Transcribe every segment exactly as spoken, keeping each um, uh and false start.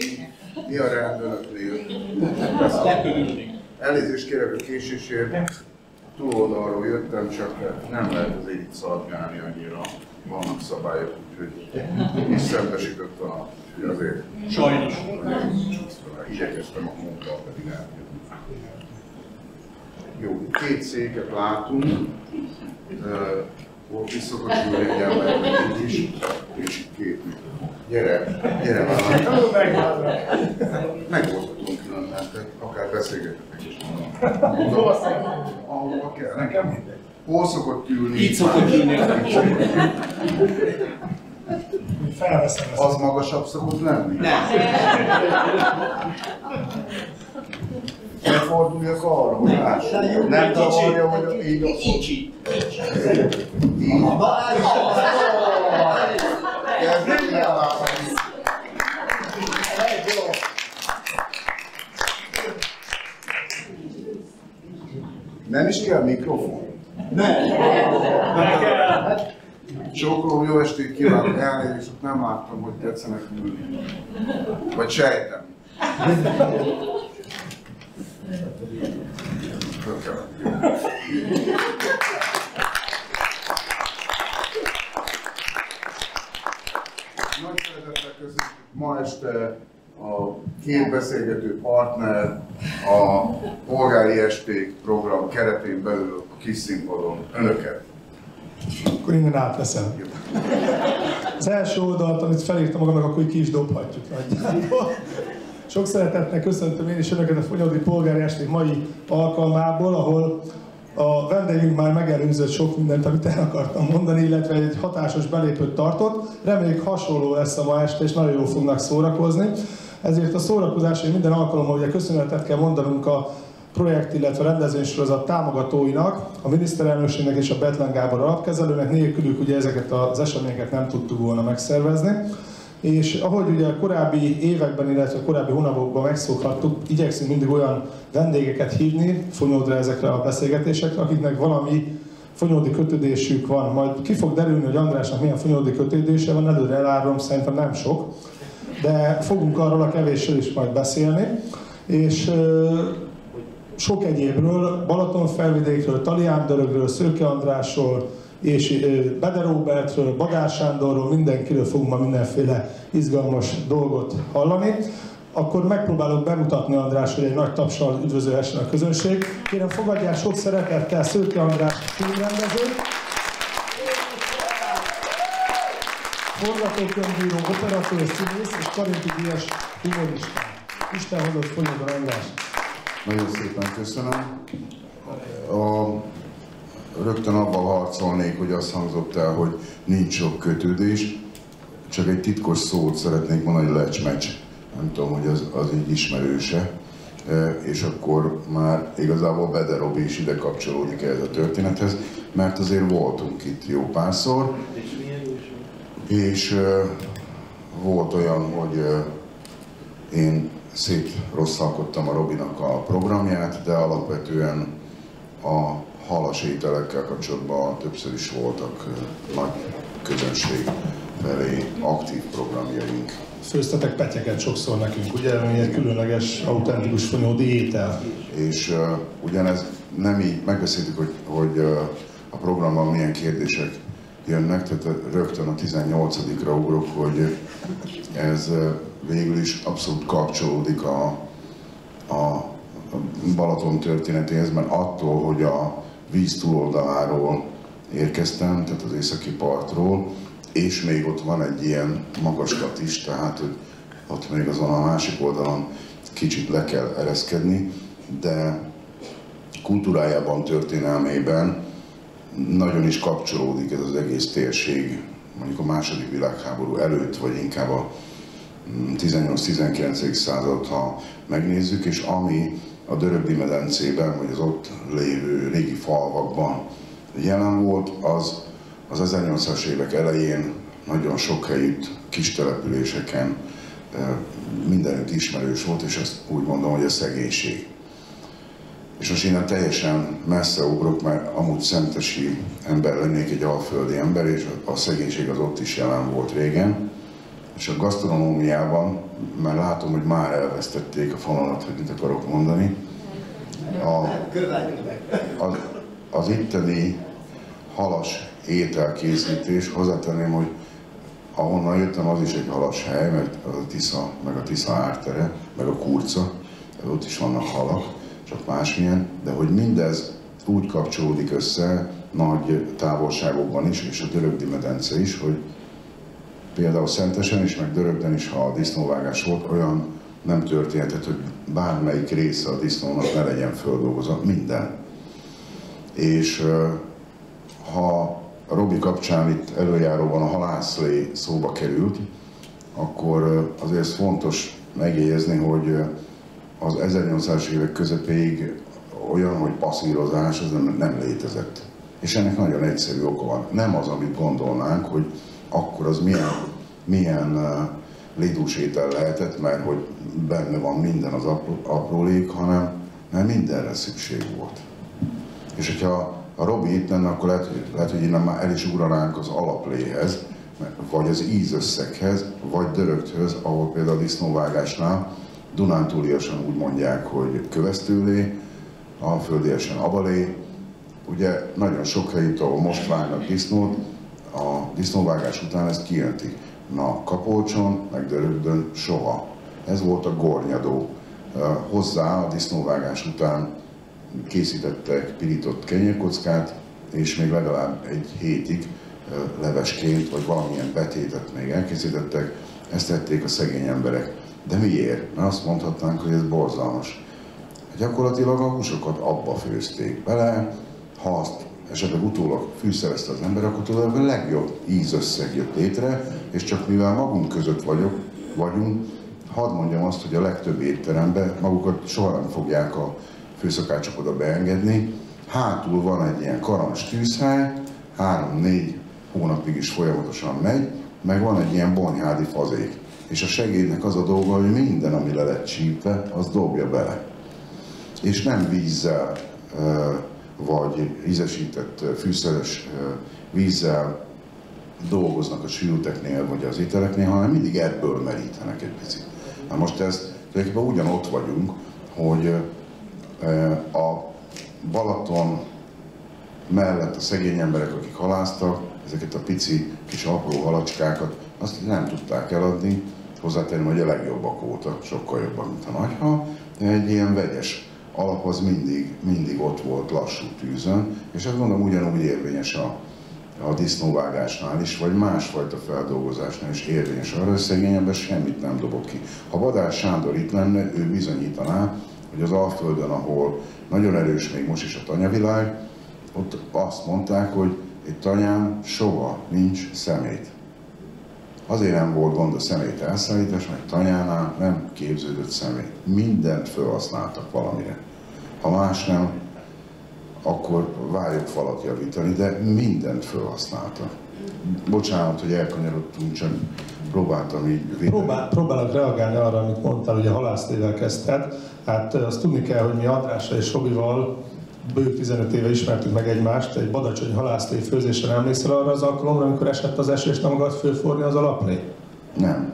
Mi a rendőröknél? Elnézést kérek a késésért. Túloldalról jöttem, csak nem lehet az így szaladgálni annyira. Vannak szabályok, úgyhogy is szembesített a nap. Azért sajnos. Igyekeztem a munkát pedig átjönni. Jó, két széket látunk. Volt is szokott ülni egy ember, így is, és két mikrofon. Gyere, gyere már! Megoldhatunk különben, tehát akár beszélgetetek is mondom. Ahova kell, nekem? Hol szokott ülni? Így szokott ülni. Felveszem ezt. Az magasabb szokott lenni? Nem. Ne forduljak arra, hogy láss. Nem tavarja, hogy így a szó. Így. Így. Kezdek elválni. Nem is kell mikrofon? Nem. Csókolom, jó estét kívánok, elnézést, nem láttam, hogy tetszenek ülni. Vagy sejtem. Nagy szeretettel köszönjük ma este a két beszélgető partner a Polgári Esték program keretén belül a kis színpadon. Önöket. Akkor innen átveszem. Az első oldalt, amit felírtam magamnak, akkor így ki is dobhatjuk nagyjából. Sok szeretettel köszöntöm én is Önöket a Fonyódi Polgári Esték mai alkalmából, ahol a vendégünk már megelőzött sok mindent, amit el akartam mondani, illetve egy hatásos belépőt tartott. Reméljük hasonló lesz a ma este, és nagyon jól fognak szórakozni. Ezért a szórakozásra minden alkalommal ugye köszönetet kell mondanunk a projekt, illetve a rendezvénysorozat támogatóinak, a miniszterelnökségnek és a Bethlen Gábor alapkezelőnek, nélkülük ugye ezeket az eseményeket nem tudtuk volna megszervezni. És ahogy ugye a korábbi években, illetve a korábbi hónapokban megszokhattuk, igyekszünk mindig olyan vendégeket hívni Fonyódra ezekre a beszélgetésekre, akiknek valami fonyódi kötődésük van. Majd ki fog derülni, hogy Andrásnak milyen fonyódi kötődése van, előre elárulom, szerintem nem sok, de fogunk arról a kevéssel is majd beszélni. És sok egyébről, Balatonfelvidékről, Talián-Dörögről, Szőke Andrásról, és Bede Róbertről, Badár Sándorról, mindenkiről fogunk ma mindenféle izgalmas dolgot hallani. Akkor megpróbálok bemutatni András, hogy egy nagy tapssal üdvözölhessen a közönség. Kérem, fogadják sok szeretettel Szőke András filmrendező, forgatókönyvíró, operatőr, színész és Karinti Díjas humorista. Isten hozott Fonyódon, András! Nagyon szépen köszönöm. A, rögtön abban harcolnék, hogy azt hangzott el, hogy nincs sok kötődés. Csak egy titkos szót szeretnék mondani, lecsmecs. Nem tudom, hogy az, az így ismerőse. E, és akkor már igazából Bede Robi is ide kapcsolódik ehhez a történethez, mert azért voltunk itt jó párszor. És e, volt olyan, hogy e, én szétrosszalkodtam a Robinak a programját, de alapvetően a halas ételekkel kapcsolatban többször is voltak nagy közönség felé aktív programjaink. Főztetek petyeket sokszor nekünk, ugye? Ami egy különleges, autentikus fonyódi étel. És uh, ugyanez nem így, megbeszéltük, hogy, hogy uh, a programban milyen kérdések jönnek, tehát rögtön a tizennyolcadikra ugrok, hogy ez uh, végül is abszolút kapcsolódik a, a Balaton történetéhez, mert attól, hogy a víz túloldaláról érkeztem, tehát az északi partról, és még ott van egy ilyen magaslat is, tehát ott még azon a másik oldalon kicsit le kell ereszkedni, de kultúrájában, történelmében nagyon is kapcsolódik ez az egész térség, mondjuk a második világháború előtt, vagy inkább a tizennyolc-tizenkilencedik század, ha megnézzük, és ami a Dörögdi-medencében, vagy az ott lévő régi falvakban jelen volt, az az ezernyolcszázas évek elején nagyon sok helyütt, kis településeken mindenütt ismerős volt, és ezt úgy mondom, hogy a szegénység. És most innen teljesen messze ugrok, mert amúgy szentesi ember lennék, egy alföldi ember, és a szegénység az ott is jelen volt régen. És a gasztronómiában, mert látom, hogy már elvesztették a fonalat, hogy mit akarok mondani, a, az, az itteni halas ételkészítés, hozzátenném, hogy ahonnan jöttem, az is egy halas hely, mert az a Tisza, meg a Tisza ártere, meg a Kurca, ott is vannak halak, csak másmilyen, de hogy mindez úgy kapcsolódik össze nagy távolságokban is, és a Dörögdi-medence is, hogy például Szentesen is, meg Dörögden is, ha a disznóvágás volt, olyan nem történhetett, hogy bármelyik része a disznónak ne legyen földolgozva, minden. És ha Robi kapcsán itt előjáróban a halászlé szóba került, akkor azért fontos megjegyezni, hogy az ezernyolcszázas évek közepéig olyan, hogy passzírozás, az nem, nem létezett. És ennek nagyon egyszerű oka van. Nem az, amit gondolnánk, hogy akkor az milyen, milyen uh, lédús étel lehetett, mert hogy benne van minden az apró, aprólék, hanem mert mindenre szükség volt. És hogyha a Robi itt lenne, akkor lehet, hogy, lehet, hogy innen már el is ugranánk az alapléhez, vagy az ízösszeghez, vagy Dörögthöz, ahol például a disznóvágásnál dunántúliasan úgy mondják, hogy kövesztőlé, alföldiesen abalé. Ugye nagyon sok helyütt, ahol most vágnak disznót, a disznóvágás után ezt kijöntik. Na, Kapolcson, meg Dörögdön soha. Ez volt a gornyadó. Hozzá a disznóvágás után készítettek pirított kenyérkockát, és még legalább egy hétig levesként, vagy valamilyen betétet még elkészítettek, ezt tették a szegény emberek. De miért? Mert azt mondhatnánk, hogy ez borzalmas. Gyakorlatilag a húsokat abba főzték bele, ha azt esetleg utólag fűszerezte az ember, akkor tudod, a legjobb ízösszeg jött létre, és csak mivel magunk között vagyok, vagyunk, hadd mondjam azt, hogy a legtöbb étteremben magukat soha nem fogják a főszakácsok oda beengedni. Hátul van egy ilyen karans tűzhely, három-négy hónapig is folyamatosan megy, meg van egy ilyen bonyhádi fazék. És a segédnek az a dolga, hogy minden, ami le lett csípve, az dobja bele. És nem vízzel, vagy ízesített fűszeres vízzel dolgoznak a sülteknél, vagy az ételeknél, hanem mindig ebből merítenek egy picit. Na most ez tulajdonképpen ugyanott vagyunk, hogy a Balaton mellett a szegény emberek, akik halásztak, ezeket a pici kis apró halacskákat, azt nem tudták eladni, hozzátenni, hogy a legjobbak óta, sokkal jobbak, mint a nagyhal, de egy ilyen vegyes alap az mindig, mindig ott volt lassú tűzön, és azt gondolom ugyanúgy érvényes a, a disznóvágásnál is, vagy másfajta feldolgozásnál is érvényes arra, hogy szegény ember semmit nem dobott ki. Ha Badár Sándor itt lenne, ő bizonyítaná, hogy az Alföldön, ahol nagyon erős még most is a tanyavilág, ott azt mondták, hogy egy tanyán soha nincs szemét. Azért nem volt gond a szemét elszállítás, mert tanyánál nem képződött szemét. Mindent felhasználtak valamire. Ha más nem, akkor várjuk falat javítani, de mindent felhasználtak. Bocsánat, hogy elkanyarodtunk, csak próbáltam így védeni. Próbál, próbálok reagálni arra, amit mondtál, hogy a halászlével kezdted. Hát azt tudni kell, hogy mi Andrással és Robival bő tizenöt éve ismertük meg egymást, egy badacsony halászlé főzésre. Emlékszel arra az alkalomra, amikor esett az eső és nem akart fölforni az alaplé? Nem.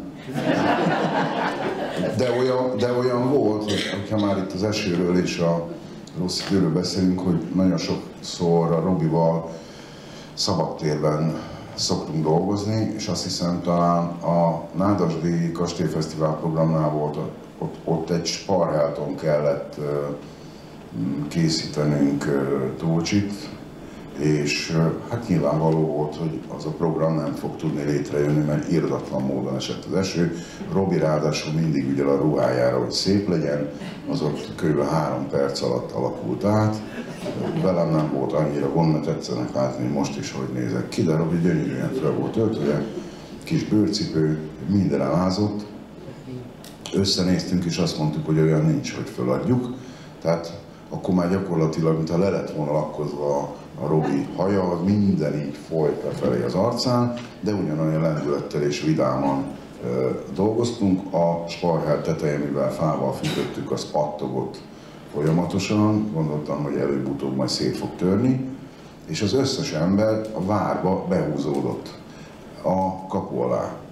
De olyan, de olyan volt, hogyha már itt az esőről és a rossz időről beszélünk, hogy nagyon sokszor a Robival szabadtérben szoktunk dolgozni, és azt hiszem talán a Nádasdi Kastélyfesztivál programnál volt, ott, ott egy Sparhelton kellett készítenünk Tócsit, és hát nyilvánvaló volt, hogy az a program nem fog tudni létrejönni, mert irdatlan módon esett az eső. Robi ráadásul mindig ügyel a ruhájára, hogy szép legyen, az ott kb. három perc alatt alakult át. Velem nem volt annyira gond, mert tetszenek látni, hogy most is hogy nézek ki, de Robi gyönyörűen fel volt öltve, kis bőrcipő, minden elázott. Összenéztünk és azt mondtuk, hogy olyan nincs, hogy feladjuk. Tehát akkor már gyakorlatilag, mintha le lett volna lakkozva a Robi haja, az minden így folyt lefelé az arcán, de ugyanolyan lendülettel és vidáman e, dolgoztunk. A sparhel tetején, mivel fával fűtöttük, az pattogott folyamatosan, gondoltam, hogy előbb-utóbb majd szét fog törni, és az összes ember a várba behúzódott a kapu alá.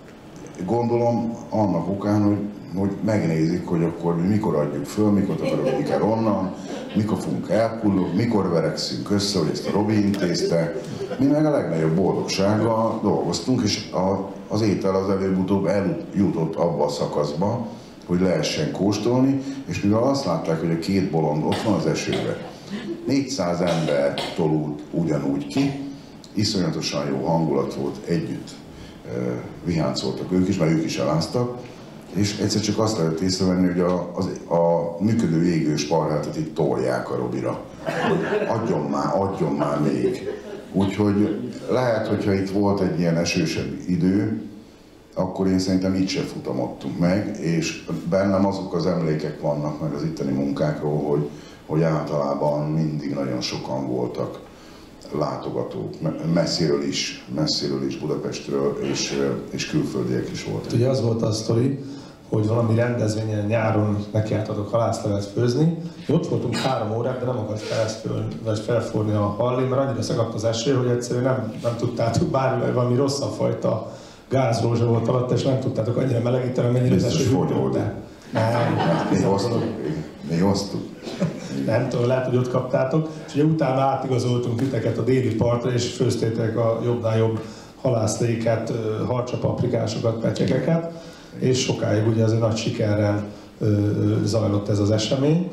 Gondolom annak okán, hogy, hogy megnézik, hogy akkor mi mikor adjuk föl, mikor takarodunk el onnan, mikor fogunk elkullogni, mikor verekszünk össze, hogy ezt a Robi intézte. Mi meg a legnagyobb boldogsággal dolgoztunk, és a, az étel az előbb-utóbb eljutott abba a szakaszba, hogy lehessen kóstolni, és mivel azt látták, hogy a két bolond ott van az esőben, négyszáz ember tolult ugyanúgy ki, iszonyatosan jó hangulat volt, együtt viháncoltak ők is, mert ők is eláztak, és egyszer csak azt lehet észrevenni, hogy a, az, a működő égős parhátot itt tolják a Robira. Adjon már, adjon már még. Úgyhogy lehet, hogyha itt volt egy ilyen esősebb idő, akkor én szerintem itt se futamodtunk meg, és bennem azok az emlékek vannak meg az itteni munkákról, hogy, hogy általában mindig nagyon sokan voltak látogatók, messziről is, messziről is, Budapestről, és, és külföldiek is voltak. Ugye az volt a sztori, hogy valami rendezvényen nyáron nekiálltatok halászlevet főzni. Mi ott voltunk három órát, de nem akart fel, vagy felforni a halli, mert annyira szakadt az eső, hogy egyszerűen nem, nem tudtátok, bár valami rosszabb fajta gázrózsa volt alatt, és nem tudtátok annyira melegíteni, amennyire az eső hűtött. Nem, mi hoztuk, mi hoztuk. Nem tudom, lehet, hogy ott kaptátok. És ugye utána átigazoltunk titeket a déli partra, és főztétek a jobbnál jobb halászléket, harcsapaprikásokat, pecsekeket, és sokáig ugye ez egy nagy sikerrel zajlott ez az esemény.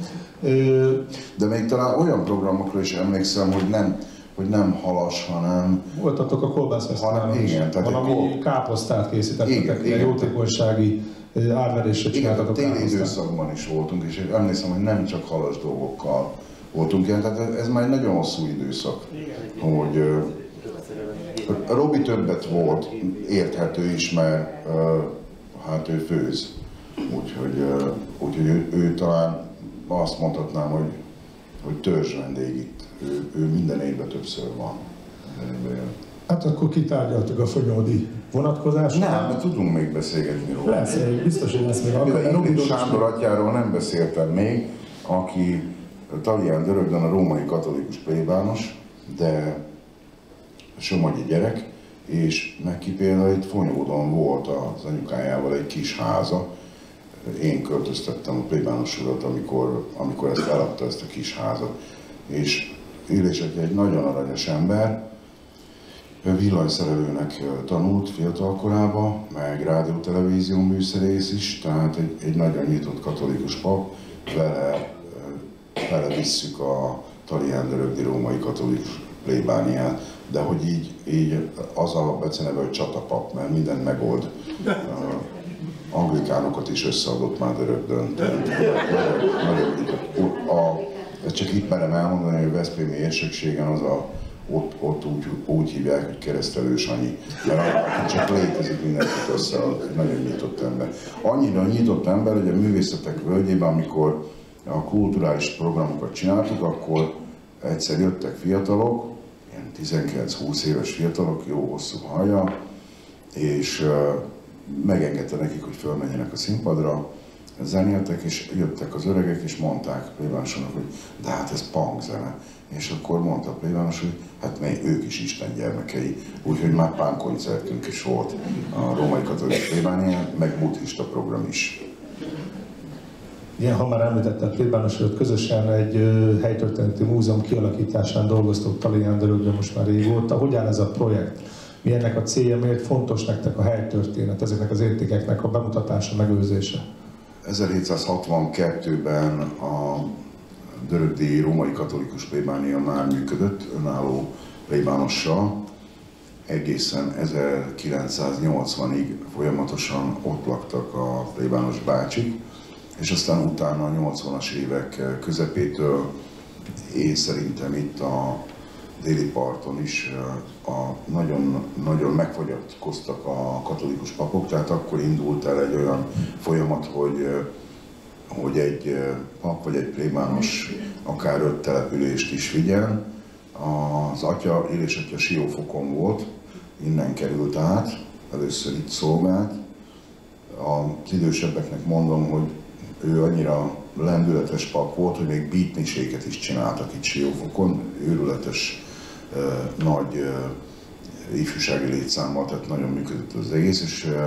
De még talán olyan programokra is emlékszem, hogy nem, hogy nem halas, hanem... Voltatok a kolbászfesztiválon is, valami kol... káposztát készítettetek, ilyen jótékonysági árverésre csináltatok. Igen, a téli időszakban is voltunk, és emlékszem, hogy nem csak halas dolgokkal voltunk ilyen, tehát ez már egy nagyon hosszú időszak, hogy Robi többet volt, érthető is, mert hát ő főz, úgyhogy, úgyhogy ő, ő talán azt mondhatnám, hogy, hogy törzs vendég itt, ő, ő minden évben többször van. Hát akkor kitárgyaltuk a fonyódi vonatkozást. Nem, mert tudunk még beszélgetni róla. Lesz, biztos, hogy lesz még. Ingrid Sándor atyáról nem beszéltem még, aki Talián Dörögdön a római katolikus plébános, de somogyi gyerek, és neki például itt Fonyódon volt az anyukájával egy kis háza. Én költöztettem a plébános urat, amikor, amikor ezt eladta, ezt a kis házat. És Illés atya egy nagyon aranyos ember, villanyszerelőnek tanult fiatalkorában, meg rádió-televízió műszerész is, tehát egy, egy nagyon nyitott katolikus pap, vele, vele visszük a Talián Dörögdi római katolikus plébániát, de hogy így, így az a beceneve, hogy csatapap, mert mindent megold. Anglikánokat is összeadott már Dörögdön. Csak itt merem elmondani, hogy a veszprémi érsekségen az a Ott, ott úgy, úgy hívják, hogy Keresztelő Sanyi. Mert csak létezik mindenkit össze, nagyon nyitott ember. Annyira nyitott ember, hogy a művészetek völgyében, amikor a kulturális programokat csináltuk, akkor egyszer jöttek fiatalok, ilyen tizenkilenc-húsz éves fiatalok, jó hosszú haja, és uh, megengedte nekik, hogy fölmenjenek a színpadra, zenéltek, és jöttek az öregek, és mondták a plébánosnak, hogy de hát ez punk zene. És akkor mondta a plébános, hogy hát mely, ők is Isten gyermekei, úgyhogy már pán koncertünk is volt a római katolikus plébánián, meg buddhista program is. Igen, ha már említetted plébános, hogy közösen egy helytörténeti múzeum kialakításán dolgoztok Talián Dörögdön most már régóta. Hogy áll ez a projekt? Mi ennek a célja, miért fontos nektek a helytörténet, ezeknek az értékeknek a bemutatása, megőrzése? ezerhétszázhatvankettőben a Dörögdi római katolikus plébánia már működött, önálló plébánossal. Egészen ezerkilencszáznyolcvanig folyamatosan ott laktak a plébános bácsik, és aztán utána a nyolcvanas évek közepétől én szerintem itt a déli parton is a nagyon, nagyon megfogyatkoztak a katolikus papok, tehát akkor indult el egy olyan folyamat, hogy hogy egy pap vagy egy plébános akár öt települést is vigyen. Az atya, Illés atya Siófokon volt, innen került át, először itt szolgált. Az idősebbeknek mondom, hogy ő annyira lendületes pap volt, hogy még beatniséget is csináltak itt Siófokon, őrületes nagy ifjúsági létszámmal, tehát nagyon működött az egész, és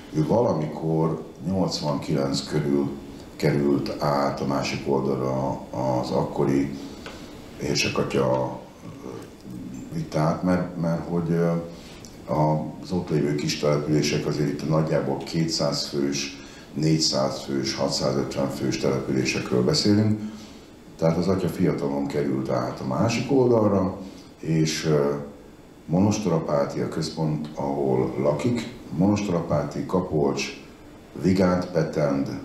ő valamikor nyolcvankilenc körül került át a másik oldalra az akkori érsek-atya vitát, mert, mert hogy az ott lévő kis települések azért itt nagyjából kétszáz fős, négyszáz fős, hatszázötven fős településekről beszélünk. Tehát az atya fiatalon került át a másik oldalra, és Monostorapáti a központ, ahol lakik. Monostorapáti, Kapolcs, Vigánt, Petend,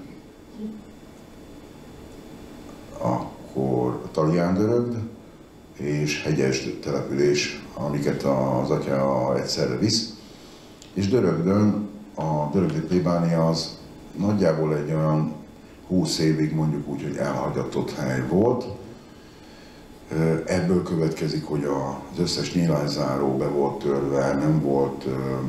akkor Talián-Dörögd és Hegyesd település, amiket az atya egyszerre visz. És Dörögdön a dörögdi plébánia az nagyjából egy olyan húsz évig mondjuk úgy, hogy elhagyatott hely volt. Ebből következik, hogy az összes nyílászáró be volt törve, nem volt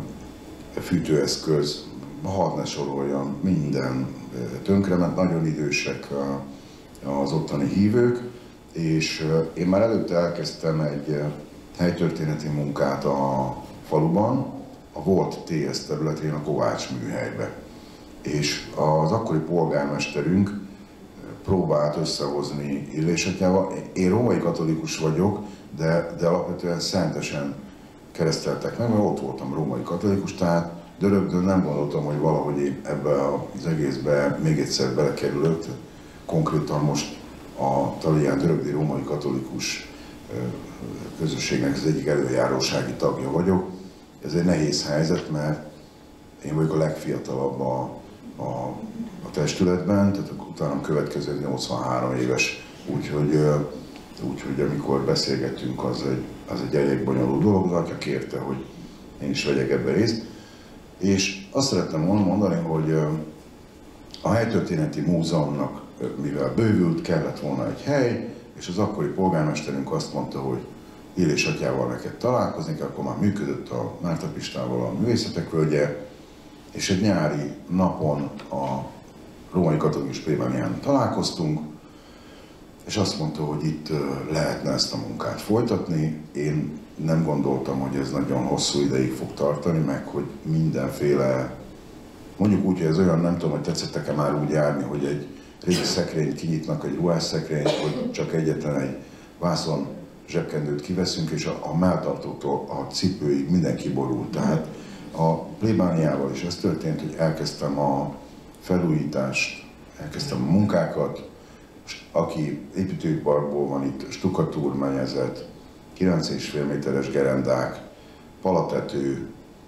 fűtőeszköz, hadd ne soroljam, minden tönkrement, nagyon idősek az ottani hívők, és én már előtte elkezdtem egy helytörténeti munkát a faluban, a volt té es területén, a Kovács műhelybe. És az akkori polgármesterünk próbált összehozni Illésatyával. Én római katolikus vagyok, de, de alapvetően szentesen kereszteltek meg, mert ott voltam római katolikus, tehát Dörögdön nem gondoltam, hogy valahogy én ebbe az egészbe még egyszer belekerülök. Konkrétan most a Talián-Dörögdi római katolikus közösségnek az egyik előjárósági tagja vagyok. Ez egy nehéz helyzet, mert én vagyok a legfiatalabb a, a, a testületben, tehát utánam következő nyolcvanhárom éves, úgyhogy, úgyhogy amikor beszélgettünk, az egy, az egy elég bonyolult dolog, de atya kérte, hogy én is vegyek ebbe részt. És azt szerettem volna mondani, hogy a helytörténeti múzeumnak, mivel bővült, kellett volna egy hely, és az akkori polgármesterünk azt mondta, hogy Illésatyával neked találkozni kell, akkor már működött a Márta Pistával a Művészetek Völgye, és egy nyári napon a római katolikus plébánián találkoztunk, és azt mondta, hogy itt lehetne ezt a munkát folytatni. Én nem gondoltam, hogy ez nagyon hosszú ideig fog tartani, meg hogy mindenféle, mondjuk úgy, hogy ez olyan, nem tudom, hogy tetszettek-e már úgy járni, hogy egy régi szekrényt kinyitnak, egy ruhás szekrényt, hogy csak egyetlen egy vászon zsebkendőt kiveszünk, és a, a melltartótól a cipőig mindenki borult. Tehát a plébániával is ez történt, hogy elkezdtem a felújítást, elkezdtem a munkákat, aki építőiparból van itt, stukatúr, mennyezet, kilenc és fél méteres gerendák, palatető,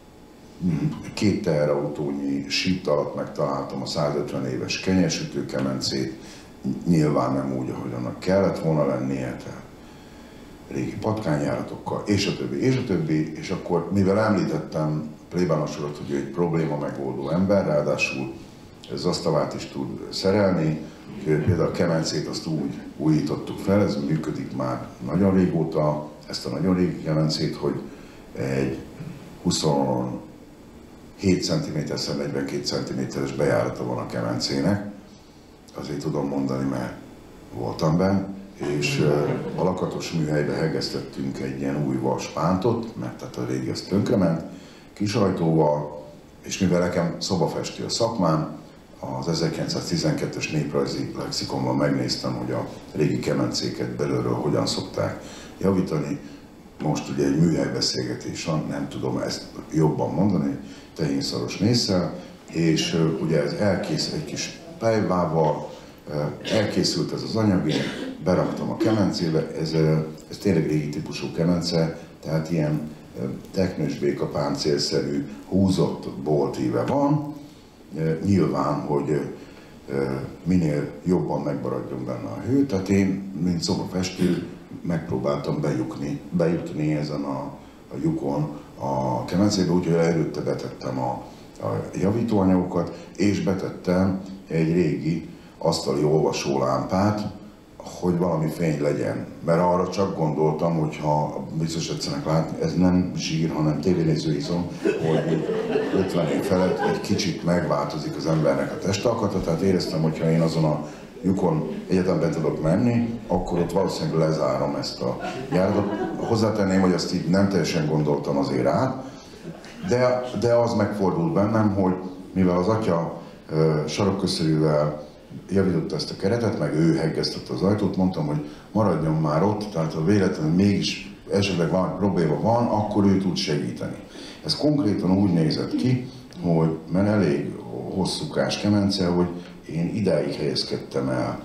két teherautónyi sít alatt megtaláltam a százötven éves kenyérsütőkemencét, nyilván nem úgy, ahogy annak kellett volna lennie, tehát régi patkányjáratokkal, és a többi, és a többi, és akkor, mivel említettem plébános urat, hogy ő egy probléma megoldó ember, ráadásul zasztavát is tud szerelni, például a kemencét azt úgy újítottuk fel, ez működik már nagyon régóta, ezt a nagyon régi kemencét, hogy egy huszonhét centiméter szer negyvenkét centiméteres bejárata van a kemencének, azért tudom mondani, mert voltam benne, és a lakatos műhelybe hegesztettünk egy ilyen új vaspántot, mert tehát a régi az tönkrement, kis ajtóval, és mivel nekem szobafestő a szakmám, az ezerkilencszáztizenkettes néprajzi lexikonban megnéztem, hogy a régi kemencéket belülről hogyan szokták javítani. Most ugye egy műhelybeszélgetés van, nem tudom ezt jobban mondani, tehénszaros mésszel, és ugye ez elkészült egy kis pejvával, elkészült ez az anyag, én beraktam a kemencébe, ez, ez tényleg régi típusú kemence, tehát ilyen teknős béka páncélszerű húzott boltíve van. Nyilván, hogy minél jobban megmaradjon benne a hő, tehát én, mint szobafestő, megpróbáltam bejutni, bejutni ezen a, a lyukon a kemencébe, úgyhogy előtte betettem a, a javítóanyagokat, és betettem egy régi asztali olvasólámpát, hogy valami fény legyen. Mert arra csak gondoltam, hogyha biztos egyszerűen látni, ez nem zsír, hanem tévénézőizom, hogy ötven év felett egy kicsit megváltozik az embernek a testalkata, tehát éreztem, hogyha én azon a lyukon egyetemben tudok menni, akkor ott valószínűleg lezárom ezt a járatot. Hozzátenném, hogy azt így nem teljesen gondoltam azért át, de, de az megfordult bennem, hogy mivel az atya sarokköszörűvel javította ezt a keretet, meg ő heggeztette az ajtót, mondtam, hogy maradjon már ott, tehát ha véletlenül mégis esetleg valami probléma van, akkor ő tud segíteni. Ez konkrétan úgy nézett ki, hogy mert elég hosszúkás kemence, hogy én idáig helyezkedtem el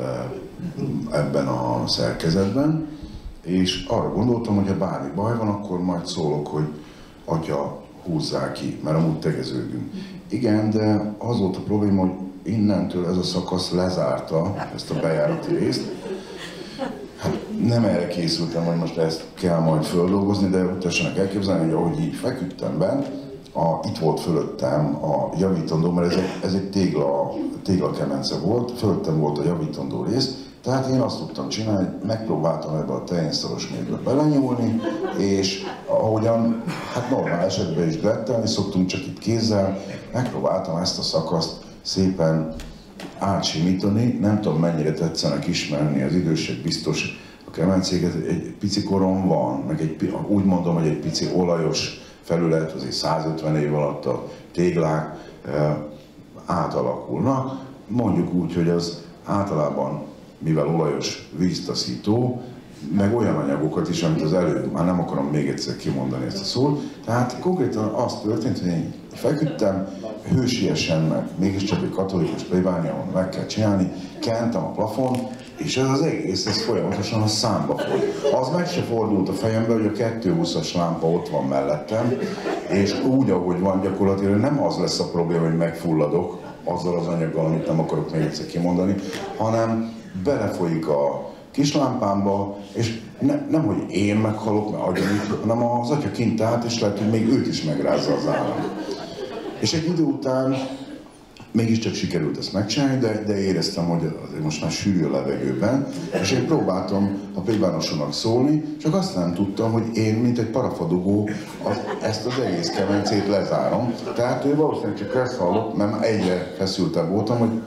ebben a szerkezetben, és arra gondoltam, hogy ha bármi baj van, akkor majd szólok, hogy atya, húzzál ki, mert amúgy tegeződünk. Igen, de az volt a probléma, hogy innentől ez a szakasz lezárta ezt a bejárati részt. Hát nem erre készültem, hogy most ezt kell majd földolgozni, de tessenek elképzelni, hogy ahogy így feküdtem bent, a, itt volt fölöttem a javítandó, mert ez egy, ez egy tégla, téglakemence volt, fölöttem volt a javítandó rész, tehát én azt tudtam csinálni, hogy megpróbáltam ebbe a tehénszaros mélybe belenyúlni, és ahogyan hát normál esetben is glettelni szoktunk, csak itt kézzel, megpróbáltam ezt a szakaszt szépen átsimítani. Nem tudom, mennyire tetszenek ismerni az idősek biztos a kemencéket, egy pici korom van, meg egy, úgy mondom, hogy egy pici olajos felület, azért százötven év alatt a téglák e, átalakulnak. Mondjuk úgy, hogy az általában, mivel olajos, víztaszító, meg olyan anyagokat is, amit az előbb, már nem akarom még egyszer kimondani ezt a szót. Tehát konkrétan az történt, hogy én feküdtem, hősiesen, meg mégiscsak egy katolikus plébánia, ahol meg kell csinálni, kentem a plafon, és ez az egész, ez folyamatosan a számba folyt. Az meg se fordult a fejembe, hogy a kettőhúszas lámpa ott van mellettem, és úgy, ahogy van, gyakorlatilag nem az lesz a probléma, hogy megfulladok azzal az anyaggal, amit nem akarok még egyszer kimondani, hanem belefolyik a kislámpámba, és ne, nem, hogy én meghalok, mert agyanít, hanem az atya kint állt, és lehet, hogy még őt is megrázza az állam. És egy idő után mégiscsak sikerült ezt megcsinálni, de, de éreztem, hogy most már sűrű a levegőben, és én próbáltam a plébánosonak szólni, csak azt nem tudtam, hogy én, mint egy parafadugó, az, ezt az egész kemencét lezárom. Tehát ő valószínűleg csak ezt hallott, mert már egyre feszültebb voltam, hogy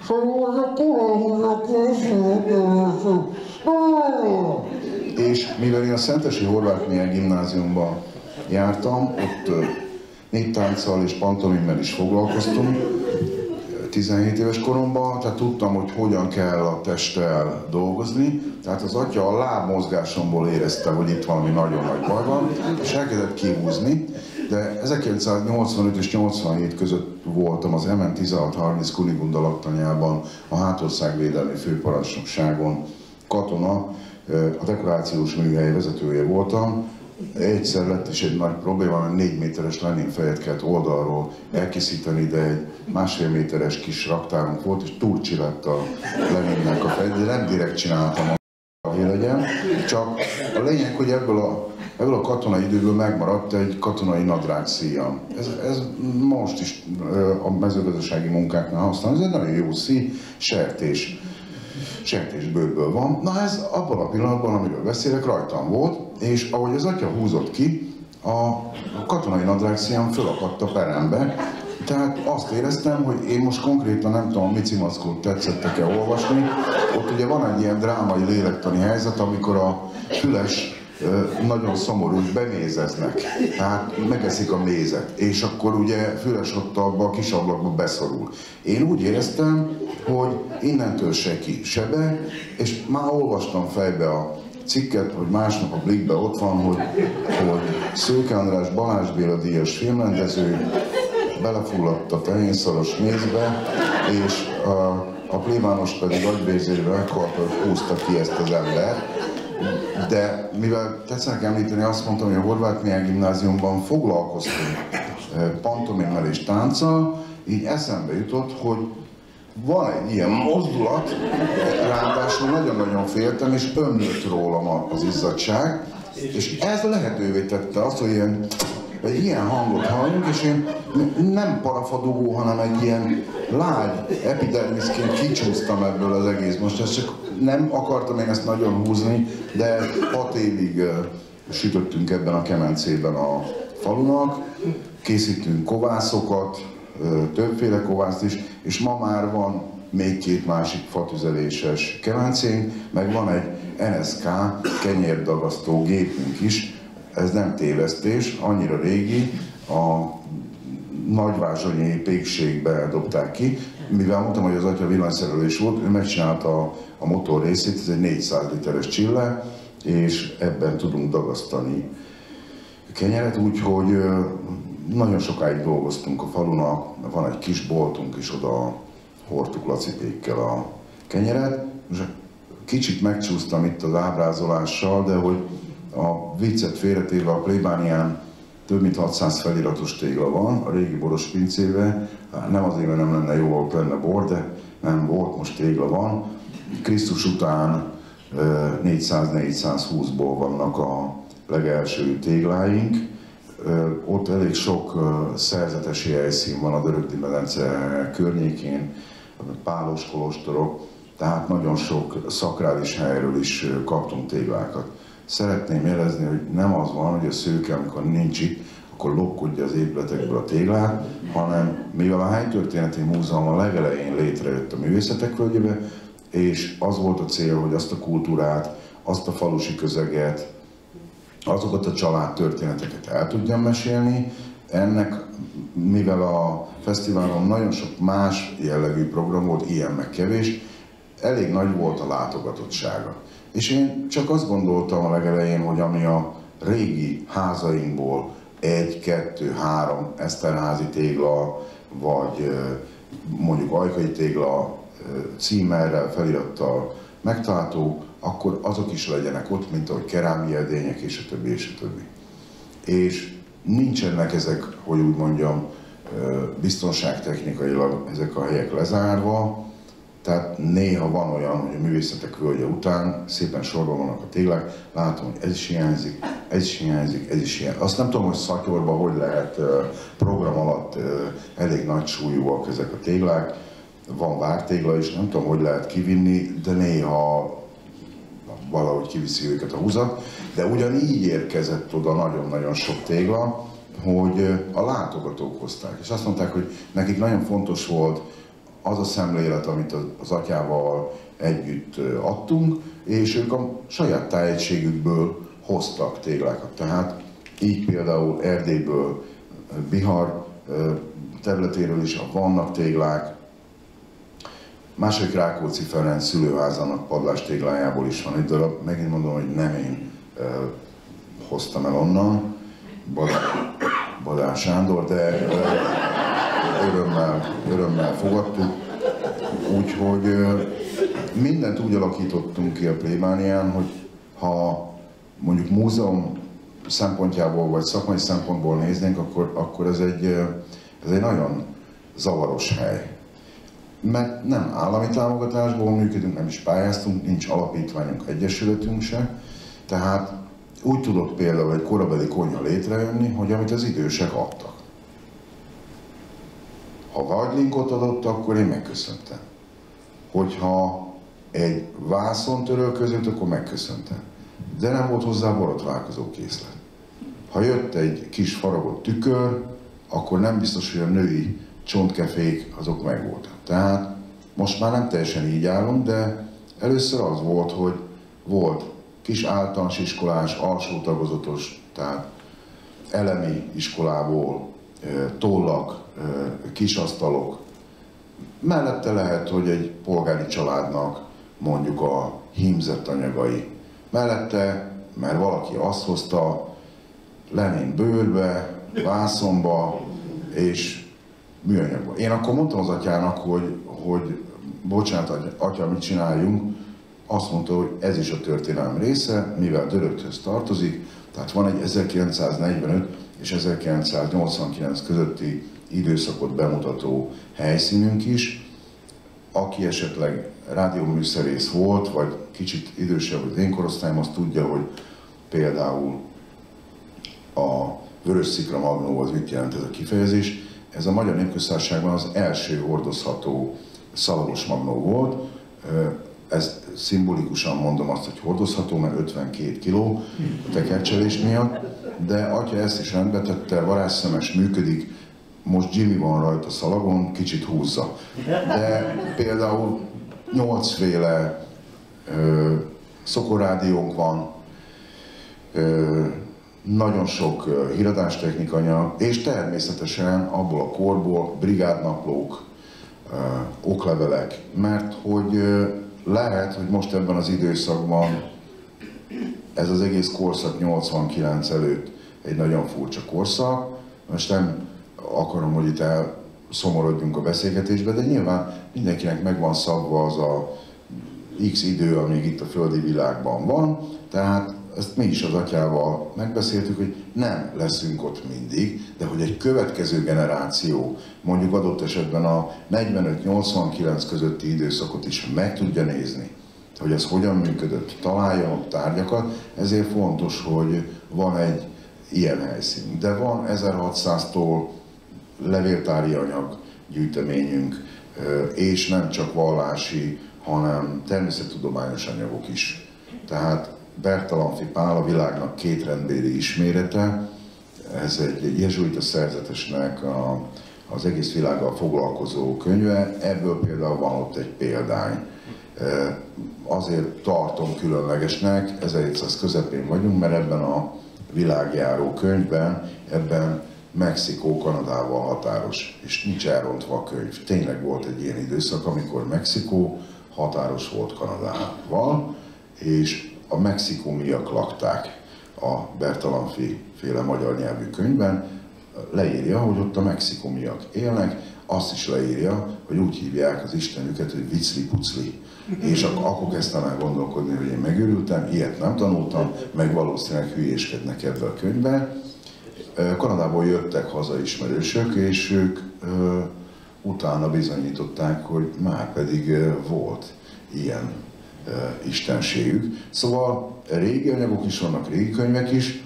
és mivel én a Szentesi Horváth Mihály Gimnáziumban jártam, ott néptánccal és pantomimmel is foglalkoztunk tizenhét éves koromban, tehát tudtam, hogy hogyan kell a testtel dolgozni. Tehát az atya a lábmozgásomból érezte, hogy itt valami nagyon nagy baj van, és elkezdett kihúzni. De ezerkilencszáznyolcvanöt és nyolcvanhét között voltam az em en tizenhat harminc Kunigunda laktanyában, a hátországvédelmi főparancsnokságon katona, a dekorációs műhely vezetője voltam. Egyszer lett is egy nagy probléma, mert négy méteres Lenin fejet kellett oldalról elkészíteni, de egy másfél méteres kis raktárunk volt, és túlcsilladt a Leninnek a fej, de nem direkt csináltam a legyen, csak a lényeg, hogy ebből a, ebből a katonai időből megmaradt egy katonai nadrágszíjam. Ez, ez most is a mezőgazdasági munkáknál használom, ez egy nagyon jó szíj, sertés. sertésbőrből van. Na ez abban a pillanatban, amiről beszélek, rajtam volt, és ahogy az atya húzott ki, a, a katonai nadrágszíjam fölakadt a perembe. Tehát azt éreztem, hogy én most konkrétan nem tudom, a Mici Mackót tetszettek-e olvasni. Ott ugye van egy ilyen drámai lélektani helyzet, amikor a füles nagyon szomorú, bemézeznek, tehát megeszik a mézet, és akkor ugye füles ott abba a kis ablakba beszorul. Én úgy éreztem, hogy innentől se ki, se be, és már olvastam fejbe a cikket, hogy másnap a Blikkben ott van, hogy, hogy Szőke András Balázs Béla díjas filmrendező belefulladt a tehénszaros mézbe, és a, a plébános pedig agyvérzésben meghalta, hogy húzta ki ezt az embert. De mivel tetszenek említeni, azt mondtam, hogy a Horváth Mihály Gimnáziumban foglalkoztunk pantomimmel és tánccal, így eszembe jutott, hogy van egy ilyen mozdulat, ráadásul nagyon-nagyon féltem, és ömlött rólam az izzadság, és ez lehetővé tette azt, hogy ilyen, egy ilyen hangot halljunk, és én nem parafadugó, hanem egy ilyen lágy epidermiszként kicsúsztam ebből az egész. Most ezt csak nem akartam én ezt nagyon húzni, de hat évig uh, sütöttünk ebben a kemencében a falunak, készítünk kovászokat, uh, többféle kovászt is, és ma már van még két másik fatüzeléses kemencénk, meg van egy en es ká kenyérdagasztó gépünk is. Ez nem tévesztés, annyira régi, a nagyvázsonyi pékségbe dobták ki. Mivel mondtam, hogy az atya villanyszerelés volt, ő megcsinálta a motor részét, ez egy négyszáz literes csille, és ebben tudunk dagasztani kenyeret, úgyhogy nagyon sokáig dolgoztunk a falun, van egy kis boltunk, és oda hordtuk lacipékkel a kenyeret. Kicsit megcsúsztam itt az ábrázolással, de hogy a viccet félretéve a plébánián több mint hatszáz feliratos tégla van a régi boros pincében. Nem azért, mert nem lenne jó, ott lenne bor, de nem volt, most tégla van. Krisztus után négyszáz-négyszázhúszból vannak a legelső tégláink. Ott elég sok szerzetesi helyszín van a Dörögdi-medence környékén, pálos kolostorok, tehát nagyon sok szakrális helyről is kaptunk téglákat. Szeretném jelezni, hogy nem az van, hogy a szőke, amikor nincs itt, akkor lopkodja az épületekből a téglát, hanem mivel a Helytörténeti Múzeum a legelején létrejött a Művészetek Völgyébe, és az volt a cél, hogy azt a kultúrát, azt a falusi közeget, azokat a családtörténeteket el tudjam mesélni. Ennek, mivel a fesztiválon nagyon sok más jellegű program volt, ilyen meg kevés, elég nagy volt a látogatottsága. És én csak azt gondoltam a legelején, hogy ami a régi házainkból egy, kettő, három eszterházi tégla, vagy mondjuk ajkai tégla címerrel, felirattal megtalálható, akkor azok is legyenek ott, mint ahogy kerámia edények, és a többi, és a többi. És nincsenek ezek, hogy úgy mondjam, biztonságtechnikailag ezek a helyek lezárva, tehát néha van olyan, hogy a Művészetek Völgye után szépen sorban vannak a téglák, látom, hogy ez is hiányzik, ez is hiányzik, ez is hiányzik. Azt nem tudom, hogy Szatyorban hogy lehet program alatt elég nagy súlyúak ezek a téglák, van vártégla is, nem tudom, hogy lehet kivinni, de néha valahogy kiviszi őket a húzat, de ugyanígy érkezett oda nagyon-nagyon sok tégla, hogy a látogatók hozták, és azt mondták, hogy nekik nagyon fontos volt az a szemlélet, amit az atyával együtt adtunk, és ők a saját tájegységükből hoztak téglákat. Tehát így például Erdélyből, Bihar területéről is vannak téglák, második Rákóczi Ferenc szülőházának padlás téglájából is van egy darab, megint mondom, hogy nem én e, hoztam el onnan, Badár Sándor, de e, örömmel, örömmel fogadtuk. Úgyhogy e, mindent úgy alakítottunk ki a plébánián, hogy ha mondjuk múzeum szempontjából vagy szakmai szempontból néznénk, akkor, akkor ez, egy, ez egy nagyon zavaros hely. Mert nem állami támogatásból működünk, nem is pályáztunk, nincs alapítványunk, egyesületünk se. Tehát úgy tudott például egy korabeli konyha létrejönni, hogy amit az idősek adtak. Ha vagylinkot adott, akkor én megköszöntem. Hogyha egy vászon törölközött, akkor megköszöntem. De nem volt hozzá borotválkozó készlet. Ha jött egy kis faragott tükör, akkor nem biztos, hogy a női csontkefék azok megvoltak. Tehát most már nem teljesen így állunk, de először az volt, hogy volt kis általános iskolás, alsó tagozatos, tehát elemi iskolából tollak, kisasztalok. Mellette lehet, hogy egy polgári családnak mondjuk a hímzett anyagai. Mellette, mert valaki azt hozta, Lenin bőrbe, vászonba és műanyagba. Én akkor mondtam az atyának, hogy, hogy bocsánat, atya, mit csináljunk? Azt mondta, hogy ez is a történelem része, mivel Döröghöz tartozik, tehát van egy ezerkilencszáznegyvenöt és ezerkilencszáznyolcvankilenc közötti időszakot bemutató helyszínünk is. Aki esetleg rádióműszerész volt, vagy kicsit idősebb az én korosztályom, azt tudja, hogy például a Vörös-Szikra Magnó, az mit jelent ez a kifejezés. Ez a Magyar Népköztársaságban az első hordozható szalagos magnó volt. Ez szimbolikusan mondom azt, hogy hordozható, mert ötvenkét kiló a tekercselés miatt. De atya ezt is rendbe tette, varázsszemes, működik. Most Jimmy van rajta szalagon, kicsit húzza. De például nyolcféle ö, szokorrádiónk van, ö, nagyon sok híradástechnika anyag, és természetesen abból a korból brigádnaplók, oklevelek, mert hogy lehet, hogy most ebben az időszakban ez az egész korszak nyolcvankilenc előtt egy nagyon furcsa korszak. Most nem akarom, hogy itt elszomorodjunk a beszélgetésbe, de nyilván mindenkinek megvan szabva az a X idő, amíg itt a földi világban van, tehát ezt mi is az atyával megbeszéltük, hogy nem leszünk ott mindig, de hogy egy következő generáció, mondjuk adott esetben a negyvenöt nyolcvankilenc közötti időszakot is meg tudja nézni, hogy ez hogyan működött, találjanak tárgyakat, ezért fontos, hogy van egy ilyen helyszín. De van ezerhatszáztól levéltári anyag gyűjteményünk, és nem csak vallási, hanem természettudományos anyagok is. Tehát Bertalanffy Pál a világnak két rendbéli ismérete, ez egy jezsuita szerzetesnek a, az egész világgal foglalkozó könyve, ebből például van ott egy példány. Azért tartom különlegesnek, ezerhétszáz közepén vagyunk, mert ebben a világjáró könyvben, ebben Mexikó Kanadával határos, és nincs elrontva a könyv. Tényleg volt egy ilyen időszak, amikor Mexikó határos volt Kanadával, és a mexikóiak lakták a Bertalanffy féle magyar nyelvű könyvben, leírja, hogy ott a mexikóiak élnek, azt is leírja, hogy úgy hívják az istenüket, hogy vicli-pucli. És ak akkor kezdtem el gondolkodni, hogy én megőrültem, ilyet nem tanultam, meg valószínűleg hülyéskednek ebbe a könyvbe. Kanadából jöttek haza ismerősök, és ők ö, utána bizonyították, hogy már pedig ö, volt ilyen ö, istenségük. Szóval régi anyagok is vannak, régi könyvek is.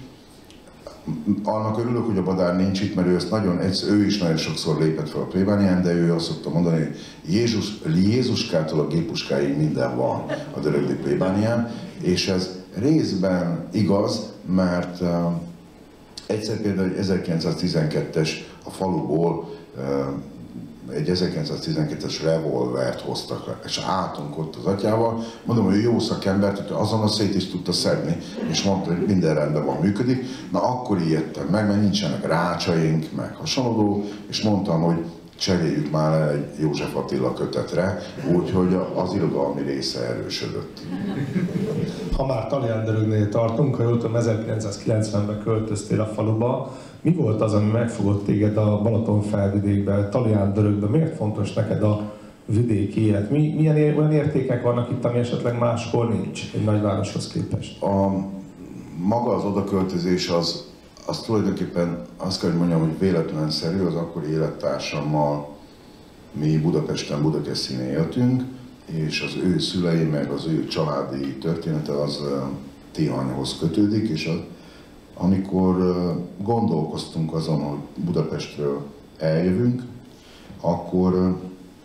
Annak örülök, hogy a Badár nincs itt, mert ő, ezt nagyon, ő is nagyon sokszor lépett fel a plébánián, de ő azt szokta mondani, hogy Jézus, Jézuskától a gépuskáig minden van a dörögdi plébánián, és ez részben igaz, mert uh, egyszer például egy ezerkilencszáztizenkettes a faluból uh, egy ezerkilencszáztizenkettes revolvert hoztak, és álltunk ott az atyával, mondom, hogy ő jó szakember, hogy azonnal szét is tudta szedni, és mondta, hogy minden rendben van, működik. Na akkor ijedtem meg, mert nincsenek rácsaink, meg hasonló, és mondtam, hogy cseréljük már el egy József Attila kötetre, úgyhogy az irodalmi része erősödött. Ha már Talián-dörögnél tartunk, ha jól tudom, ezerkilencszázkilencvenben költöztél a faluba. Mi volt az, ami megfogott téged a Balatonfelvidékben, Talián-dörögben? Miért fontos neked a vidéki élet? Mi, milyen ér, olyan értékek vannak itt, ami esetleg máshol nincs egy nagyvároshoz képest? A, maga az odaköltözés az, az tulajdonképpen azt kell, hogy mondjam, hogy véletlenszerű, az akkori élettársammal mi Budapesten, Budakeszin éltünk, és az ő szülei, meg az ő családi története az Tihanyhoz kötődik, és az, amikor gondolkoztunk azon, hogy Budapestről eljövünk, akkor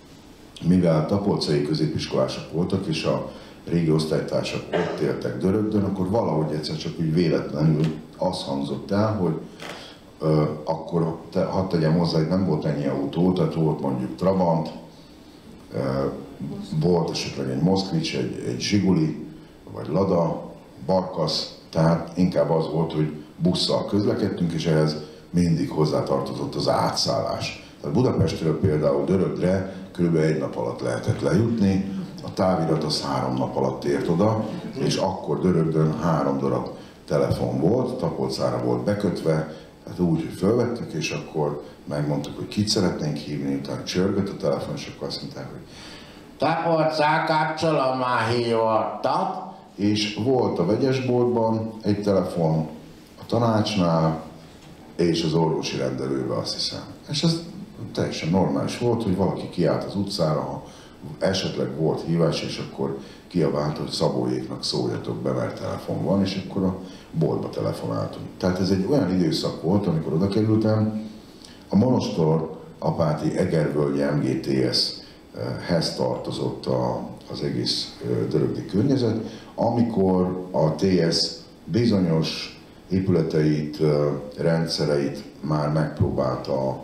mivel tapolcai középiskolások voltak, és a régi osztálytársak ott éltek Dörögdön, akkor valahogy egyszer csak úgy véletlenül az hangzott el, hogy ö, akkor te, hadd tegyem hozzá, hogy nem volt ennyi autó, tehát volt mondjuk Trabant, ö, volt esetleg egy Moszkvics, egy, egy Zsiguli, vagy Lada, Barkasz, tehát inkább az volt, hogy busszal közlekedtünk, és ehhez mindig hozzátartozott az átszállás. Tehát Budapestről például Dörögre kb. Egy nap alatt lehetett lejutni, a távirat az három nap alatt ért oda, és akkor Dörögdön három darab telefon volt, Tapolcára volt bekötve, tehát úgy, hogy fölvettük, és akkor megmondtuk, hogy kit szeretnénk hívni, utána csörgött a telefon, és akkor azt mondták, hogy Tapolcá, kapcsolom, már hívottat. És volt a vegyesboltban egy telefon, a tanácsnál, és az orvosi rendelőbe, azt hiszem. És ez teljesen normális volt, hogy valaki kiállt az utcára, ha esetleg volt hívás, és akkor kiabált, hogy Szabóéknak szóljatok be, mert telefon van, és akkor a boltba telefonáltunk. Tehát ez egy olyan időszak volt, amikor oda kerültem, a Monostor Apáti Egervölgyi em gé té es-hez tartozott a, az egész dörögdi környezet, amikor a té es bizonyos épületeit, rendszereit már megpróbálta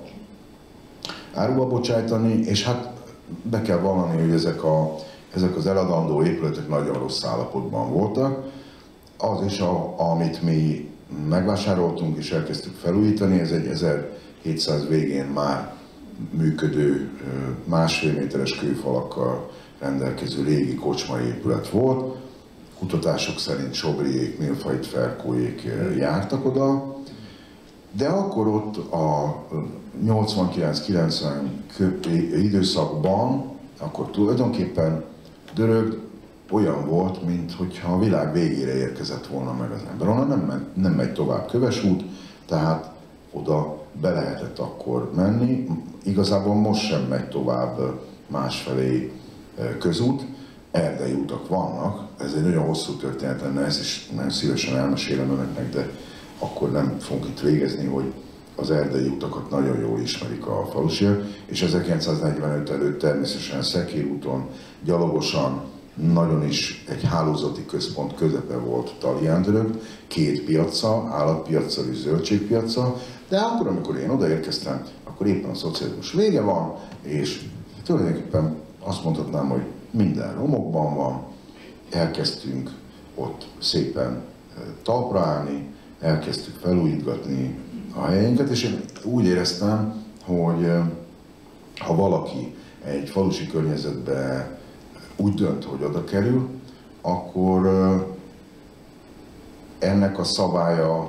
áruba bocsájtani, és hát be kell vallani, hogy ezek, a, ezek az eladandó épületek nagyon rossz állapotban voltak. Az is, a, amit mi megvásároltunk és elkezdtük felújítani. Ez egy ezerhétszáz végén már működő, másfél méteres kőfalakkal rendelkező régi kocsmai épület volt. Kutatások szerint Sobriék, Milfait Ferkóék jártak oda, de akkor ott a nyolcvankilenc-kilencven időszakban, akkor tulajdonképpen Dörögd olyan volt, mintha a világ végére érkezett volna meg az ember. Onnan nem, ment, nem megy tovább köves út, tehát oda be lehetett akkor menni. Igazából most sem megy tovább másfelé közút. Erdei utak vannak, ez egy nagyon hosszú történet lenne, ezt is nagyon szívesen elmesélem önöknek, de akkor nem fogunk itt végezni, hogy az erdei utakat nagyon jól ismerik a falusiak, és ezerkilencszáznegyvenöt előtt természetesen Szekér úton gyalogosan nagyon is egy hálózati központ közepe volt Tallián-Dörögd, két piaca, állatpiaca és zöldségpiaca, de akkor, amikor én odaérkeztem, akkor éppen a szocializmus vége van, és tulajdonképpen azt mondhatnám, hogy minden romokban van, elkezdtünk ott szépen talpra állni, elkezdtük felújítgatni a helyeinket, és én úgy éreztem, hogy ha valaki egy falusi környezetbe úgy dönt, hogy oda kerül, akkor ennek a szabálya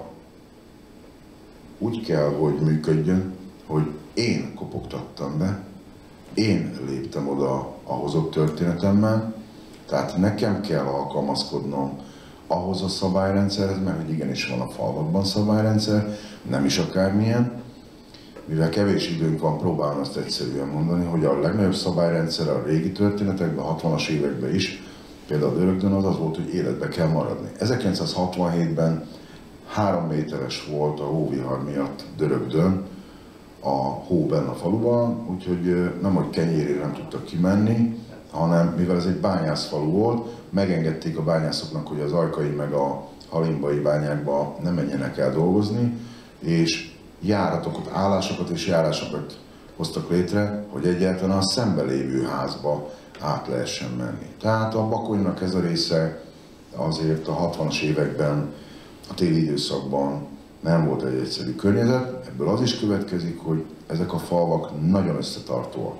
úgy kell, hogy működjön, hogy én kopogtattam be, én léptem oda a hozott történetemmel, tehát nekem kell alkalmazkodnom ahhoz a szabályrendszerhez, mert hogy igenis van a falvakban szabályrendszer, nem is akármilyen. Mivel kevés időnk van, próbálom azt egyszerűen mondani, hogy a legnagyobb szabályrendszer a régi történetekben, a hatvanas években is, például Dörögdön az az volt, hogy életbe kell maradni. ezerkilencszázhatvanhétben három méteres volt a hóvihar miatt Dörögdön, a hó benne a faluban, úgyhogy nem, hogy kenyérére nem tudtak kimenni, hanem mivel ez egy bányászfalu volt, megengedték a bányászoknak, hogy az ajkai meg a halimbai bányákba nem menjenek el dolgozni, és járatokat, állásokat és járásokat hoztak létre, hogy egyáltalán a szembe lévő házba át lehessen menni. Tehát a Bakonynak ez a része azért a hatvanas években, a téli időszakban nem volt egy egyszerű környezet, ebből az is következik, hogy ezek a falvak nagyon összetartóak.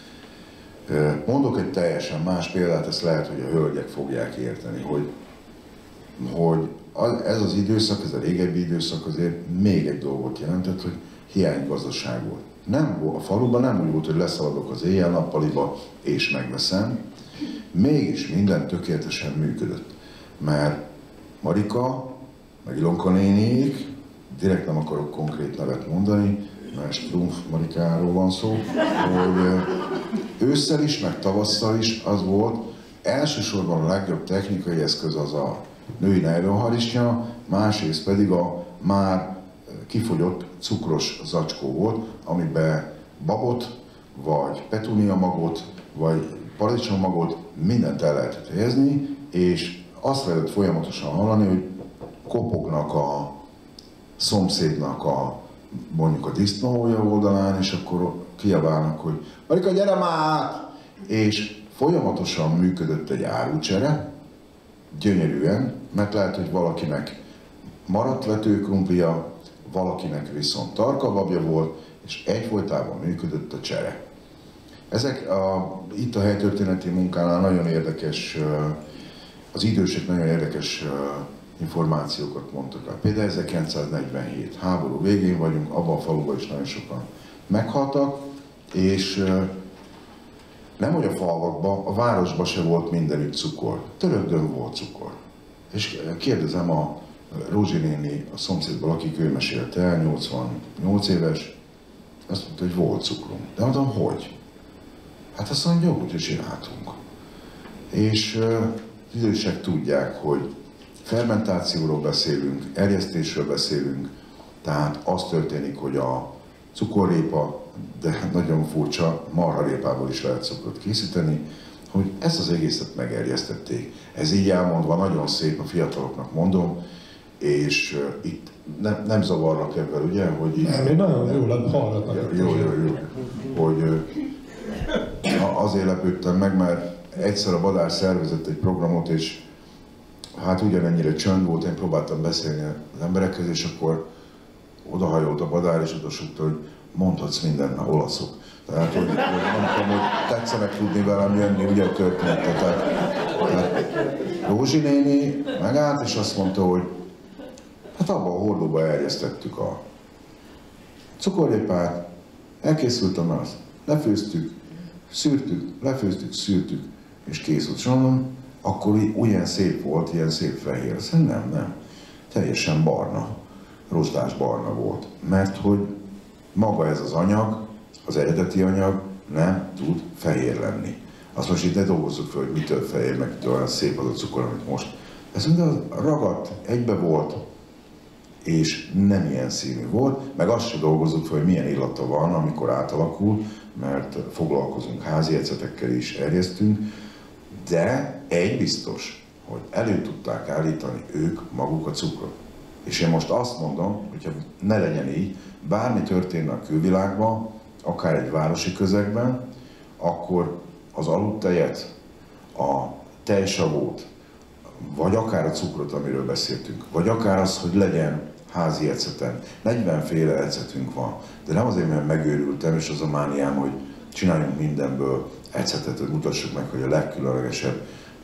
Mondok egy teljesen más példát, ezt lehet, hogy a hölgyek fogják érteni, hogy, hogy ez az időszak, ez a régebbi időszak azért még egy dolgot jelentett, hogy hiánygazdaság volt. Nem volt, a faluban nem úgy volt, hogy leszaladok az éjjel-nappaliba és megveszem, mégis minden tökéletesen működött. Mert Marika, meg Ilonka néniék, direkt nem akarok konkrét nevet mondani, mert Strumpf Marikáról van szó, hogy ősszel is, meg tavasszal is az volt, elsősorban a legjobb technikai eszköz az a női nejlonharisnya, másrészt pedig a már kifogyott cukros zacskó volt, amiben babot, vagy petúnia magot, vagy paradicsom mindent el lehetett helyezni, és azt lehetett folyamatosan hallani, hogy kopognak a szomszédnak a, mondjuk a disznóolja oldalán, és akkor kiabálnak, hogy Marika, gyere már át! És folyamatosan működött egy árucsere, gyönyörűen, mert lehet, hogy valakinek maradt vetőkrumplia, valakinek viszont tarkababja volt, és egyfolytában működött a csere. Ezek a, itt a helytörténeti munkánál nagyon érdekes, az idősek nagyon érdekes információkat mondtak el. Például ezerkilencszáznegyvenhét, háború végén vagyunk, abban a faluban is nagyon sokan meghaltak, és nem, hogy a falvakban, a városban se volt mindenütt cukor. Dörögdön volt cukor. És kérdezem a Rózsi néni, a szomszédból, akik ő mesélte el, nyolcvannyolc éves, azt mondta, hogy volt cukrom. De mondtam, hogy? Hát azt mondja, hogy csináltunk. És az idősek tudják, hogy fermentációról beszélünk, erjesztésről beszélünk, tehát az történik, hogy a cukorrépa, de nagyon furcsa, marharépából is lehet cukrot készíteni, hogy ezt az egészet megerjesztették. Ez így elmondva nagyon szép, a fiataloknak mondom, és uh, itt ne, nem zavarlak ebben, ugye, hogy így... Nem, én nagyon jól hallgatnak. Jó, jó, jó, hogy uh, azért lepődtem meg, mert egyszer a Badár szervezett egy programot, és hát ugyanennyire csönd volt, én próbáltam beszélni az emberekhez, és akkor odahajolt a Badár, és odasúgta, hogy mondhatsz mindent, na olaszok. Tehát, hogy, hogy nem tudom, hogy tetszenek tudni velem jönni, ugye a történetet. Tehát, tehát Rózsi néni megállt, és azt mondta, hogy hát abban a hordóba erjesztettük a cukorrépát, elkészült a mász, lefőztük, szűrtük, lefőztük, szűrtük, és kész volt. És mondom, akkor olyan szép volt, ilyen szép fehér. Szerintem nem, nem. Teljesen barna, rozsdás barna volt. Mert hogy maga ez az anyag, az eredeti anyag nem tud fehér lenni. Azt most itt ne dolgozzuk fel, hogy mitől fehér, meg mitől olyan szép az a cukor, amit most. Ez minden ragadt, egybe volt, és nem ilyen színű volt, meg azt se dolgozzuk fel, hogy milyen illata van, amikor átalakul, mert foglalkozunk házi ecetekkel is, erjesztünk, de egy biztos, hogy elő tudták állítani ők maguk a cukrot. És én most azt mondom, hogyha ne legyen így, bármi történne a külvilágban, akár egy városi közegben, akkor az aludtejet, a tejsavót, vagy akár a cukrot, amiről beszéltünk, vagy akár az, hogy legyen házi eceten. negyvenféle ecetünk van, de nem azért, mert megőrültem, és az a mániám, hogy csináljunk mindenből ecetet, hogy mutassuk meg, hogy a legkülönlegesebb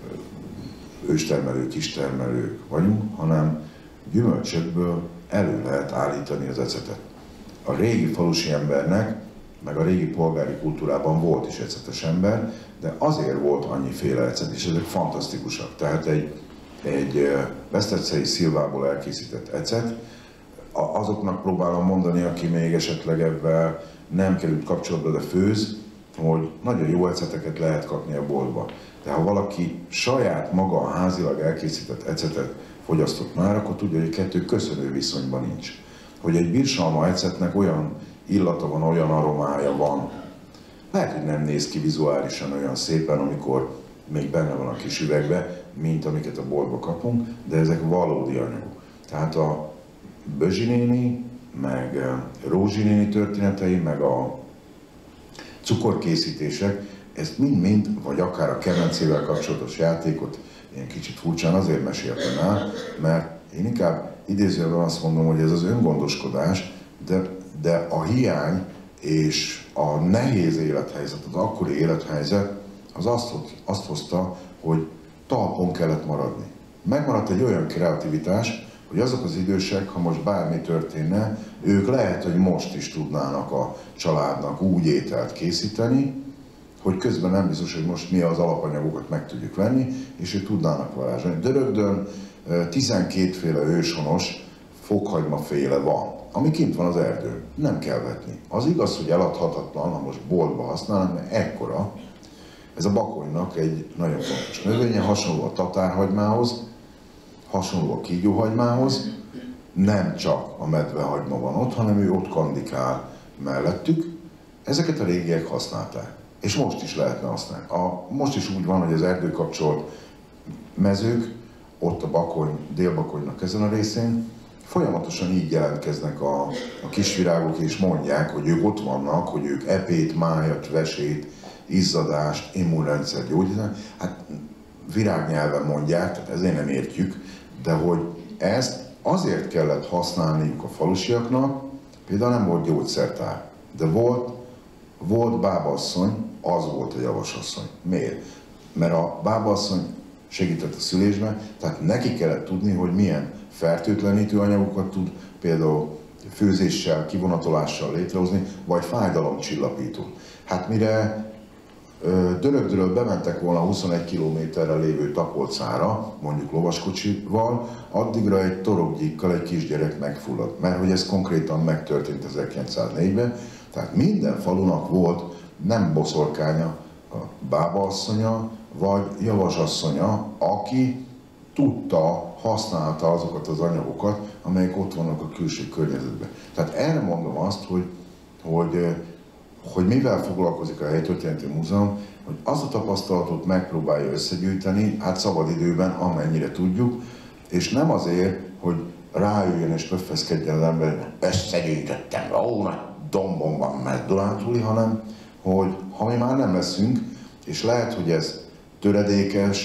őstermelő, kistermelők vagyunk, hanem gyümölcsökből elő lehet állítani az ecetet. A régi falusi embernek, meg a régi polgári kultúrában volt is ecetes ember, de azért volt annyiféle ecet, és ezek fantasztikusak. Tehát egy, egy vesztetszei szilvából elkészített ecet, azoknak próbálom mondani, aki még esetleg ebben nem került kapcsolatba, de főz, hogy nagyon jó eceteket lehet kapni a boltba. De ha valaki saját maga házilag elkészített ecetet fogyasztott már, akkor tudja, hogy kettő köszönő viszonyban nincs. Hogy egy birsalma ecetnek olyan illata van, olyan aromája van. Lehet, hogy nem néz ki vizuálisan olyan szépen, amikor még benne van a kis üvegbe, mint amiket a boltba kapunk, de ezek valódi anyagok. Tehát a Bözsi néni, meg Rózsi néni történetei, meg a cukorkészítések, ezt mind-mind, vagy akár a kemencével kapcsolatos játékot, ilyen kicsit furcsán azért meséltem el, mert én inkább idézőjelben azt mondom, hogy ez az öngondoskodás, de, de a hiány és a nehéz élethelyzet, az akkori élethelyzet, az azt, azt hozta, hogy talpon kellett maradni. Megmaradt egy olyan kreativitás, hogy azok az idősek, ha most bármi történne, ők lehet, hogy most is tudnának a családnak úgy ételt készíteni, hogy közben nem biztos, hogy most mi az alapanyagokat meg tudjuk venni, és ők tudnának varázsolni. Dörögdön tizenkétféle őshonos fokhagymaféle van, ami kint van az erdőn. Nem kell vetni. Az igaz, hogy eladhatatlan, ha most boltba használnak, mert ekkora. Ez a bakonynak egy nagyon fontos növénye, hasonló a tatárhagymához, hasonló a kígyóhagymához, nem csak a medvehagyma van ott, hanem ő ott kandikál mellettük. Ezeket a régiek használták, és most is lehetne használni. A, most is úgy van, hogy az erdőkapcsolt mezők, ott a Bakony, Délbakonynak ezen a részén, folyamatosan így jelentkeznek a, a kisvirágok, és mondják, hogy ők ott vannak, hogy ők epét, májat, vesét, izzadást, immunrendszer gyógyítani. Hát virágnyelven mondják, tehát ezért nem értjük, de hogy ezt azért kellett használniuk a falusiaknak, például nem volt gyógyszertár, de volt, volt bábasszony, az volt a javasasszony. Miért? Mert a bábasszony segített a szülésben, tehát neki kellett tudni, hogy milyen fertőtlenítő anyagokat tud például főzéssel, kivonatolással létrehozni, vagy fájdalomcsillapító. Hát mire Dörögdről bementek volna huszonegy kilométerre lévő Tapolcára, mondjuk lovaskocsival, addigra egy torokgyíkkal egy kisgyerek megfulladt, mert hogy ez konkrétan megtörtént ezerkilencszáznégyben, tehát minden falunak volt nem boszorkánya, a bábaasszonya, vagy javasasszonya, aki tudta, használta azokat az anyagokat, amelyek ott vannak a külső környezetben. Tehát erre mondom azt, hogy, hogy hogy mivel foglalkozik a Helytörténeti Múzeum, hogy azt a tapasztalatot megpróbálja összegyűjteni, hát szabadidőben, amennyire tudjuk, és nem azért, hogy rájöjjön és pöffeszkedjen az ember, összegyűjtöttem, ó, nagy dombom van, mert Dunántúli, hanem hogy ha mi már nem leszünk, és lehet, hogy ez töredékes,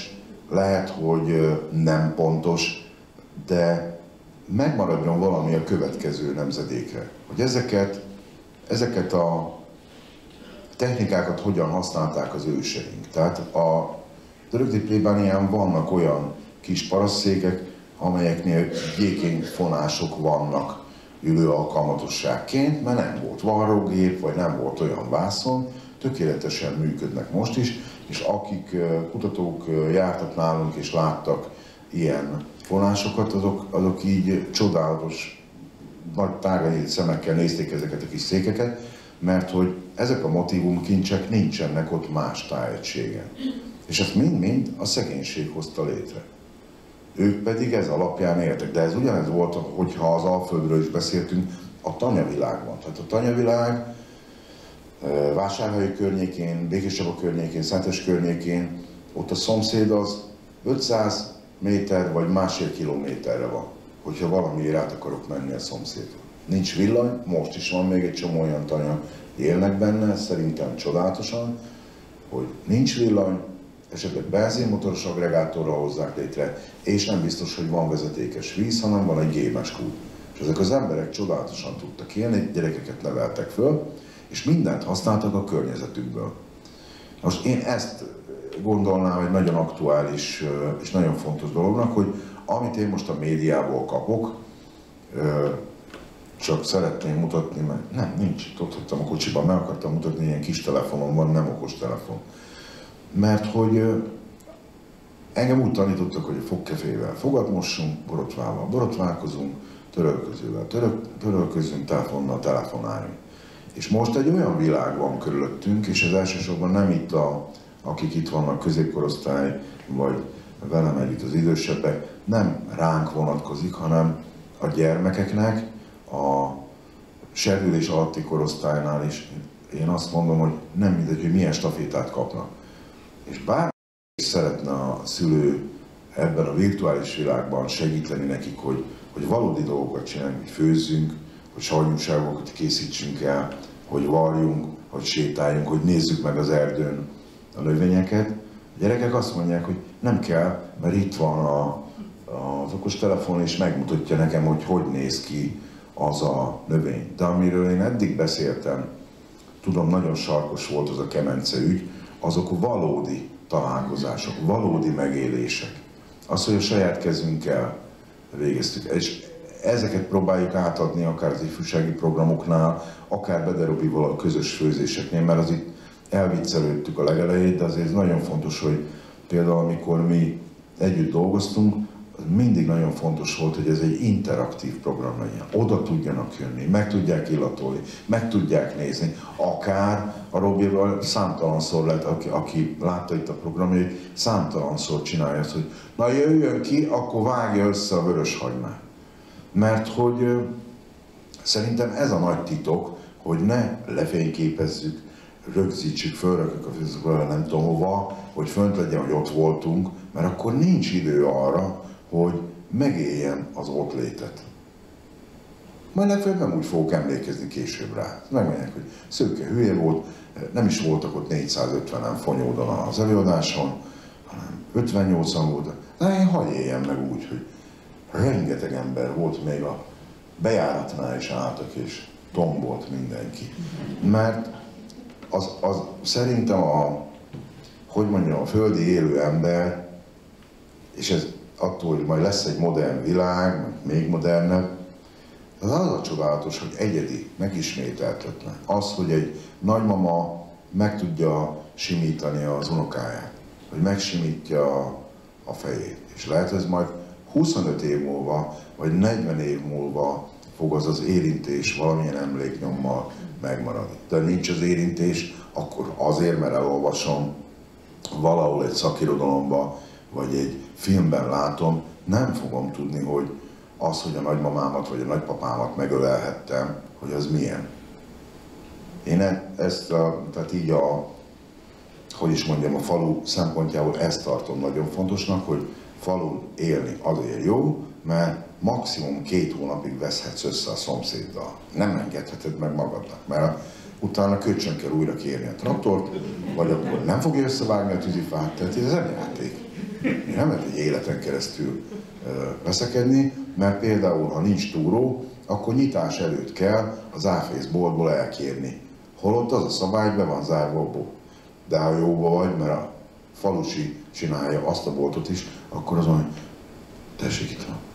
lehet, hogy nem pontos, de megmaradjon valami a következő nemzedékre. Hogy ezeket, ezeket a technikákat hogyan használták az őseink. Tehát a törökdi plébánián vannak olyan kis parasszékek, amelyeknél gyékény fonások vannak ülő alkalmatosságként, mert nem volt varrógép, vagy nem volt olyan vászon, tökéletesen működnek most is, és akik kutatók jártak nálunk és láttak ilyen fonásokat, azok, azok így csodálatos, nagy tárganyílt szemekkel nézték ezeket a kis székeket, mert hogy ezek a motívumkincsek nincsenek ott más tájegységen. És ezt mind-mind a szegénység hozta létre. Ők pedig ez alapján éltek. De ez ugyanez volt, hogyha az Alföldről is beszéltünk, a tanyavilágban. Tehát a tanyavilág Vásárhelyi környékén, Békéscsaba környékén, Szentes környékén, ott a szomszéd az ötszáz méter vagy másfél kilométerre van, hogyha valamiért át akarok menni a szomszédra. Nincs villany, most is van még egy csomó olyan tanya, élnek benne, szerintem csodálatosan, hogy nincs villany, esetleg benzinmotoros aggregátorral hozzák létre, és nem biztos, hogy van vezetékes víz, hanem van egy gémes kút. És ezek az emberek csodálatosan tudtak élni, gyerekeket neveltek föl, és mindent használtak a környezetükből. Most én ezt gondolnám egy nagyon aktuális és nagyon fontos dolognak, hogy amit én most a médiából kapok, csak szeretném mutatni, mert nem, nincs, ott hagytam a kocsiban, meg akartam mutatni, ilyen kis telefonom van, nem okos telefon. Mert hogy engem úgy tanítottak, hogy a fogkefével fogat mossunk, borotvával borotválkozunk, törölközővel török, törölközünk, telefonnal telefonáljunk. És most egy olyan világ van körülöttünk, és ez elsősorban nem itt a, akik itt vannak, középkorosztály, vagy velem együtt az idősebbek, nem ránk vonatkozik, hanem a gyermekeknek, a serdülés alatti korosztálynál is. Én azt mondom, hogy nem mindegy, hogy milyen stafétát kapnak. És bármi szeretne a szülő ebben a virtuális világban segíteni nekik, hogy, hogy valódi dolgokat csináljunk, hogy főzzünk, hogy savanyúságokat készítsünk el, hogy varjunk, hogy sétáljunk, hogy nézzük meg az erdőn a növényeket. A gyerekek azt mondják, hogy nem kell, mert itt van a, az okostelefon, és megmutatja nekem, hogy hogy néz ki az a növény. De amiről én eddig beszéltem, tudom, nagyon sarkos volt az a kemence ügy, azok valódi találkozások, valódi megélések. Az, hogy a saját kezünkkel végeztük. És ezeket próbáljuk átadni akár az ifjúsági programoknál, akár Bede Robival a közös főzéseknél, mert az itt elviccelődtük a legelejét, de azért nagyon fontos, hogy például amikor mi együtt dolgoztunk, mindig nagyon fontos volt, hogy ez egy interaktív program legyen. Oda tudjanak jönni, meg tudják illatolni, meg tudják nézni. Akár a Robival számtalanszor lett, aki, aki látta itt a programjait, számtalanszor csinálja azt, hogy na jöjjön ki, akkor vágja össze a vöröshagymát. Mert hogy szerintem ez a nagy titok, hogy ne lefényképezzük, rögzítsük, fölrakjuk a Facebookra, nem tudom hova, hogy fönt legyen, hogy ott voltunk, mert akkor nincs idő arra, hogy megéljen az ott létet. Majd legfeljebb nem úgy fogok emlékezni később rá. Megmondják, hogy Szőke hülye volt, nem is voltak ott négyszázötvenen Fonyódon az előadáson, hanem ötvennyolcan voltak. De én hagyj éljen meg úgy, hogy rengeteg ember volt, még a bejáratnál is álltak, és tombolt mindenki. Mert az, az szerintem a, hogy mondjam, a földi élő ember, és ez attól, hogy majd lesz egy modern világ, még modernebb, az az a csodálatos, hogy egyedi, megismételtetlen. Az, hogy egy nagymama meg tudja simítani az unokáját, hogy megsimítja a fejét. És lehet, ez majd huszonöt év múlva, vagy negyven év múlva fog az az érintés valamilyen emléknyommal megmaradni. De nincs az érintés, akkor azért, mert elolvasom valahol egy szakirodalomban, vagy egy filmben látom, nem fogom tudni, hogy az, hogy a nagymamámat vagy a nagypapámat megölelhettem, hogy az milyen. Én ezt, a, tehát így a, hogy is mondjam, a falu szempontjából ezt tartom nagyon fontosnak, hogy falun élni azért jó, mert maximum két hónapig veszhetsz össze a szomszéddal. Nem engedheted meg magadnak, mert utána kölcsön kell újra kérni a traktort, vagy akkor nem fogja összevágni a tűzifát, tehát ez nem játék. Nem lehet egy életen keresztül veszekedni, mert például, ha nincs túró, akkor nyitás előtt kell az áfész boltból elkérni. Holott az a szabály, hogy be van zárva a bolt. De ha jóba vagy, mert a falusi csinálja azt a boltot is, akkor az mondja, tessék itt van.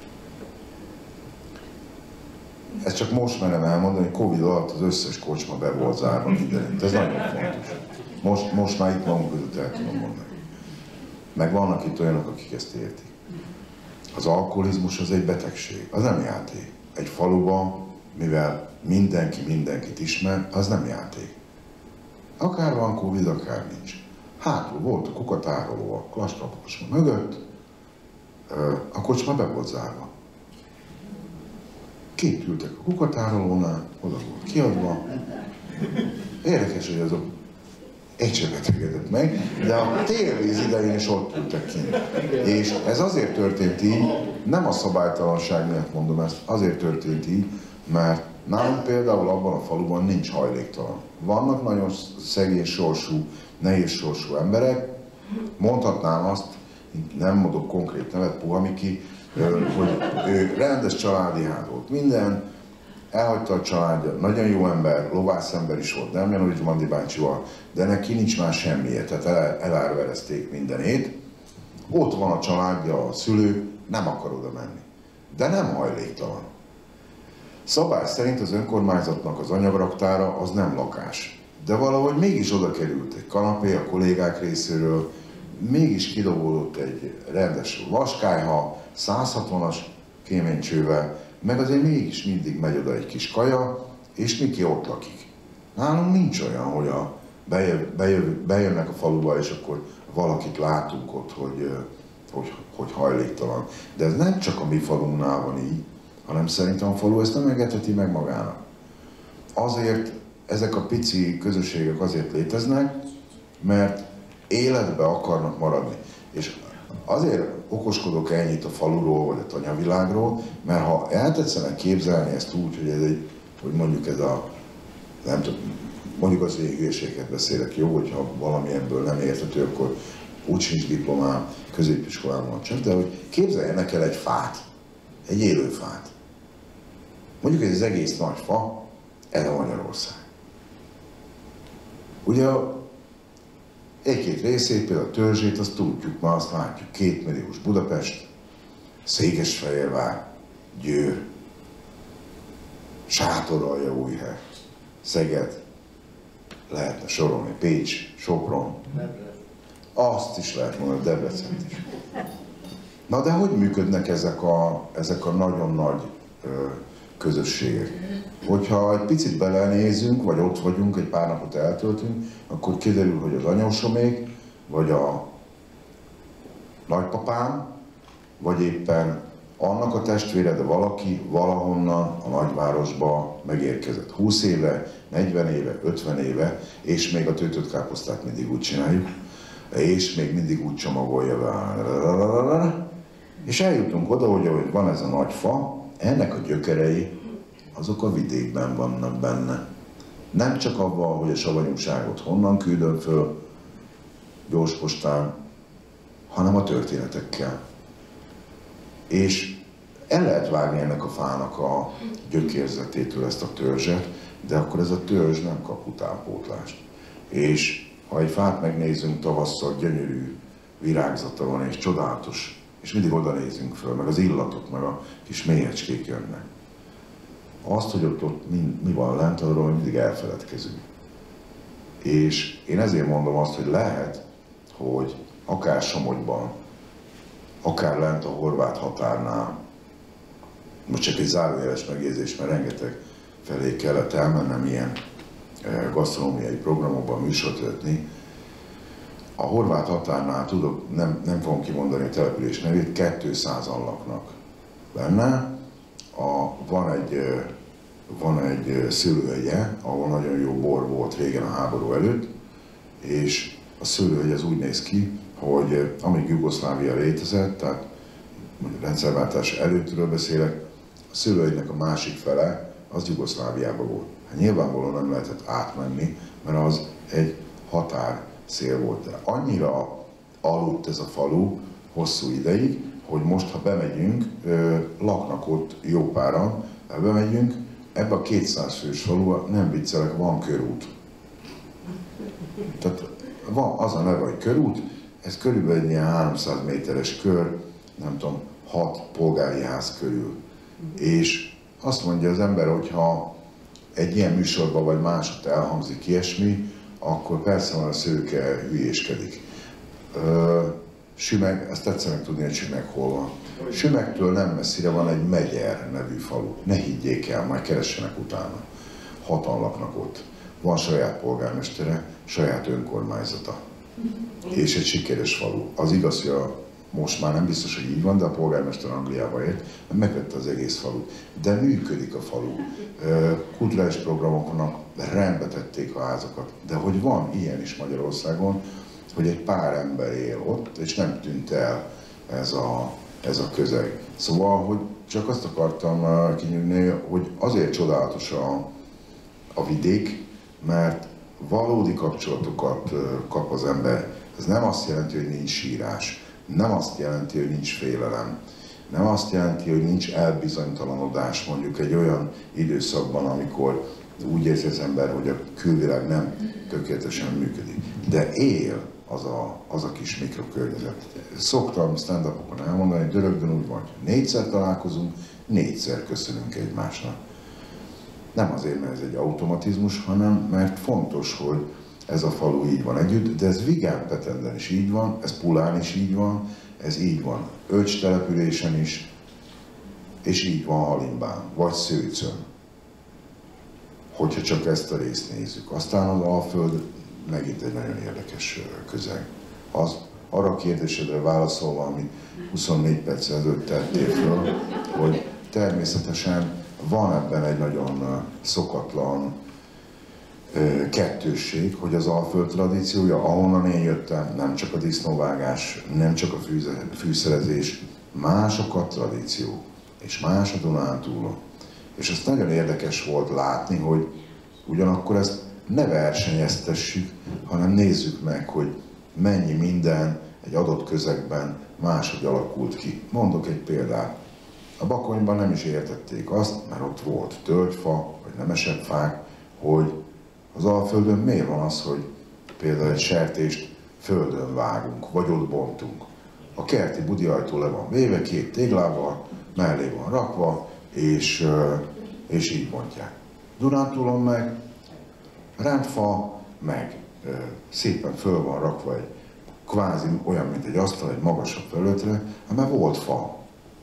Ezt csak most merem elmondani, hogy Covid alatt az összes kocsma be volt zárva mindenütt. Ez nagyon fontos. Most, most már itt magunk között el tudom mondani. Meg vannak itt olyanok, akik ezt értik. Az alkoholizmus az egy betegség, az nem játék. Egy faluban, mivel mindenki mindenkit ismer, az nem játék. Akár van Covid, akár nincs. Hátul volt a kukatároló a Klasta-kocsma mögött, a kocsma be volt zárva. Kint ültek a kukatárolónál, oda volt kiadva. Érdekes, hogy azok egy sem betegedett meg, de a télvíz idején is ott ültek kint. És ez azért történt így, nem a szabálytalanság miatt mondom ezt, azért történt így, mert nálunk például abban a faluban nincs hajléktalan. Vannak nagyon szegény sorsú, nehéz sorsú emberek, mondhatnám azt, nem mondok konkrét nevet, Puha Miki, hogy ő rendes családi ház volt minden, elhagyta a családja, nagyon jó ember, lovász ember is volt, nem Janovics Mandi bácsival, de neki nincs már semmiért, tehát el, elárverezték mindenét. Ott van a családja, a szülők, nem akar oda menni. De nem hajléktalan. Szabály szerint az önkormányzatnak az anyagraktára az nem lakás. De valahogy mégis oda került egy kanapé a kollégák részéről, mégis kidobódott egy rendes vaskályha, száz hatvanas kéménycsővel, meg azért mégis mindig megy oda egy kis kaja, és Miki ott lakik. Nálunk nincs olyan, hogy a bejöv, bejöv, bejönnek a faluba, és akkor valakit látunk ott, hogy, hogy, hogy hajléktalan. De ez nem csak a mi falunknál van így, hanem szerintem a falu ezt nem engedheti meg magának. Azért ezek a pici közösségek azért léteznek, mert életbe akarnak maradni. És azért okoskodok ennyit a faluról, vagy a tanyavilágról, mert ha el tetszenek képzelni ezt úgy, hogy ez egy, hogy mondjuk ez a, nem tudom, mondjuk az hülyeséget beszélek, jó, hogyha valami ebből nem érthető, akkor úgy sincs diplomám, középiskolám van csak, de hogy képzeljenek el egy fát, egy élő fát. Mondjuk ez az egész nagy fa, ez a Magyarország. Ugye egy-két részét, például a törzsét, azt tudjuk, ma azt látjuk, kétmilliós Budapest, Székesfehérvár, Győr, Sátoraljaújhely, Szeged, lehetne sorolni, Pécs, Sopron, azt is lehet mondani, Debrecent is. Na de hogy működnek ezek a, ezek a nagyon nagy ö, közösségek? Hogyha egy picit belenézünk, vagy ott vagyunk, egy pár napot eltöltünk, akkor kiderül, hogy az anyósomék, vagy a nagypapám, vagy éppen annak a testvére, de valaki valahonnan a nagyvárosba megérkezett. húsz éve, negyven éve, ötven éve, és még a töltött káposztát mindig úgy csináljuk, és még mindig úgy csomagolja be. És eljutunk oda, hogy van ez a nagy fa, ennek a gyökerei, azok a vidékben vannak benne. Nem csak abban, hogy a savanyúságot honnan küldöm föl gyorspostán, hanem a történetekkel. És el lehet vágni ennek a fának a gyökérzetétől ezt a törzset, de akkor ez a törzs nem kap utánpótlást. És ha egy fát megnézünk tavasszal, gyönyörű virágzata van és csodálatos, és mindig oda nézünk föl, meg az illatok, meg a kis méhecskék jönnek. Azt, hogy ott, ott mi, mi van lent, arról mindig elfeledkezünk. És én ezért mondom azt, hogy lehet, hogy akár Somogyban, akár lent a horvát határnál, most csak egy zárójeles megjegyzés, mert rengeteg felé kellett elmennem ilyen gasztronómiai programokban műsort vezetni. A horvát határnál tudok, nem, nem fogom kimondani a település nevét, kétszázan laknak benne. A, van egy, van egy szőlőhegye, ahol nagyon jó bor volt régen a háború előtt, és a szőlőhegy az úgy néz ki, hogy amíg Jugoszlávia létezett, tehát mondjuk rendszerváltás előttről beszélek, a szőlőhegynek a másik fele az Jugoszláviában volt. Hát nyilvánvalóan nem lehetett átmenni, mert az egy határszél volt. De annyira aludt ez a falu hosszú ideig, hogy most, ha bemegyünk, laknak ott jó páran, ha bemegyünk, ebbe a kétszáz fős faluba, nem viccelek, van körút. Tehát van az a neve, hogy körút, ez körülbelül ilyen háromszáz méteres kör, nem tudom, hat polgári ház körül. És azt mondja az ember, hogy ha egy ilyen műsorban vagy másod elhangzik ilyesmi, akkor persze van a szőke hülyéskedik. Sümeg, ezt tetszenek tudni, hogy Sümeg hol van. Sümegtől nem messzire van egy Megyer nevű falu. Ne higgyék el, majd keressenek utána. Hatan laknak ott. Van saját polgármestere, saját önkormányzata. És egy sikeres falu. Az igaz, hogy a, most már nem biztos, hogy így van, de a polgármester Angliába ért, mert megvette az egész falut. De működik a falu. Kulturális programoknak rendbe tették a házakat. De hogy van ilyen is Magyarországon, hogy egy pár ember él ott, és nem tűnt el ez a, ez a közeg. Szóval, hogy csak azt akartam kinyugni, hogy azért csodálatos a, a vidék, mert valódi kapcsolatokat kap az ember. Ez nem azt jelenti, hogy nincs sírás, nem azt jelenti, hogy nincs félelem, nem azt jelenti, hogy nincs elbizonytalanodás mondjuk egy olyan időszakban, amikor úgy érzi az ember, hogy a külvilág nem tökéletesen működik. De él az a, az a kis mikrokörnyezet. Szoktam stand-upokon elmondani, hogy Dörögdön úgy van, hogy négyszer találkozunk, négyszer köszönünk egymásnak. Nem azért, mert ez egy automatizmus, hanem mert fontos, hogy ez a falu így van együtt, de ez Vigán-Petenden is így van, ez Pulán is így van, ez így van Ölcs településen is, és így van Halimbán, vagy Szőcön, hogyha csak ezt a részt nézzük. Aztán az Alföld megint egy nagyon érdekes közeg. Az, arra a kérdésedre válaszolva, amit huszonnégy perccel ezelőtt tettél föl, hogy természetesen van ebben egy nagyon szokatlan kettősség, hogy az Alföld tradíciója, ahonnan én jöttem, nem csak a disznóvágás, nem csak a fűszerezés, mások a tradíció, és más a Dunántúlon. És ezt nagyon érdekes volt látni, hogy ugyanakkor ezt ne versenyeztessük, hanem nézzük meg, hogy mennyi minden egy adott közegben máshogy alakult ki. Mondok egy példát. A Bakonyban nem is értették azt, mert ott volt tölgyfa, vagy nemesebb fák, hogy az Alföldön miért van az, hogy például egy sertést földön vágunk, vagy ott bontunk. A kerti budi ajtó le van véve, két téglával, mellé van rakva, és, és így bontják. Dunántúlon meg rendfa, meg szépen föl van rakva egy kvázi olyan, mint egy asztal, egy magasabb felületre, mert volt fa.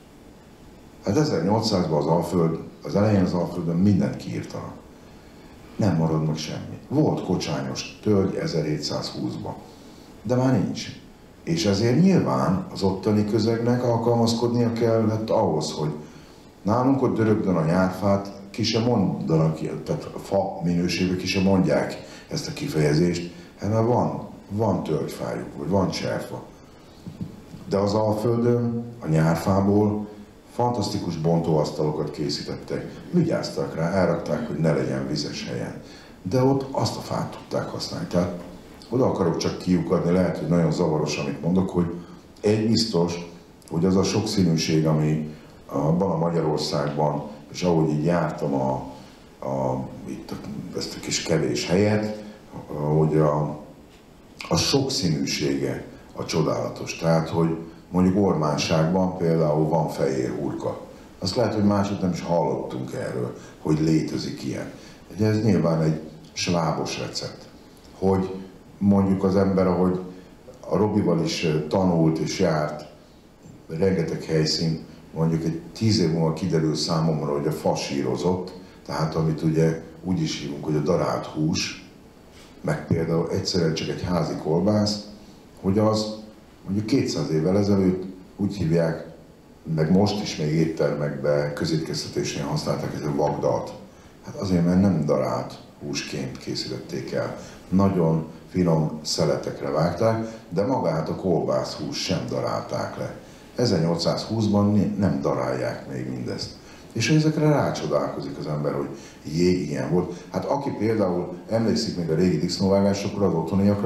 Hát ezernyolcszázban az Alföld, az elején az Alföldön mindent kiírtanak. Nem marad meg semmi. Volt kocsányos tölgy ezerhétszázhúszban, de már nincs. És ezért nyilván az ottani közegnek alkalmazkodnia kellett ahhoz, hogy nálunk ott Dörögdön a nyárfát ki sem mondanak, tehát a fa minőségben ki sem mondják ezt a kifejezést, mert van, van tölgyfájuk, vagy van cserfa. De az Alföldön, a nyárfából fantasztikus bontóasztalokat készítettek, vigyáztak rá, elrakták, hogy ne legyen vizes helyen. De ott azt a fát tudták használni. Tehát oda akarok csak kiukadni, lehet, hogy nagyon zavaros, amit mondok, hogy egy biztos, hogy az a sokszínűség, ami abban a Magyarországban, és ahogy így jártam a, a, itt a, ezt a kis kevés helyet, hogy a, a sokszínűsége a csodálatos. Tehát, hogy mondjuk Ormánságban például van fehér hurka. Azt lehet, hogy másod nem is hallottunk erről, hogy létezik ilyen. Ugye ez nyilván egy slábos recept, hogy mondjuk az ember, ahogy a Robival is tanult és járt rengeteg helyszín, mondjuk egy tíz év múlva kiderül számomra, hogy a fa sírozott, tehát amit ugye úgy is hívunk, hogy a darált hús, meg például egyszerűen csak egy házi kolbász, hogy az mondjuk kétszáz évvel ezelőtt úgy hívják, meg most is még éttermekben, közétkeztetésnél használták ezt a vagdalt. Hát azért, mert nem darált húsként készítették el. Nagyon finom szeletekre vágták, de magát a kolbászhús sem darálták le. ezernyolcszázhúszban nem darálják még mindezt. És ezekre rácsodálkozik az ember, hogy jé, ilyen volt. Hát aki például emlékszik még a régi disznóvágásokra, az otthoniakra,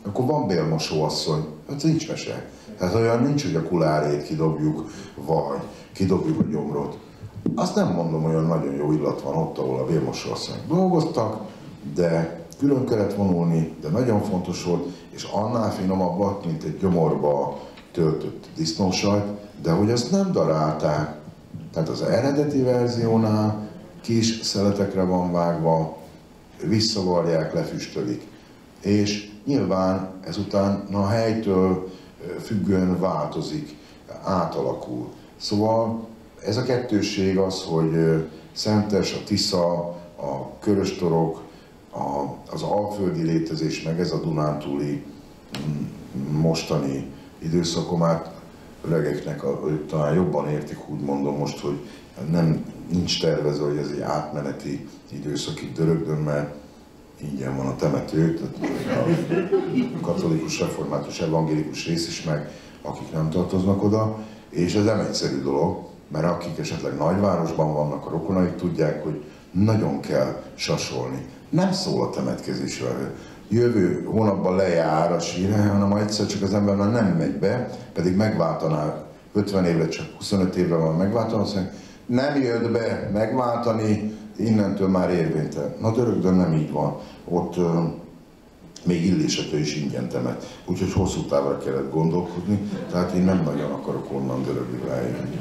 akkor van bélmosóasszony, hát nincs mese. Tehát olyan nincs, hogy a kulárét kidobjuk, vagy kidobjuk a gyomrot. Azt nem mondom, olyan nagyon jó illat van ott, ahol a bélmosóasszonyok dolgoztak, de külön kellett vonulni, de nagyon fontos volt, és annál finomabbat, mint egy gyomorba töltött disznósajt, de hogy azt nem darálták. Tehát az eredeti verziónál kis szeletekre van vágva, visszavarják, lefüstölik. És nyilván ezután a helytől függően változik, átalakul. Szóval ez a kettősség az, hogy Szentes, a Tisza, a Köröstorok, a, az alföldi létezés, meg ez a Dunántúli mostani időszakomát öregeknek a, talán jobban értik, úgy mondom most, hogy nem nincs tervezve, hogy ez egy átmeneti időszak itt Dörögdön, mert ingyen van a temető, tehát a katolikus, református, evangélikus rész is, meg akik nem tartoznak oda, és ez nem egyszerű dolog, mert akik esetleg nagyvárosban vannak, a rokonaik tudják, hogy nagyon kell sasolni. Nem szól a temetkezésről. Jövő hónapban lejár a sírhely, hanem ha egyszer csak az ember már nem megy be, pedig megváltaná, ötven évre, csak huszonöt évre van megváltani, azt mondja, nem jött be megváltani, innentől már érvénytelen. Na Dörögdön nem így van. Ott uh, még Illésetől is ingyen temet. Úgyhogy hosszú távra kellett gondolkodni, tehát én nem nagyon akarok onnan Dörögdre eljönni.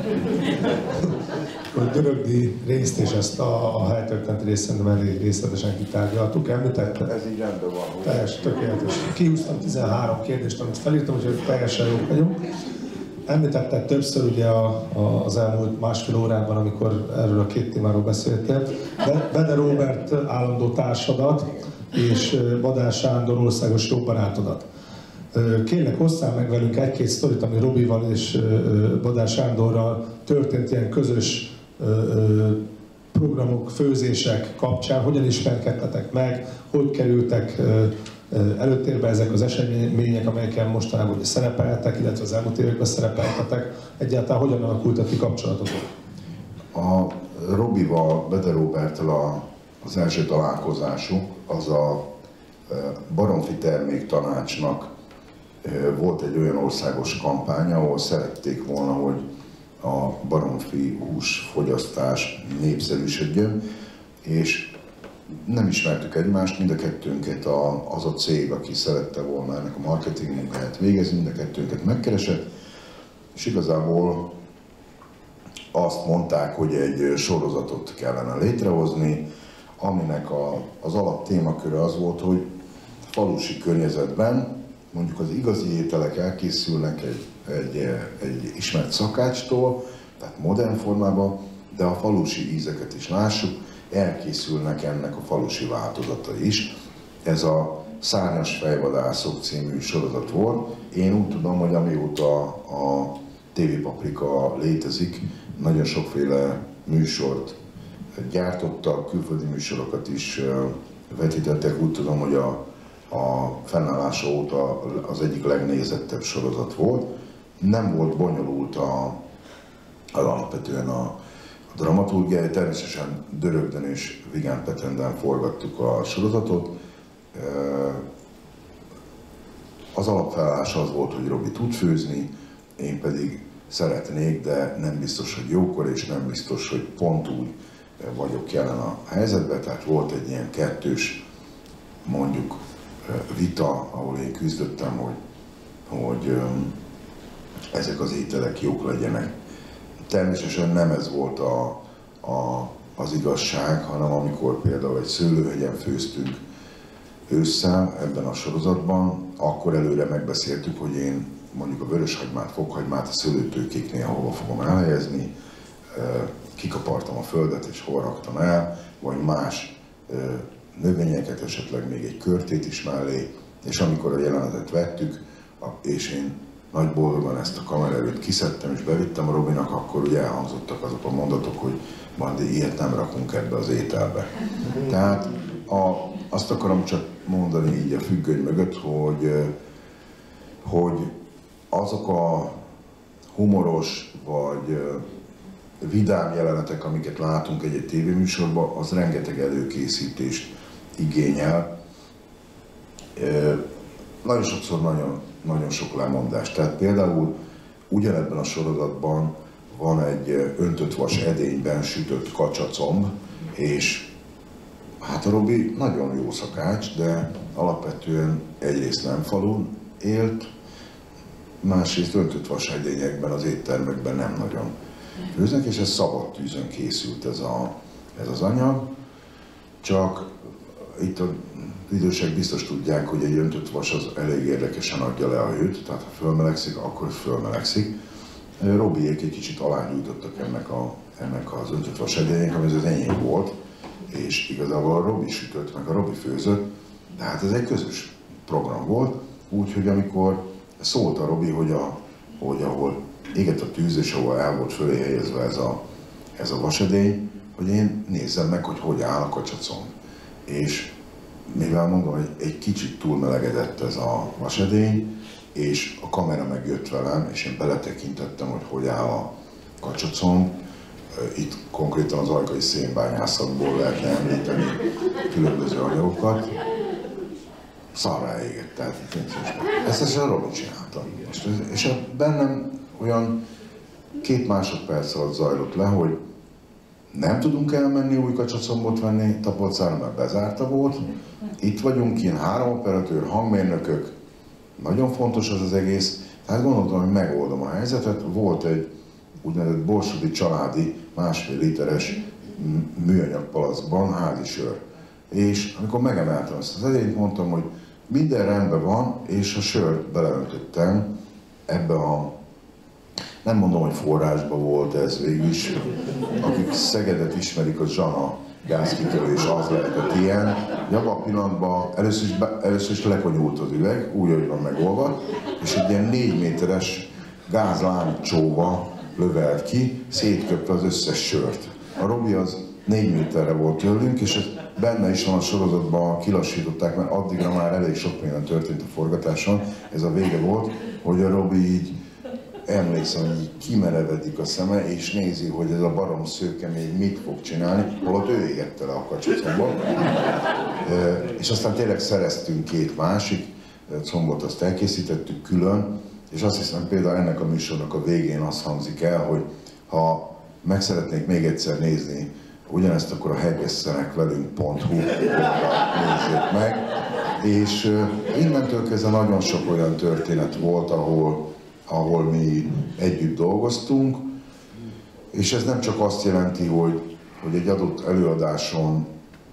A dörögdi részt és ezt a, a helytörténeti részt szerintem elég részletesen kitárgyaltuk, említetted? Ez így rendben van. Teljes, tökéletes. Kihúztam tizenhárom kérdést, amit felírtam, úgyhogy teljesen jók vagyunk. Említetted többször ugye a, a, az elmúlt másfél órában, amikor erről a két témáról beszéltél, Bede Róbert állandó társadat és Badár Sándor országos jó barátodat. Kérlek, hozzál meg velünk egy-két sztorit, ami Robival és Badár Sándorral történt ilyen közös programok, főzések kapcsán. Hogyan ismerkedtetek meg, hogy kerültek előtérbe ezek az események, amelyeken mostanában ugye szerepeltek, illetve az elmúlt években szerepeltetek. Egyáltalán hogyan alakult a ti kapcsolatotok? A Robival, Bede Róberttel az első találkozásunk az a Baromfi Terméktanácsnak volt egy olyan országos kampánya, ahol szerették volna, hogy a baromfi húsfogyasztás népszerűsödjön, és nem ismertük egymást, mind a kettőnket a, az a cég, aki szerette volna ennek a marketing munkáját végezni, mind a kettőnket megkeresett, és igazából azt mondták, hogy egy sorozatot kellene létrehozni, aminek a, az alap témaköre az volt, hogy falusi környezetben mondjuk az igazi ételek elkészülnek egy, egy, egy ismert szakácstól, tehát modern formában, de a falusi ízeket is lássuk, elkészülnek ennek a falusi változata is. Ez a Szárnyas fejvadászok című sorozat volt. Én úgy tudom, hogy amióta a té vé Paprika létezik, nagyon sokféle műsort gyártottak, külföldi műsorokat is vetítettek. Úgy tudom, hogy a, a fennállása óta az egyik legnézettebb sorozat volt. Nem volt bonyolult a, alapvetően a, a dramaturgia, természetesen Dörögdön és Vigán Petrenden forgattuk a sorozatot. Az alapfelállás az volt, hogy Robi tud főzni, én pedig szeretnék, de nem biztos, hogy jókor, és nem biztos, hogy pont úgy vagyok jelen a helyzetben, tehát volt egy ilyen kettős, mondjuk vita, ahol én küzdöttem, hogy, hogy ezek az ételek jók legyenek. Természetesen nem ez volt a, a, az igazság, hanem amikor például egy szőlőhegyen főztünk ősszel ebben a sorozatban, akkor előre megbeszéltük, hogy én mondjuk a vöröshagymát, fokhagymát a szőlőtőkéknél hova fogom elhelyezni, kikapartam a földet és hol raktam el, vagy más növényeket, esetleg még egy körtét is mellé, és amikor a jelenetet vettük, és én nagy boldogan ezt a kamera előtt kiszedtem és bevittem a Robinak, akkor ugye elhangzottak azok a mondatok, hogy majd ilyet nem rakunk ebbe az ételbe. Tehát a, azt akarom csak mondani így a függöny mögött, hogy, hogy azok a humoros vagy vidám jelenetek, amiket látunk egy-egy tévéműsorban, az rengeteg előkészítést igényel. nagyon sokszor nagyon, nagyon sok lemondás. Tehát például ugyanebben a sorozatban van egy öntött vas edényben sütött kacsacomb, és hát a Robi nagyon jó szakács, de alapvetően egyrészt nem falun élt, másrészt öntött vas edényekben, az éttermekben nem nagyon főznek, és ez szabad tűzön készült ez, a, ez az anyag. Csak itt az idősek biztos tudják, hogy egy öntött vas az elég érdekesen adja le a hőt, tehát ha fölmelegszik, akkor fölmelegszik. Robiék egy kicsit alányújtottak ennek, a, ennek az öntött vas edények, ami az enyém volt, és igazából a Robi sütött, meg a Robi főzött, de hát ez egy közös program volt, úgyhogy amikor szólt a Robi, hogy, a, hogy ahol égett a tűz, és ahol el volt fölé helyezve ez a, ez a vasedény, hogy én nézzem meg, hogy hogy áll a kacsacomb. És mivel mondom, hogy egy kicsit túlmelegedett ez a vasedény, és a kamera megjött velem, és én beletekintettem, hogy hogy áll a kacsacomb. Itt konkrétan az ajkai szénbányászatból lehetne említeni különböző anyagokat. Szarrá égett, tehát ezt, ezt a Robi csinálta. És, és bennem olyan két másodperc alatt zajlott le, hogy nem tudunk elmenni új kacsacombot venni Tapolcára, mert bezárta volt. Itt vagyunk, ilyen három operatőr, hangmérnökök, nagyon fontos az az egész. Tehát gondoltam, hogy megoldom a helyzetet. Volt egy úgynevezett borsodi családi másfél literes műanyag palackban házi sör. És amikor megemeltem ezt az edényt, mondtam, hogy minden rendben van, és a sört beleöntöttem ebbe a, nem mondom, hogy forrásba volt ez végül is, akik Szegedet ismerik, a Zsana gázkitörés, az lehetett ilyen. De abban a pillanatban először is, be, először is lekonyult az üveg, úgy, hogy van megolva, és egy ilyen négy méteres gázlánccsóva lövelt ki, szétköpte az összes sört. A Robi az négy méterre volt tőlünk, és ez benne is van a sorozatban, kilassították, mert addigra már elég sok minden történt a forgatáson. Ez a vége volt, hogy a Robi így, emlékszem, hogy így kimerevedik a szeme, és nézi, hogy ez a barom szőke még mit fog csinálni, holott ő égette le a kacsacombot. És aztán tényleg szereztünk két másik combot, azt elkészítettük külön, és azt hiszem például ennek a műsornak a végén azt hangzik el, hogy ha meg szeretnék még egyszer nézni ugyanezt, akkor a hegesszenek velünk pont hu nézzék meg. És uh, innentől kezdve nagyon sok olyan történet volt, ahol, ahol mi együtt dolgoztunk, és ez nem csak azt jelenti, hogy, hogy egy adott előadáson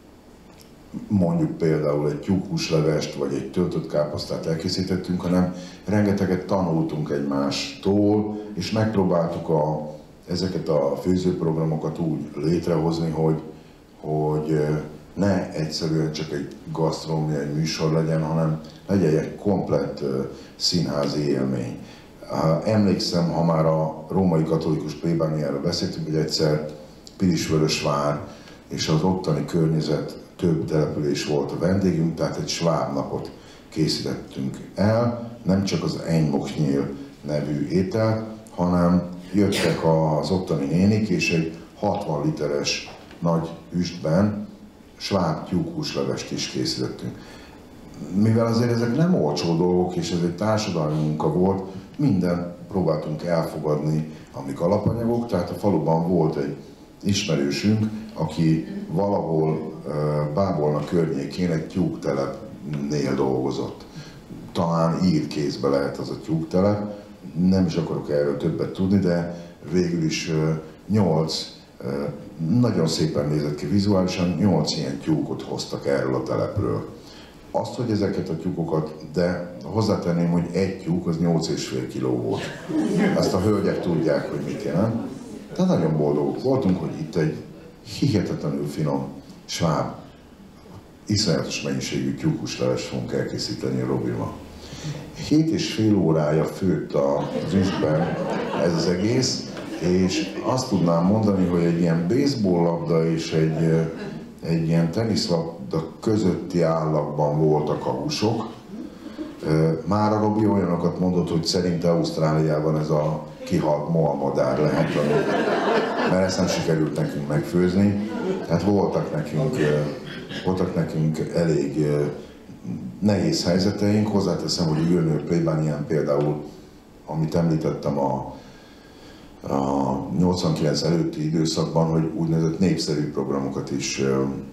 mondjuk például egy tyúkhúslevest vagy egy töltött káposztát elkészítettünk, hanem rengeteget tanultunk egymástól, és megpróbáltuk a, ezeket a főzőprogramokat úgy létrehozni, hogy, hogy ne egyszerűen csak egy gasztronómiai műsor legyen, hanem legyen egy komplett színházi élmény. Emlékszem, ha már a római katolikus plébániáról beszéltünk, hogy egyszer Pilisvörösvár és az ottani környezet több település volt a vendégünk, tehát egy sváb napot készítettünk el, nem csak az Einmoknyél nevű étel, hanem jöttek az ottani nénik, és egy hatvan literes nagy üstben sváb tyúkhúslevest is készítettünk. Mivel azért ezek nem olcsó dolgok, és ez egy társadalmi munka volt, minden próbáltunk elfogadni, amik alapanyagok, tehát a faluban volt egy ismerősünk, aki valahol Bábolna környékén egy tyúktelepnél dolgozott. Talán írt kézbe lehet az a tyúktelep, nem is akarok erről többet tudni, de végül is nyolc, nagyon szépen nézett ki vizuálisan, nyolc ilyen tyúkot hoztak erről a telepről. Azt, hogy ezeket a tyúkokat, de hozzátenném, hogy egy tyúk az nyolc és fél kiló volt. Ezt a hölgyek tudják, hogy mit jelent. De nagyon boldogok voltunk, hogy itt egy hihetetlenül finom, sváb, iszonyatos mennyiségű tyúkhúslevest fogunk elkészíteni a Robival. Hét és fél órája főtt az üstben ez az egész, és azt tudnám mondani, hogy egy ilyen baseball-labda és egy, egy ilyen teniszlabda közötti állagban voltak a húsok. Már a Robi olyanokat mondott, hogy szerinte Ausztráliában ez a kihalt moamadár lehet, mert ezt nem sikerült nekünk megfőzni. Tehát voltak nekünk, voltak nekünk elég nehéz helyzeteink. Hozzáteszem, hogy ülnő plébánián például, amit említettem a, a nyolcvankilenc előtti időszakban, hogy úgynevezett népszerű programokat is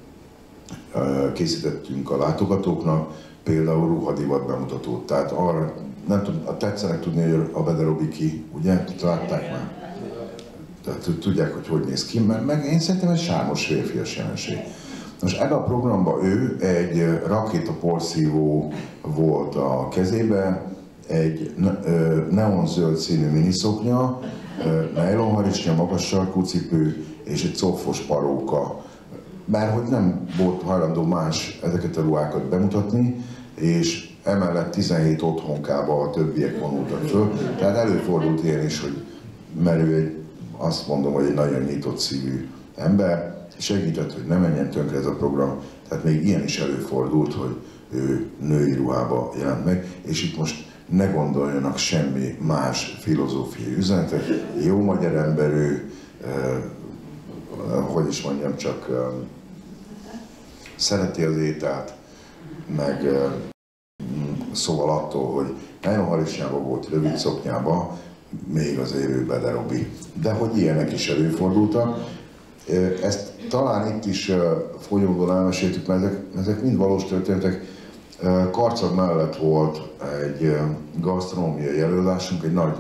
készítettünk a látogatóknak, például ruhadivat bemutatót. Tehát arra, nem tudom, tetszenek tudni, hogy a Bede Robi ki, ugye? Látták már? Tehát tudják, hogy hogy néz ki, mert meg én szerintem egy sármos férfias jelenség. Most ebben a programban ő egy rakétaporszívó volt a kezébe, egy neonzöld színű miniszoknya, nejlonharisnya, magas sarkú cipő és egy coffos paróka. Mert hogy nem volt hajlandó más ezeket a ruhákat bemutatni, és emellett tizenhét otthonkába a többiek vonultak föl. Tehát előfordult ilyen is, hogy mert ő egy, azt mondom, hogy egy nagyon nyitott szívű ember, segített, hogy ne menjen tönkre ez a program. Tehát még ilyen is előfordult, hogy ő női ruhába jelent meg, és itt most ne gondoljanak semmi más filozófiai üzenetet. Jó magyar ember ő, eh, hogy is mondjam, csak eh, szereti az ételt, meg eh, szóval attól, hogy nagyon harisnyában volt, rövid szoknyában, még azért ő Bede Robi. De hogy ilyenek is előfordultak. Ezt talán itt is folyóból elmeséltük, mert ezek, ezek mind valós történetek. Karcag mellett volt egy gasztronómiai előadásunk, egy nagy,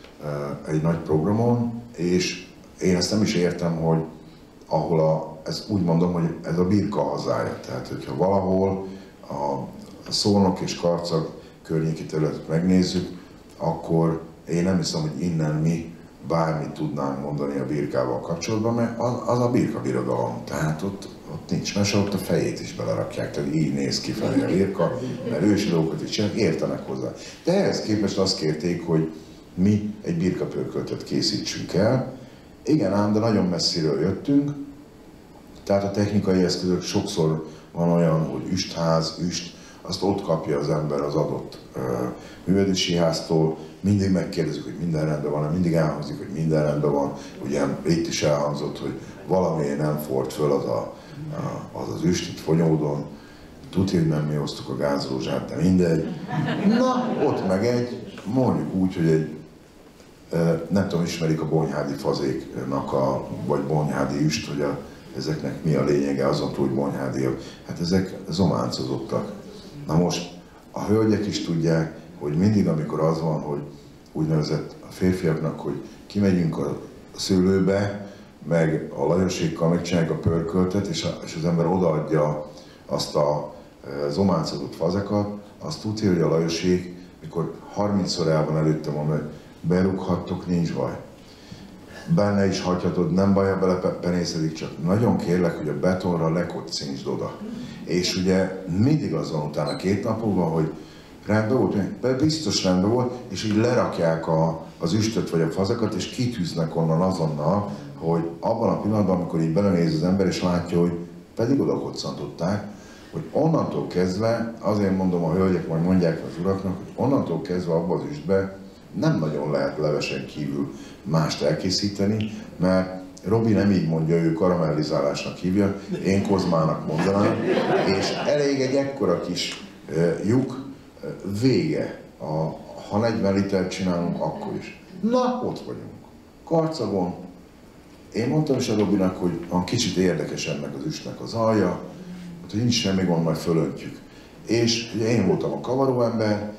egy nagy programon, és én ezt nem is értem, hogy ahol a, ezt úgy mondom, hogy ez a birka hazája. Tehát, hogyha valahol a Szolnok és Karcag környéki területet megnézzük, akkor én nem hiszem, hogy innen mi bármit tudnánk mondani a birkával kapcsolatban, mert az, az a birka birodalom. Tehát ott, ott nincs mese, ott a fejét is belerakják, tehát így néz ki felé a birka, mert ősi dolgokat is csinálnak, értenek hozzá. De ehhez képest azt kérték, hogy mi egy birkapörköltöt készítsünk el. Igen ám, de nagyon messziről jöttünk, tehát a technikai eszközök sokszor van olyan, hogy üstház, üst, azt ott kapja az ember az adott uh, művelési háztól, mindig megkérdezik, hogy minden rendben van, mindig elhangzik, hogy minden rendben van. Ugye itt is elhangzott, hogy valamiért nem ford föl az a, a, az, az üst itt Fonyódon. Tudja, hogy nem mi osztuk a gázrózsát, de mindegy. Na, ott meg egy, mondjuk úgy, hogy egy, nem tudom, ismerik a bonyhádi fazéknak, a, vagy bonyhádi üst, hogy a, ezeknek mi a lényege, azon túl, hogy bonyhádiak. Hát ezek zománcozottak. Na most a hölgyek is tudják, hogy mindig, amikor az van, hogy úgynevezett a férfiaknak, hogy kimegyünk a szőlőbe, meg a Lajosékkal megcsinálják a pörköltet, és, a, és az ember odaadja azt a zománcozott fazekat, azt tudja, hogy a Lajosék, mikor harmincszor el van előtte mondani, hogy berúghattok, nincs baj. Benne is hagyhatod, nem baj, ha belepenészedik, csak nagyon kérlek, hogy a betonra lekoccintsd oda. És ugye mindig az van utána két napokban, hogy rendben volt, biztos rendben volt, és így lerakják a, az üstöt vagy a fazekat, és kitűznek onnan azonnal, hogy abban a pillanatban, amikor így belenéz az ember, és látja, hogy pedig oda koccantották, hogy onnantól kezdve, azért mondom a hölgyek, majd mondják az uraknak, hogy onnantól kezdve abban az üstbe nem nagyon lehet levesen kívül mást elkészíteni, mert Robi nem így mondja, ő karamellizálásnak hívja, én kozmának mondanám, és elég egy ekkora kis uh, lyuk, uh, vége. A, ha negyven litert csinálunk, akkor is. Na, ott vagyunk. Karcagon. Én mondtam is a Robinak, hogy a kicsit érdekes ennek az üstnek az alja, hogy nincs semmi gond, majd fölöntjük. És ugye én voltam a kavaróember,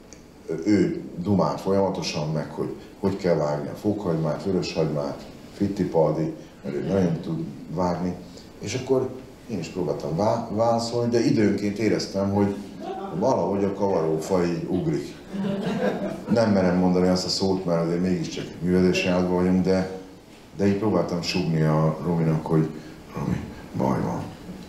ő dumált folyamatosan meg, hogy hogy kell vágni a fokhagymát, vöröshagymát, fittipaldi, mert ő nagyon tud vágni. És akkor én is próbáltam vá válaszolni, de időnként éreztem, hogy valahogy a kavarófa így ugrik. Nem merem mondani azt a szót, mert azért mégiscsak művelési házban vagyunk, de, de így próbáltam sugni a Rominak, hogy Romi, baj van.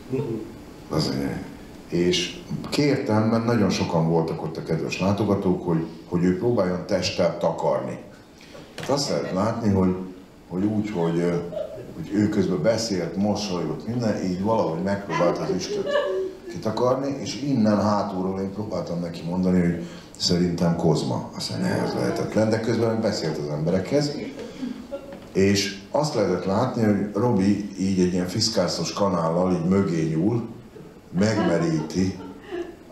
Azért. És kértem, mert nagyon sokan voltak ott a kedves látogatók, hogy, hogy ő próbáljon testtel takarni. Hát azt lehet látni, hogy, hogy úgy, hogy, hogy ő közben beszélt, mosolygott minden, így valahogy megpróbált az üstöt kitakarni, és innen hátulról én próbáltam neki mondani, hogy szerintem kozma. Aztán ehhez lehetetlen, de közben meg beszélt az emberekhez. És azt lehetett látni, hogy Robi így egy ilyen fiszkászos kanállal így mögé nyúl, megmeríti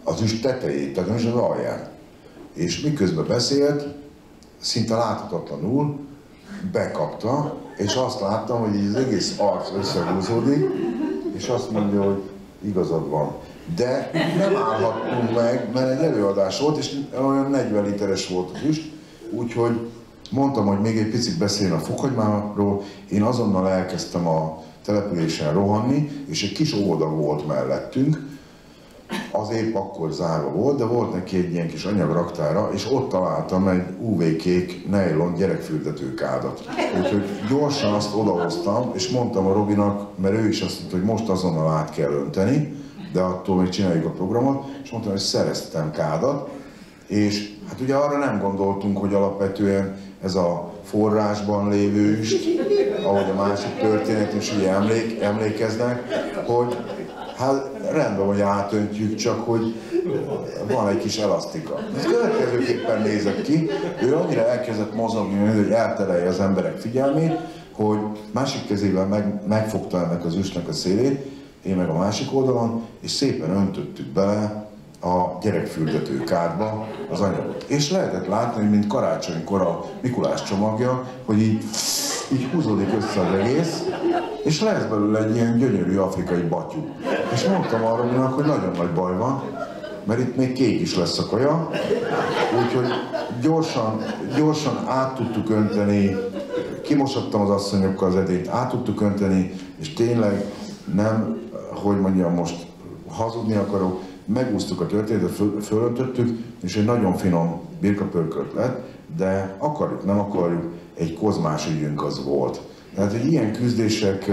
az üst tetejét, tehát nem is az alját. És miközben beszélt, szinte láthatatlanul bekapta, és azt láttam, hogy így az egész arc összehúzódik, és azt mondja, hogy igazad van. De nem állhattunk meg, mert egy előadás volt, és olyan negyven literes volt az üst, úgyhogy mondtam, hogy még egy picit beszéljen a fokhagymáról. Én azonnal elkezdtem a településen rohanni, és egy kis óvoda volt mellettünk, az épp akkor zárva volt, de volt neki egy ilyen kis anyagraktára, és ott találtam egy ú vé-kék nylon gyerekfürdetőkádat. Úgyhogy gyorsan azt odahoztam, és mondtam a Robinak, mert ő is azt mondta, hogy most azonnal át kell önteni, de attól még csináljuk a programot, és mondtam, hogy szereztem kádat, és hát ugye arra nem gondoltunk, hogy alapvetően ez a forrásban lévő üst, ahogy a másik történet is ugye emlék, emlékeznek, hogy hát rendben, hogy átöntjük, csak hogy van egy kis elasztika. Ez következőképpen nézett ki, ő annyira elkezdett mozogni, hogy elterelje az emberek figyelmét, hogy másik kezével meg, megfogta ennek az üstnek a szélét, én meg a másik oldalon, és szépen öntöttük bele a gyerekfürdető kádba az anyagot. És lehetett látni, hogy mint karácsonykor a Mikulás csomagja, hogy így, így húzódik össze az egész, és lesz belőle egy ilyen gyönyörű afrikai batyú. És mondtam arra, hogy nagyon nagy baj van, mert itt még kék is lesz a kaja, úgyhogy gyorsan, gyorsan át tudtuk önteni, kimosattam az asszonyokkal az edényt, át tudtuk önteni, és tényleg nem, hogy mondjam most, hazudni akarok, megúsztuk a történetet, föl, fölöntöttük, és egy nagyon finom birkapörkölt lett, de akarjuk, nem akarjuk, egy kozmás ügyünk az volt. Tehát, hogy ilyen küzdések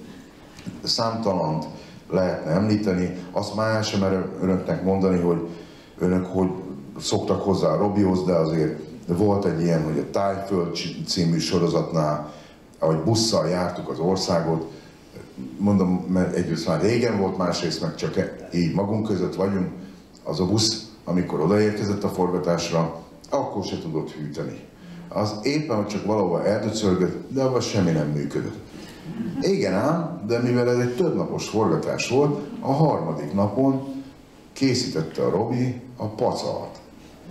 számtalant lehetne említeni, azt már el sem merem önöknek mondani, hogy önök hogy szoktak hozzá a Robihoz, de azért volt egy ilyen, hogy a Tájföld című sorozatnál, ahogy busszal jártuk az országot, mondom, mert egyrészt már régen volt, másrészt meg csak így magunk között vagyunk, az a busz, amikor odaérkezett a forgatásra, akkor se tudott hűteni. Az éppen, hogy csak valahol eldöcölgött, de abban semmi nem működött. Igen ám, de mivel ez egy többnapos forgatás volt, a harmadik napon készítette a Robi a pacalt.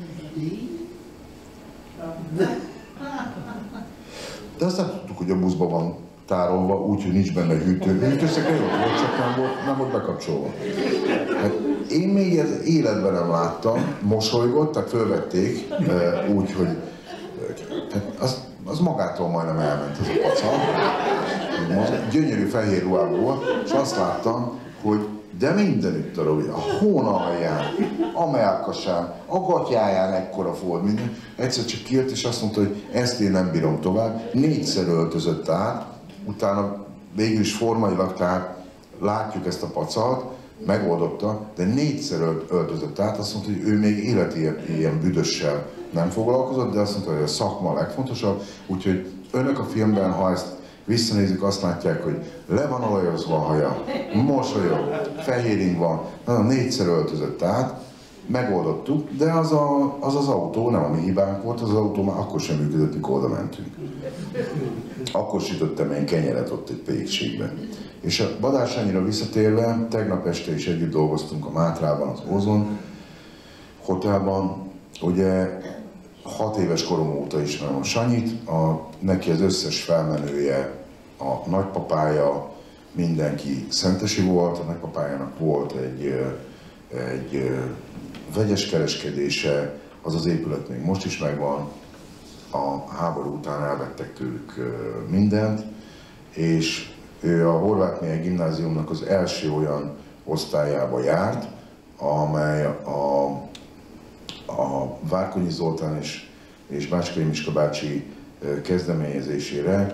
De azt nem tudtuk, hogy a buszban van tárolva, úgyhogy nincs benne hűtő. Hűtőszekre jó volt, csak nem volt, nem volt bekapcsolva. Hát én még ezt életben nem láttam, mosolygott, tehát fölvették, úgy, hogy hát az, az magától majdnem elment ez a pacal. Gyönyörű fehér ruhában volt, és azt láttam, hogy de mindenütt a Robi, a hónalján, a melkasán, a gatyáján ekkora volt minden. Egyszer csak kijött, és azt mondta, hogy ezt én nem bírom tovább. Négyszer öltözött át, utána végül is formailag, tehát látjuk ezt a pacalt, megoldotta, de négyszer öltözött át, azt mondta, hogy ő még életi ilyen büdössel nem foglalkozott, de azt mondta, hogy a szakma a legfontosabb, úgyhogy önök a filmben, ha ezt visszanézik, azt látják, hogy le van olajozva a haja, mosolyog, fehéring van, na, négyszer öltözött át, megoldottuk, de az, a, az az autó nem a mi hibánk volt, az, az autó már akkor sem működött, mikor oda mentünk. Akkor sütöttem én kenyeret ott egy pékségben. És a Badásányira visszatérve, tegnap este is együtt dolgoztunk a Mátrában, az Ozon hotelban. Ugye hat éves korom óta ismerem a Sanyit, a, neki az összes felmenője, a nagypapája, mindenki szentesi volt, a nagypapájának volt egy, egy vegyes kereskedése, az az épület még most is megvan, a háború után elvettek tőlük mindent, és ő a Horváth Mihály Gimnáziumnak az első olyan osztályába járt, amely a, a Várkonyi Zoltán és, és Bácskai Miska bácsi kezdeményezésére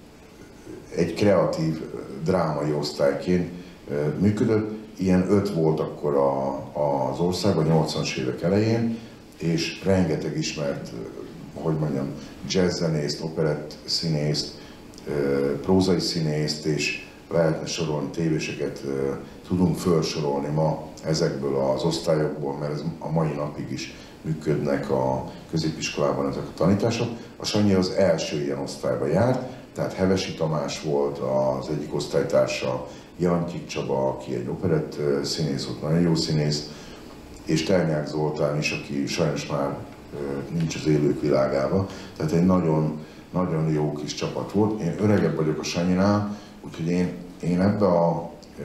egy kreatív drámai osztályként működött. Ilyen öt volt akkor a, az országban, nyolcvanas évek elején, és rengeteg ismert, hogy mondjam, jazzzenészt, operett színészt, prózai színészt, és lehetne sorolni, tévéseket tudunk felsorolni ma ezekből az osztályokból, mert ez a mai napig is működnek a középiskolában ezek a tanítások. A Sanyi az első ilyen osztályba járt, tehát Hevesi Tamás volt az egyik osztálytársa, Jantyik Csaba, aki egy operett színész volt, nagyon jó színész, és Ternyák Zoltán is, aki sajnos már nincs az élők világában. Tehát egy nagyon, nagyon jó kis csapat volt. Én öregebb vagyok a Sanyinál, úgyhogy én, én ebbe a e,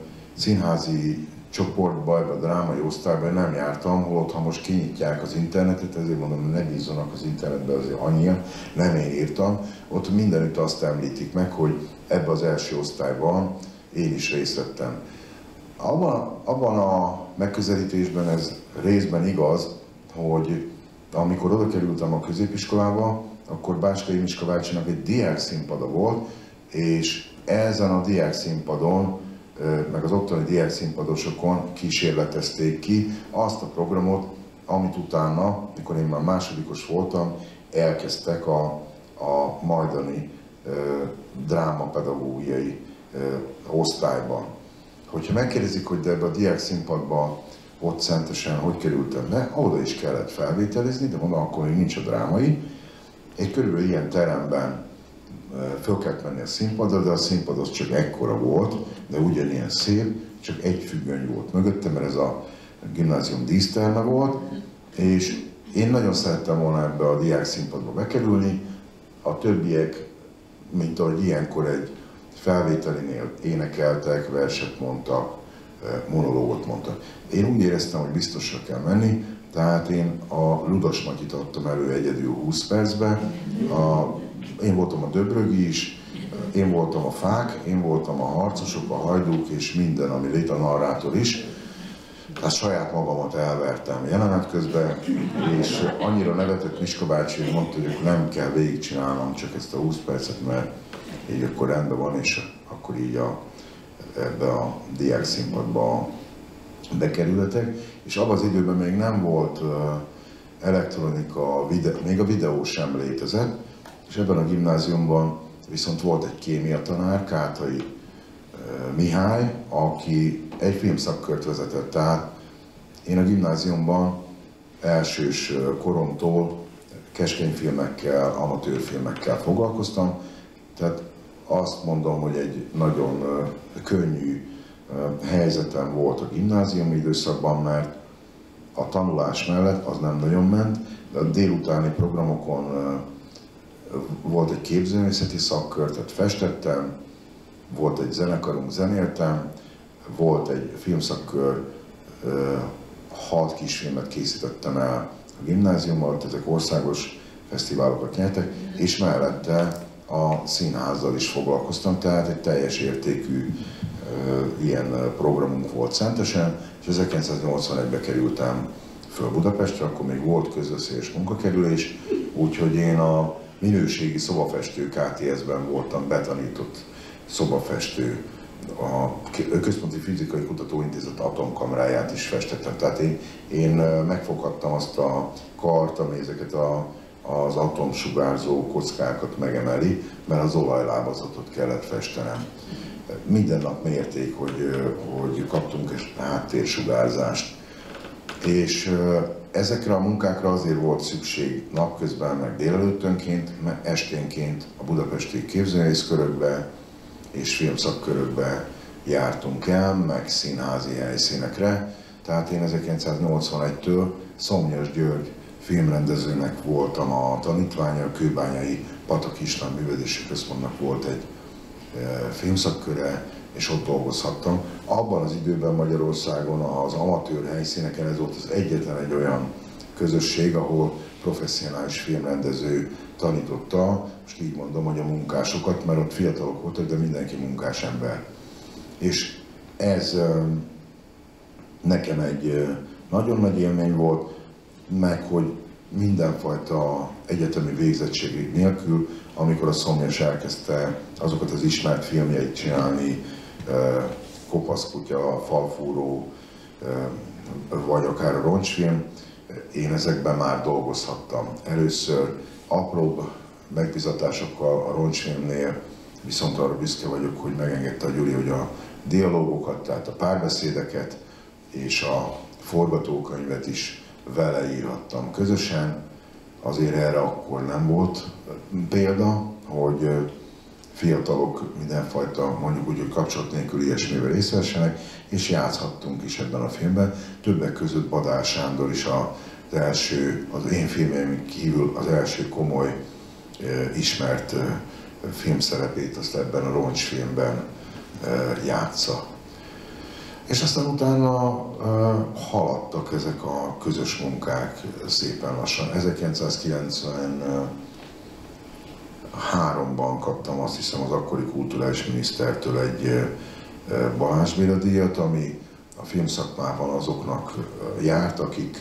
színházi csoportba, ebbe a drámai osztályban nem jártam, holott ha most kinyitják az internetet, ezért mondom, hogy ne bízzanak az internetbe azért annyian, nem én írtam. Ott mindenütt azt említik meg, hogy ebbe az első osztályban én is részt vettem. Abban, abban a megközelítésben ez részben igaz, hogy amikor oda kerültem a középiskolába, akkor Bácskai Miska bácsinak egy diák színpada volt, és ezen a diák színpadon, meg az ottani diák színpadosokon kísérletezték ki azt a programot, amit utána, mikor én már másodikos voltam, elkezdtek a, a majdani e, drámapedagógiai e, osztályban. Hogyha megkérdezik, hogy de ebbe a diák színpadba ott Szentesen hogy kerültem be, oda is kellett felvételizni, de mondom, akkor még nincs a drámai. Egy körülbelül ilyen teremben föl kellett menni a színpadra, de a színpad az csak ekkora volt, de ugyanilyen szép, csak egy függöny volt mögöttem, mert ez a gimnázium díszterme volt, és én nagyon szerettem volna ebbe a diák színpadba bekerülni, a többiek, mint ahogy ilyenkor egy felvételinél énekeltek, verset mondtak, monológot mondtak. Én úgy éreztem, hogy biztosra kell menni, tehát én a Ludas Matyit adtam elő egyedül húsz percbe, a, én voltam a Döbrögi is, én voltam a Fák, én voltam a Harcosok, a Hajdúk és minden, ami lét, a narrátor is. Tehát saját magamat elvertem jelenet közben, és annyira nevetett Miska bácsi, hogy mondta, hogy nem kell végigcsinálnom csak ezt a húsz percet, mert így akkor rendben van, és akkor így a, ebbe a diák színpadba bekerültek. És abban az időben még nem volt elektronika, videó, még a videó sem létezett, és ebben a gimnáziumban viszont volt egy kémia tanár, Kátai Mihály, aki egy filmszakkört vezetett. Tehát én a gimnáziumban elsős koromtól keskeny filmekkel, amatőr filmekkel foglalkoztam, tehát azt mondom, hogy egy nagyon könnyű helyzetem volt a gimnáziumi időszakban, mert a tanulás mellett az nem nagyon ment, de a délutáni programokon volt egy képzőművészeti szakkör, tehát festettem, volt egy zenekarunk, zenéltem, volt egy filmszakkör, hat kisfilmet készítettem el a gimnáziummal, ezek országos fesztiválokat nyertek, és mellette a színházzal is foglalkoztam, tehát egy teljes értékű ilyen programunk volt Szentesen, és ezerkilencszáznyolcvanegyben kerültem föl Budapestre, akkor még volt közösszéles munkakerülés, úgyhogy én a minőségi szobafestő ká té es-ben voltam betanított szobafestő, a Központi Fizikai Kutatóintézet atomkamráját is festettem. Tehát én, én megfoghattam azt a kart, ami ezeket a, az atomsugárzó kockákat megemeli, mert az olajlábazatot kellett festenem. Minden nap mérték, hogy, hogy kaptunk egy háttérsugárzást. És ezekre a munkákra azért volt szükség napközben, meg délelőttönként, mert esténként a budapesti képzőművészkörökbe és filmszakkörökbe jártunk el, meg színházi helyszínekre. Tehát én ezerkilencszáznyolcvanegytől Szomjas György filmrendezőnek voltam a tanítványa, a Kőbányai Patak István Művelődési Központnak volt egy filmszakköre, és ott dolgozhattam. Abban az időben Magyarországon az amatőr helyszíneken ez volt az egyetlen egy olyan közösség, ahol professzionális filmrendező tanította, most így mondom, hogy a munkásokat, mert ott fiatalok voltak, de mindenki munkás ember. És ez nekem egy nagyon nagy élmény volt, meg hogy mindenfajta egyetemi végzettség nélkül, amikor a Szomjas elkezdte azokat az ismert filmjeit csinálni, Kopaszkutya, Falfúró, vagy akár a Roncsfilm, én ezekben már dolgozhattam. Először apróbb megbizatásokkal a Roncsfilmnél, viszont arra büszke vagyok, hogy megengedte a Gyuri, hogy a dialógokat, tehát a párbeszédeket és a forgatókönyvet is vele írhattam közösen. Azért erre akkor nem volt példa, hogy fiatalok mindenfajta, mondjuk úgy, hogy kapcsolat nélkül ilyesmivel részt vessenek, és játszhattunk is ebben a filmben. Többek között Badár Sándor is az első, az én filmjeim kívül az első komoly, ismert filmszerepét azt ebben a roncsfilmben játsza. És aztán utána haladtak ezek a közös munkák szépen lassan. ezerkilencszázkilencvenháromban kaptam azt hiszem az akkori kulturális minisztertől egy Balázs Béla díjat, ami a filmszakmában azoknak járt, akik,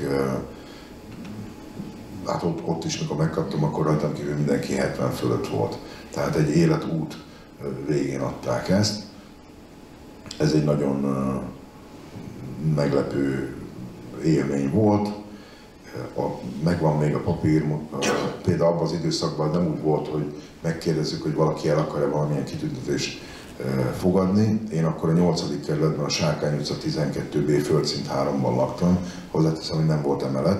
hát ott, ott is, mikor megkaptam, akkor rajtam kívül mindenki hetven fölött volt. Tehát egy életút végén adták ezt. Ez egy nagyon meglepő élmény volt. A, megvan még a papír, például abban az időszakban nem úgy volt, hogy megkérdezzük, hogy valaki el akar-e valamilyen kitüntetést fogadni. Én akkor a nyolcadik kerületben a Sárkány utca tizenkettő B földszint háromban laktam, hozzáteszem, hogy nem volt emelet.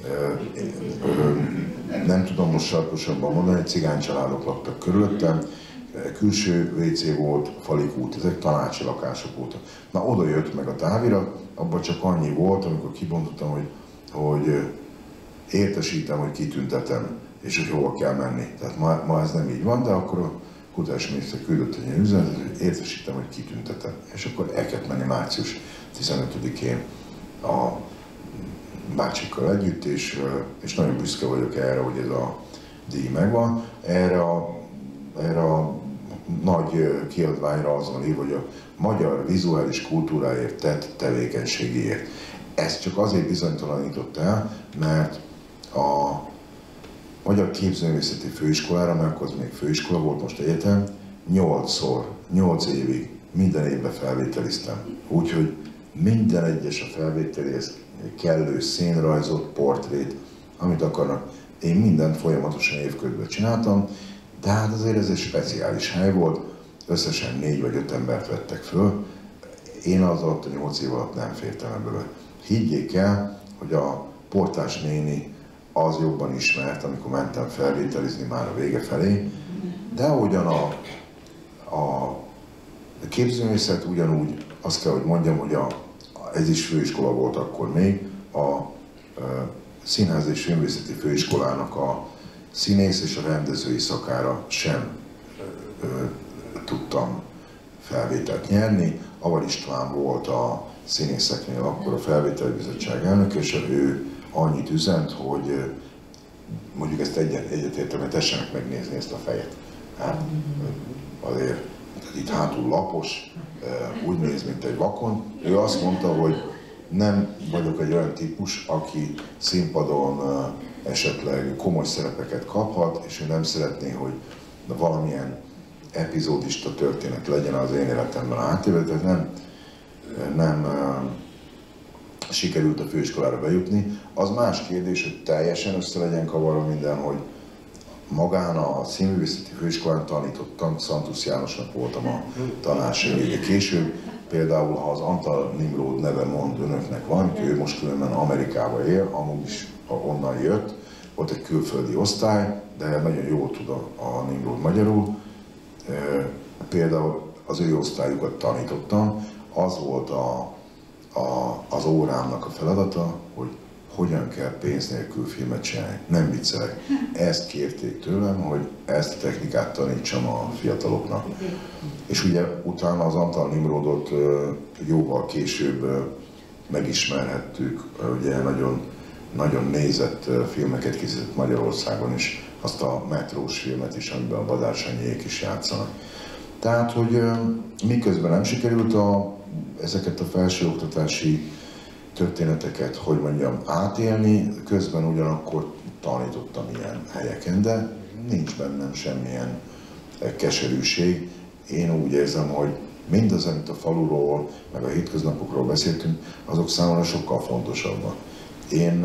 Nem tudom most sarkosabban mondani, cigány családok laktak körülöttem, külső vé cé volt, falikút, ezek tanácsi lakások voltak. Na oda jött meg a távirat, abban csak annyi volt, amikor kibontottam, hogy, hogy értesítem, hogy kitüntetem, és hogy hova kell menni. Tehát ma, ma ez nem így van, de akkor a kutatási miniszter küldött egy ilyen üzenetet, hogy értesítem, hogy kitüntetem. És akkor el kellett menni március tizenötödikén a bácsikkal együtt, és, és nagyon büszke vagyok erre, hogy ez a díj megvan. Erre a, erre a nagy kiadványra az van írva, hogy a magyar vizuális kultúráért tett tevékenységéért. Ez csak azért bizonytalanított el, mert a Magyar Képzőművészeti Főiskolára, mert akkor az még főiskola volt, most egyetem, nyolcszor, nyolc évig minden évben felvételiztem. Úgyhogy minden egyes a felvételéhez kellő színrajzot, portrét, amit akarnak. Én mindent folyamatosan évközben csináltam, de hát azért ez egy speciális hely volt, összesen négy vagy öt embert vettek föl. Én az alatt a nyolc év alatt nem fértem ebből. Higgyék el, hogy a portás néni az jobban ismert, amikor mentem felvételizni már a vége felé, de ahogyan a, a képzőművészet ugyanúgy, azt kell, hogy mondjam, hogy a, ez is főiskola volt akkor még, a, a Színház és Filmvészeti Főiskolának a színész és a rendezői szakára sem ö, ö, tudtam felvételt nyerni. Avar István volt a színészeknél akkor a felvételi bizottság elnök, és ő annyit üzent, hogy mondjuk ezt egyet, egyetértem, hogy tessenek megnézni ezt a fejet. Hát, azért itt hátul lapos, úgy néz, mint egy vakon. Ő azt mondta, hogy nem vagyok egy olyan típus, aki színpadon esetleg komoly szerepeket kaphat, és ő nem szeretné, hogy valamilyen epizódista történet legyen az én életemben átéve, tehát nem, nem sikerült a főiskolára bejutni. Az más kérdés, hogy teljesen össze legyen kavarva minden, hogy magán a Színművészeti Főiskolán tanítottam, Szantusz Jánosnak voltam a tanársegédje. Később például, ha az Antal Nimród neve mond önöknek van, ő most különben Amerikában él, amúgy is onnan jött, volt egy külföldi osztály, de nagyon jól tud a, a Nimród magyarul. E, például az ő osztályukat tanítottam, az volt a, a, az órámnak a feladata, hogy hogyan kell pénz nélkül filmet csinálni. Nem viccelek. Ezt kérték tőlem, hogy ezt a technikát tanítsam a fiataloknak. És ugye utána az Antal Nimrodot jóval később megismerhettük, ugye nagyon, nagyon nézett filmeket készített Magyarországon is, azt a metrós filmet is, amiben a Badár Sanyék is játszanak. Tehát, hogy miközben nem sikerült a, ezeket a felsőoktatási történeteket, hogy mondjam, átélni, közben ugyanakkor tanítottam ilyen helyeken, de nincs bennem semmilyen keserűség. Én úgy érzem, hogy mindaz, amit a faluról, meg a hétköznapokról beszéltünk, azok számomra sokkal fontosabbak. Én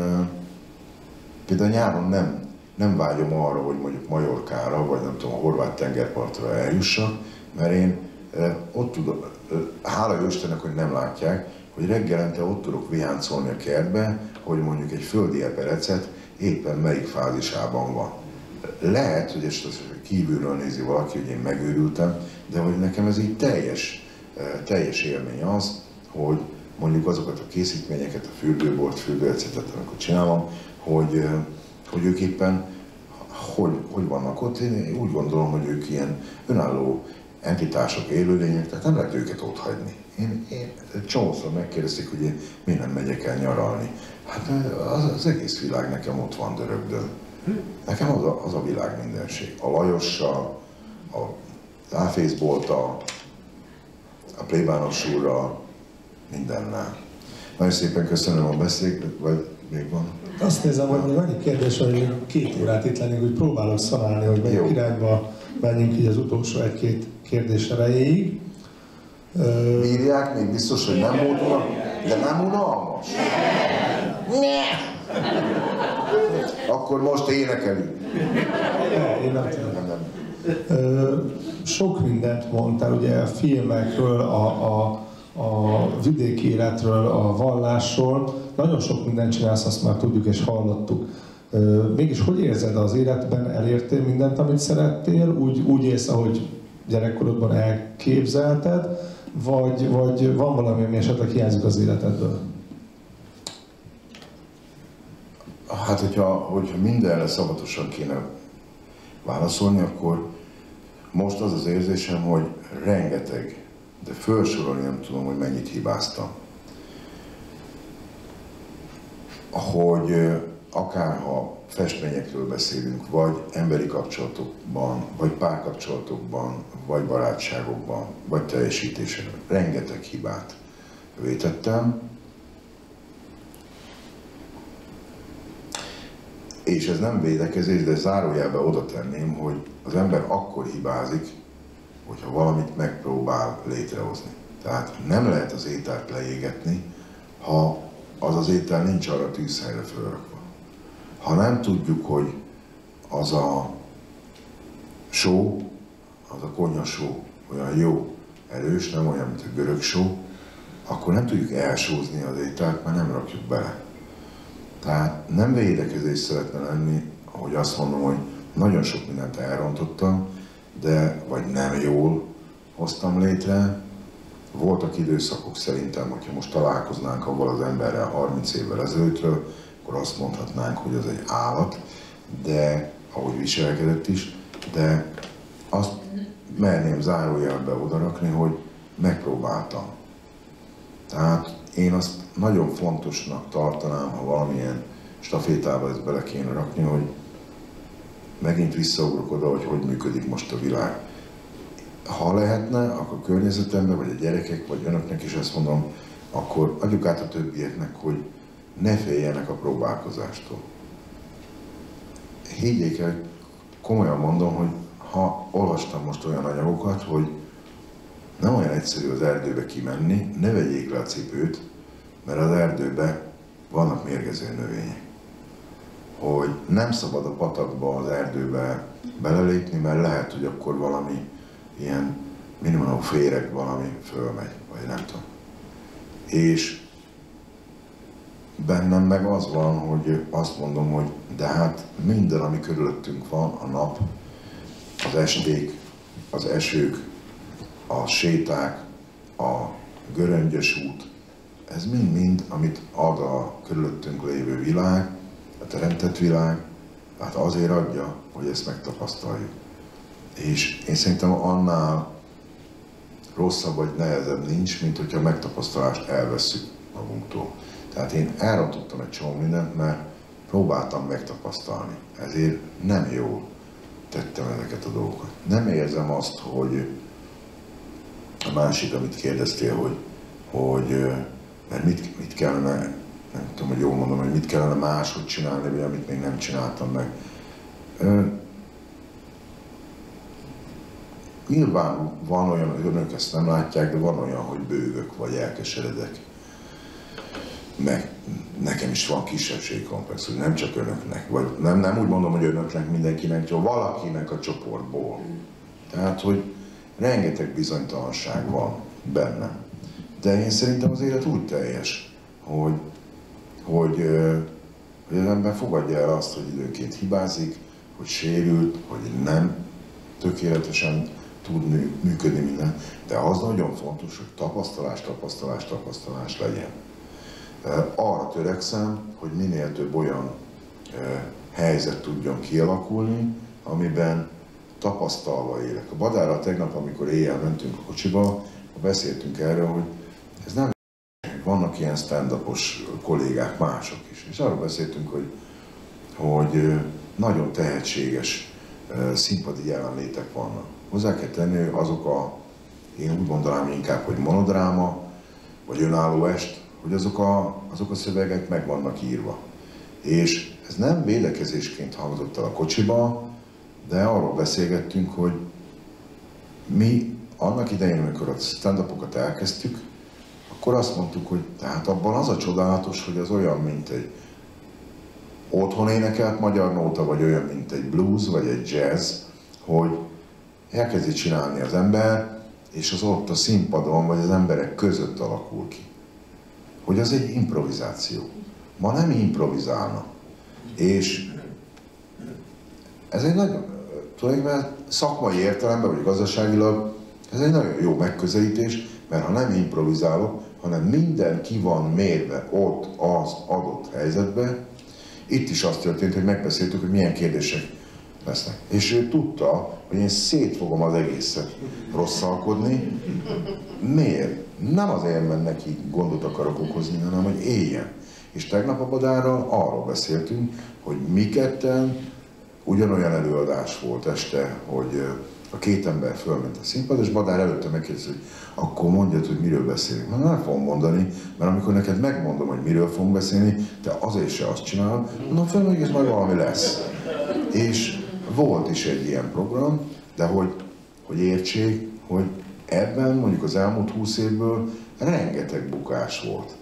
például nyáron nem, nem vágyom arra, hogy mondjuk Majorkára, vagy nem tudom, a horvát tengerpartra eljussak, mert én ott tudom, hála jó Istennek, hogy nem látják, hogy reggelente ott tudok viháncolni a kertbe, hogy mondjuk egy földi eperecet éppen melyik fázisában van. lehet, hogy ezt kívülről nézi valaki, hogy én megőrültem, de hogy nekem ez így teljes, teljes élmény az, hogy mondjuk azokat a készítményeket, a fürdőbort, fürdőecetet, amikor csinálom, hogy, hogy ők éppen hogy, hogy vannak ott. Én úgy gondolom, hogy ők ilyen önálló entitások, élőlények, tehát nem lehet őket ott hagyni. Én, én csomószor megkérdezték, hogy én miért nem megyek el nyaralni. Hát az, az egész világ nekem ott van dörögdön. Nekem az a, az a világ mindenség. A Lajossal, az Áfészbolttal, a plébános úrral, mindennel. Nagyon szépen köszönöm a beszéd, vagy még van? Azt nézem, hogy még annyi kérdés, hogy két órát itt lennénk, hogy próbálok szanálni, hogy melyik irányba menjünk így az utolsó egy-két kérdés erejéig. Bírják még biztos, hogy nem unalmas? De nem unalmas? Akkor most énekelünk. Ne, én nem tudom. Nem, nem. Sok mindent mondtál, ugye a filmekről, a, a, a vidéki életről, a vallásról. Nagyon sok mindent csinálsz, azt már tudjuk és hallottuk. Mégis hogy érzed az életben? Elértél mindent, amit szerettél? Úgy, úgy élsz, ahogy gyerekkorodban elképzelted? Vagy, vagy van valami, ami esetleg hiányzik az életedből? Hát, hogyha, hogyha mindenre szabatosan kéne válaszolni, akkor most az az érzésem, hogy rengeteg, de felsorolni nem tudom, hogy mennyit hibáztam. Hogy akár ha festményekről beszélünk, vagy emberi kapcsolatokban, vagy párkapcsolatokban, vagy barátságokban, vagy teljesítésen, rengeteg hibát vétettem. És ez nem védekezés, de zárójelbe oda tenném, hogy az ember akkor hibázik, hogyha valamit megpróbál létrehozni. Tehát nem lehet az ételt leégetni, ha az az étel nincs arra tűzhelyre fölrakva. Ha nem tudjuk, hogy az a só, az a konyhasó olyan jó, erős, nem olyan, mint a görög só, akkor nem tudjuk elsózni az ételt, mert nem rakjuk bele. Tehát nem védekezés szeretne lenni, hogy azt mondom, hogy nagyon sok mindent elrontottam, de vagy nem jól hoztam létre. Voltak időszakok szerintem, hogyha most találkoznánk avval az emberrel harminc évvel ezelőttről, akkor azt mondhatnánk, hogy az egy állat, de ahogy viselkedett is, de azt merném zárójelbe odarakni, hogy megpróbáltam. Tehát én azt nagyon fontosnak tartanám, ha valamilyen stafétába ezt bele kéne rakni, hogy megint visszaugrok oda, hogy hogy működik most a világ. Ha lehetne, akkor a környezetemben, vagy a gyerekek, vagy önöknek is ezt mondom, akkor adjuk át a többieknek, hogy ne féljenek a próbálkozástól. Higgyék el, komolyan mondom, hogy ha olvastam most olyan anyagokat, hogy nem olyan egyszerű az erdőbe kimenni, ne vegyék le a cipőt, mert az erdőben vannak mérgező növények. Hogy nem szabad a patakba, az erdőbe belelépni, mert lehet, hogy akkor valami ilyen minimum féreg valami fölmegy, vagy nem tudom. És bennem meg az van, hogy azt mondom, hogy de hát minden, ami körülöttünk van, a nap, az esték, az esők, a séták, a göröngyös út, ez mind-mind, amit ad a körülöttünk lévő világ, a teremtett világ, hát azért adja, hogy ezt megtapasztaljuk. És én szerintem annál rosszabb vagy nehezebb nincs, mint hogyha a megtapasztalást elvesszük magunktól. Tehát én elrontottam egy csomó mindent, mert próbáltam megtapasztalni. Ezért nem jól tettem ezeket a dolgokat. Nem érzem azt, hogy a másik, amit kérdeztél, hogy, hogy mert mit, mit kellene, nem tudom, hogy jól mondom, hogy mit kellene máshogy csinálni, vagy amit még nem csináltam meg. Nyilván van olyan, hogy önök ezt nem látják, de van olyan, hogy bőgök, vagy elkeseredek. Meg nekem is van kisebbségkomplex, hogy nem csak önöknek, vagy nem, nem úgy mondom, hogy önöknek, mindenkinek, csak valakinek a csoportból. Tehát, hogy rengeteg bizonytalanság van bennem. De én szerintem az élet úgy teljes, hogy, hogy, hogy az ember fogadja el azt, hogy időnként hibázik, hogy sérült, hogy nem tökéletesen tud működni minden, de az nagyon fontos, hogy tapasztalás, tapasztalás, tapasztalás legyen. Arra törekszem, hogy minél több olyan helyzet tudjon kialakulni, amiben tapasztalva élek. A Badárral tegnap, amikor éjjel mentünk a kocsiba, beszéltünk erről, hogy ez nem vannak ilyen stand-upos kollégák, mások is. És arról beszéltünk, hogy, hogy nagyon tehetséges színpadi jelenlétek vannak. Hozzá kell tenni, hogy azok a, én úgy mondanám inkább, hogy monodráma, vagy önálló est, hogy azok a, azok a szövegek meg vannak írva. És ez nem védekezésként hangzott el a kocsiba, de arról beszélgettünk, hogy mi annak idején, amikor a stand-upokat elkezdtük, akkor azt mondtuk, hogy tehát abban az a csodálatos, hogy az olyan, mint egy otthon énekelt magyar nóta, vagy olyan, mint egy blues, vagy egy jazz, hogy elkezdi csinálni az ember, és az ott a színpadon, vagy az emberek között alakul ki. Hogy az egy improvizáció. Ma nem improvizálna. És ez egy nagyon, tulajdonképpen szakmai értelemben, vagy gazdaságilag, ez egy nagyon jó megközelítés, mert ha nem improvizálok, hanem minden ki van mérve ott az adott helyzetben, itt is az történt, hogy megbeszéltük, hogy milyen kérdések lesznek. És ő tudta, hogy én szét fogom az egészet rosszalkodni. Miért? Nem azért, mert neki gondot akarok okozni, hanem hogy éljen. És tegnap a Badárral arról beszéltünk, hogy mi ketten ugyanolyan előadás volt este, hogy a két ember fölment a színpad, és Badár előtte megkérdezi, hogy akkor mondjad, hogy miről beszélünk. Na, nem fogom mondani, mert amikor neked megmondom, hogy miről fogunk beszélni, te azért se azt csinálod, mondom, fölmegyek, ez majd valami lesz. És volt is egy ilyen program, de hogy, hogy értsék, hogy ebben mondjuk az elmúlt húsz évből rengeteg bukás volt.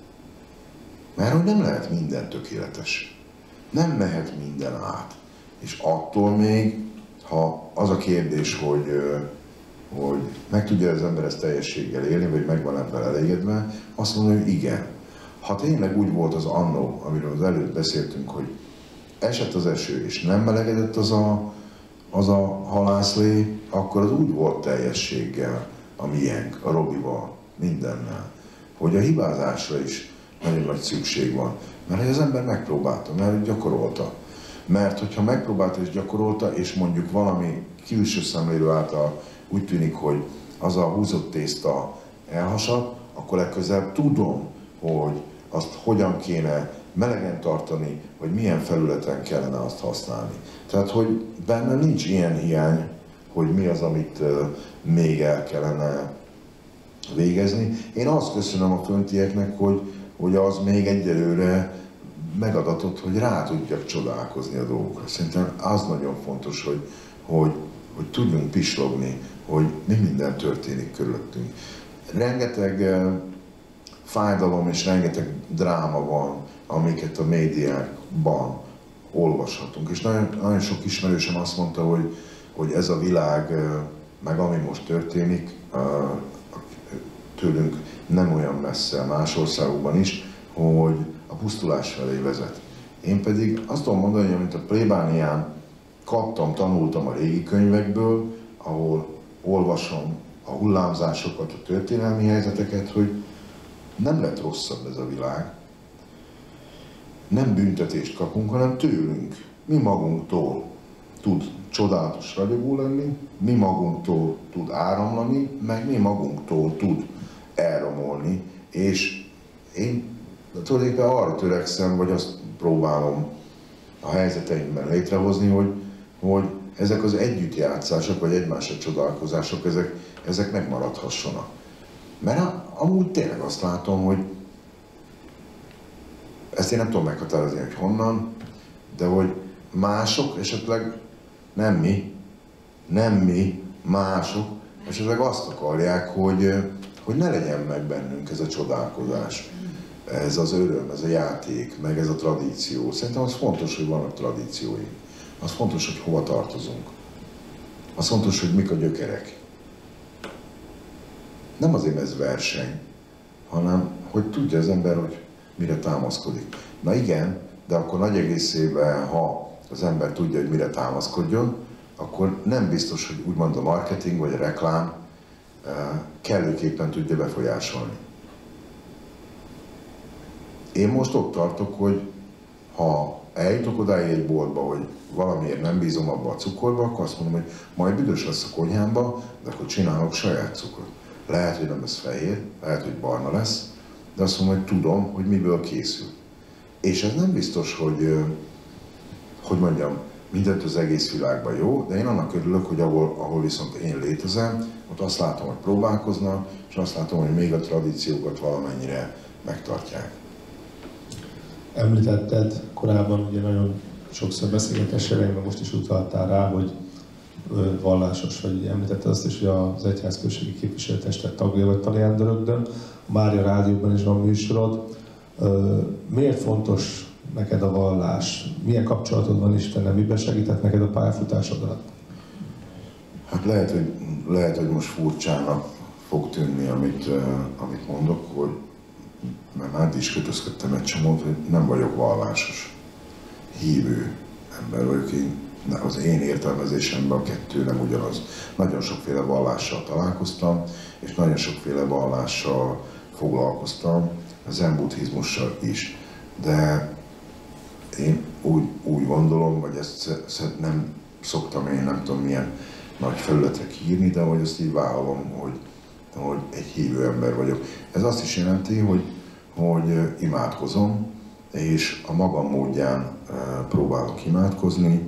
Mert hogy nem lehet minden tökéletes. Nem mehet minden át. És attól még, ha az a kérdés, hogy, hogy meg tudja az ember ezt teljességgel élni, vagy meg van ebben elégedve, azt mondom, hogy igen. Ha tényleg úgy volt az annó, amiről az előtt beszéltünk, hogy esett az eső, és nem melegedett az a, az a halászlé, akkor az úgy volt teljességgel a miénk, a Robival, mindennel, hogy a hibázásra is nagyon nagy szükség van. Mert az ember megpróbálta, mert gyakorolta. Mert hogyha megpróbálta és gyakorolta, és mondjuk valami külső szemlélő által úgy tűnik, hogy az a húzott tészta elhasadt, akkor legközelebb tudom, hogy azt hogyan kéne melegen tartani, vagy milyen felületen kellene azt használni. Tehát, hogy bennem nincs ilyen hiány, hogy mi az, amit uh, még el kellene végezni. Én azt köszönöm a föntieknek, hogy, hogy az még egyelőre megadatott, hogy rá tudjak csodálkozni a dolgokra. Szerintem az nagyon fontos, hogy, hogy, hogy tudjunk pislogni, hogy mi minden történik körülöttünk. Rengeteg uh, fájdalom és rengeteg dráma van, amiket a médiákban olvashatunk. És nagyon, nagyon sok ismerősem azt mondta, hogy, hogy ez a világ, uh, meg ami most történik, uh, tőlünk nem olyan messze, más országokban is, hogy a pusztulás felé vezet. Én pedig azt tudom mondani, hogy amit a plébánián kaptam, tanultam a régi könyvekből, ahol olvasom a hullámzásokat, a történelmi helyzeteket, hogy nem lett rosszabb ez a világ. Nem büntetést kapunk, hanem tőlünk, mi magunktól tud csodálatos ragyogó lenni, mi magunktól tud áramlani, meg mi magunktól tud elromolni, és én tulajdonképpen arra törekszem, vagy azt próbálom a helyzeteimben létrehozni, hogy, hogy ezek az együttjátszások, vagy egymásra csodálkozások, ezek, ezek megmaradhassanak. Mert amúgy tényleg azt látom, hogy ezt én nem tudom meghatározni, hogy honnan, de hogy mások esetleg, nem mi, nem mi, mások esetleg azt akarják, hogy, hogy ne legyen meg bennünk ez a csodálkozás, ez az öröm, ez a játék, meg ez a tradíció. Szerintem az fontos, hogy vannak tradícióink. Az fontos, hogy hova tartozunk. Az fontos, hogy mik a gyökerek. Nem azért, ez verseny, hanem hogy tudja az ember, hogy mire támaszkodik. Na igen, de akkor nagy egészében, ha az ember tudja, hogy mire támaszkodjon, akkor nem biztos, hogy úgymond a marketing vagy a reklám kellőképpen tudja befolyásolni. Én most ott tartok, hogy ha eljutok odáig egy boltba, hogy valamiért nem bízom abba a cukorba, akkor azt mondom, hogy majd büdös lesz a konyhámba, de akkor csinálok saját cukrot. Lehet, hogy nem lesz fehér, lehet, hogy barna lesz, de azt mondom, hogy tudom, hogy miből készül. És ez nem biztos, hogy, hogy mondjam, mindent az egész világban jó, de én annak örülök, hogy ahol, ahol viszont én létezem, ott azt látom, hogy próbálkoznak, és azt látom, hogy még a tradíciókat valamennyire megtartják. Említetted korábban, ugye nagyon sokszor beszélgetés elején, most is utaltál rá, hogy vallásos vagy. Említetted azt is, hogy az egyházközségi képviselőtestet tagja vagy Talján-Dörögdön, a Mária Rádióban is van műsorod. Miért fontos neked a vallás? Milyen kapcsolatod van Istennel? Miben segített neked a pályafutásodat? Hát lehet, hogy, lehet, hogy most furcsának fog tűnni, amit, amit mondok, hogy mert már is kötözködtem egy csomót, hogy nem vagyok vallásos. Hívő ember vagyok én. Az én értelmezésemben a kettő nem ugyanaz. Nagyon sokféle vallással találkoztam, és nagyon sokféle vallással foglalkoztam, a zen buddhizmussal is. De én úgy, úgy gondolom, vagy ezt nem szoktam én nem tudom milyen nagy felületre írni, de hogy azt így vállalom, hogy, hogy egy hívő ember vagyok. Ez azt is jelenti, hogy, hogy imádkozom, és a magam módján próbálok imádkozni.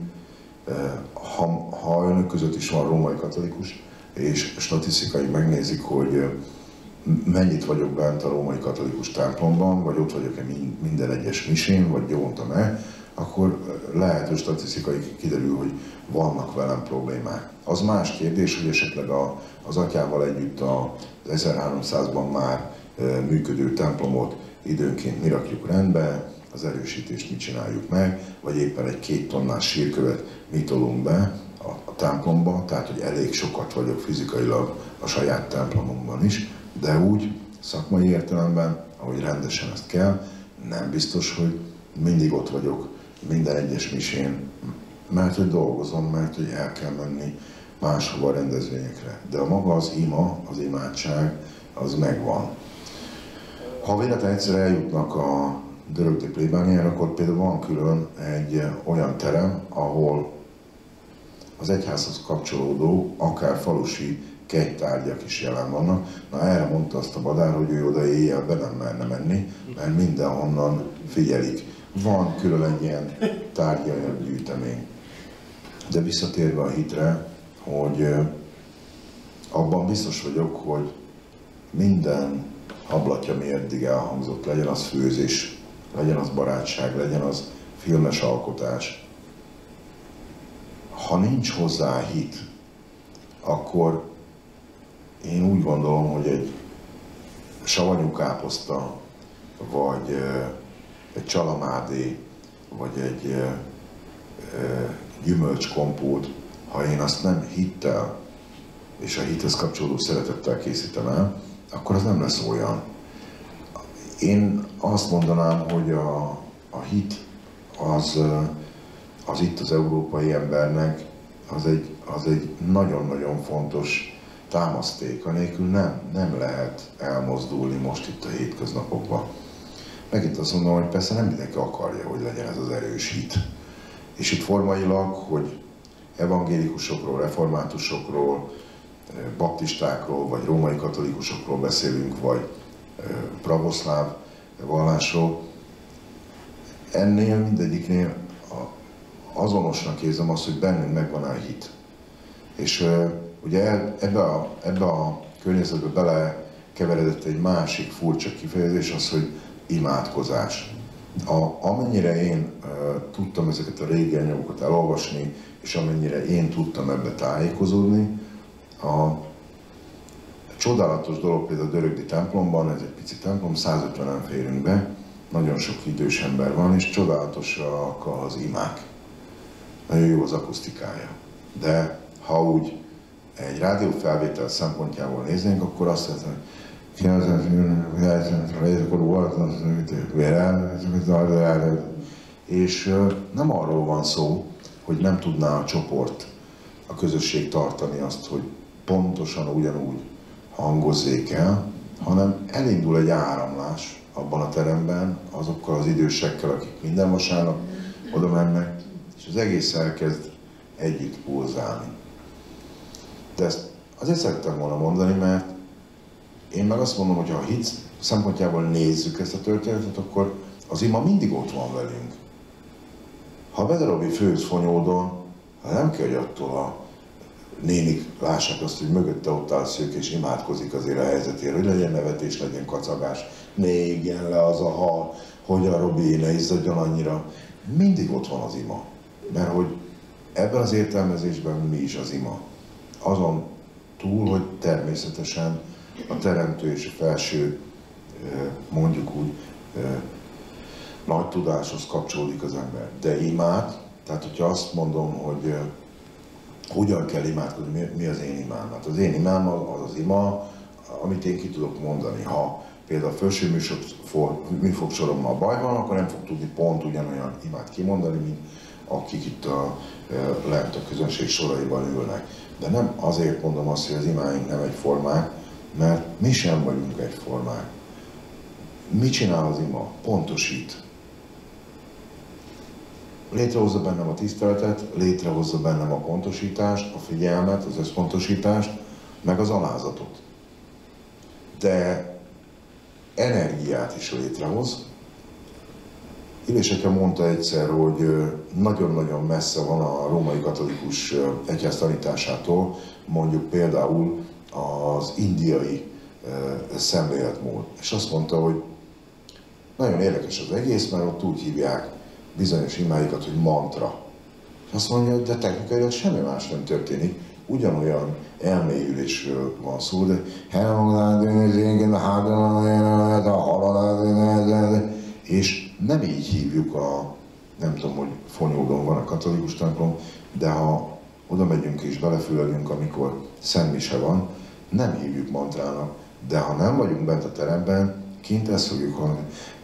Ha, ha önök között is van római katolikus, és statisztikai megnézik, hogy mennyit vagyok bent a római katolikus templomban, vagy ott vagyok-e minden egyes misén, vagy gyóntam-e, akkor lehet, hogy statisztikai kiderül, hogy vannak velem problémák. Az más kérdés, hogy esetleg a, az atyával együtt az ezerháromszázban már működő templomot időnként mi rakjuk rendbe, az erősítést mi csináljuk meg, vagy éppen egy két tonnás sírkövet mi tolunk be a, a templomba, tehát hogy elég sokat vagyok fizikailag a saját templomunkban is, de úgy szakmai értelemben, ahogy rendesen ezt kell, nem biztos, hogy mindig ott vagyok minden egyes misén, mert hogy dolgozom, mert hogy el kell menni máshova a rendezvényekre. De a maga az ima, az imádság, az megvan. Ha véletlenül egyszer eljutnak a Dörögdi plébániára, akkor például van külön egy olyan terem, ahol az egyházhoz kapcsolódó, akár falusi kegytárgyak is jelen vannak. Na erre mondta azt a Badár, hogy ő oda éjjelben nem merne menni, mert mindenhonnan figyelik. Van külön egy ilyen tárgyanyag gyűjtemény. De visszatérve a hitre, hogy abban biztos vagyok, hogy minden ablatja, mi eddig elhangzott, legyen az főzés, legyen az barátság, legyen az filmes alkotás. Ha nincs hozzá hit, akkor én úgy gondolom, hogy egy savanyú káposzta, vagy egy csalamádé, vagy egy gyümölcskompót, ha én azt nem hittel, és a hithez kapcsolódó szeretettel készítem el, akkor az nem lesz olyan. Én azt mondanám, hogy a, a hit az, az itt az európai embernek az egy, az egy nagyon-nagyon fontos támaszték, anélkül nem, nem lehet elmozdulni most itt a hétköznapokban. Megint azt mondom, hogy persze nem mindenki akarja, hogy legyen ez az erős hit. És itt formailag, hogy evangélikusokról, reformátusokról, baptistákról, vagy római katolikusokról beszélünk, vagy pravoszláv vallásról, ennél mindegyiknél azonosnak érzem azt, hogy bennünk megvan a hit. És ugye ebbe a, ebbe a környezetbe belekeveredett egy másik furcsa kifejezés, az, hogy imádkozás. A, amennyire én uh, tudtam ezeket a régi anyagokat elolvasni, és amennyire én tudtam ebbe tájékozódni, a csodálatos dolog például a Dörögdi templomban, ez egy pici templom, százötvenen férünk be, nagyon sok idős ember van, és csodálatosak az imák. Nagyon jó az akusztikája. De ha úgy egy rádiófelvétel szempontjából néznénk, akkor azt mondja, hogy és nem arról van szó, hogy nem tudná a csoport, a közösség tartani azt, hogy pontosan ugyanúgy hangozzék el, hanem elindul egy áramlás abban a teremben, azokkal az idősekkel, akik minden vasárnap oda mennek, és az egész elkezd együtt pulzálni. De ezt azért szerettem volna mondani, mert én meg azt mondom, hogy ha a hit szempontjából nézzük ezt a történetet, akkor az ima mindig ott van velünk. Ha Bede Robi főz Fonyódon, nem kell, hogy attól a nénik lássák azt, hogy mögötte ott áll Szőke és imádkozik azért a helyzetért, hogy legyen nevetés, legyen kacagás, ne égjen le az a hal, hogy a Robi ne izzadjon annyira. Mindig ott van az ima. Mert hogy ebben az értelmezésben mi is az ima. Azon túl, hogy természetesen a teremtő és a felső, mondjuk úgy, nagy tudáshoz kapcsolódik az ember. De imád, tehát hogyha azt mondom, hogy hogyan kell imádkozni, mi az én imám? Hát az én imám az az ima, amit én ki tudok mondani. Ha például a felső műfogsorommal baj van, akkor nem fog tudni pont ugyanolyan imát kimondani, mint akik itt a, lent a közönség soraiban ülnek. De nem azért mondom azt, hogy az imáink nem egyformák, mert mi sem vagyunk egyformák. Mit csinál az ima? Pontosít. Létrehozza bennem a tiszteletet, létrehozza bennem a pontosítást, a figyelmet, az összpontosítást, meg az alázatot. De energiát is létrehoz. Illéseke mondta egyszer, hogy nagyon-nagyon messze van a római katolikus egyház tanításától, mondjuk például az indiai szemléletmód. És azt mondta, hogy nagyon érdekes az egész, mert ott úgy hívják bizonyos imáikat, hogy mantra. És azt mondja, hogy de technikailag semmi más nem történik, ugyanolyan elmélyülésről van szó, de és nem így hívjuk a, nem tudom, hogy Fonyódon van a katolikus templom, de ha oda megyünk és belefülelünk, amikor szentmise van, nem hívjuk mantrának, de ha nem vagyunk bent a teremben, kint ezt fogjuk hallani.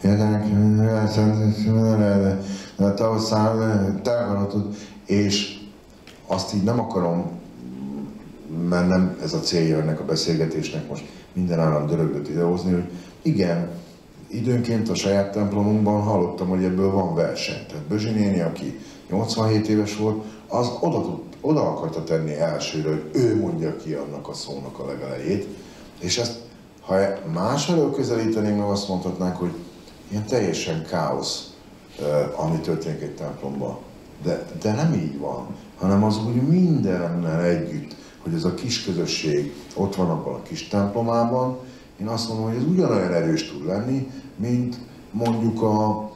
És azt így nem akarom, mert nem ez a célja ennek a beszélgetésnek most minden állam dörögöt idehozni, hogy igen, időnként a saját templomunkban hallottam, hogy ebből van verseny. Tehát Bözsi néni, aki nyolcvanhét éves volt, az oda, tud, oda akarta tenni elsőre, hogy ő mondja ki annak a szónak a legelejét, és ezt, ha másfelől közelítenénk, meg azt mondhatnánk, hogy ilyen teljesen káosz, ami történik egy templomban. De, de nem így van, hanem az úgy mindennel együtt, hogy ez a kis közösség ott van abban a kis templomában, én azt mondom, hogy ez ugyanolyan erős tud lenni, mint mondjuk a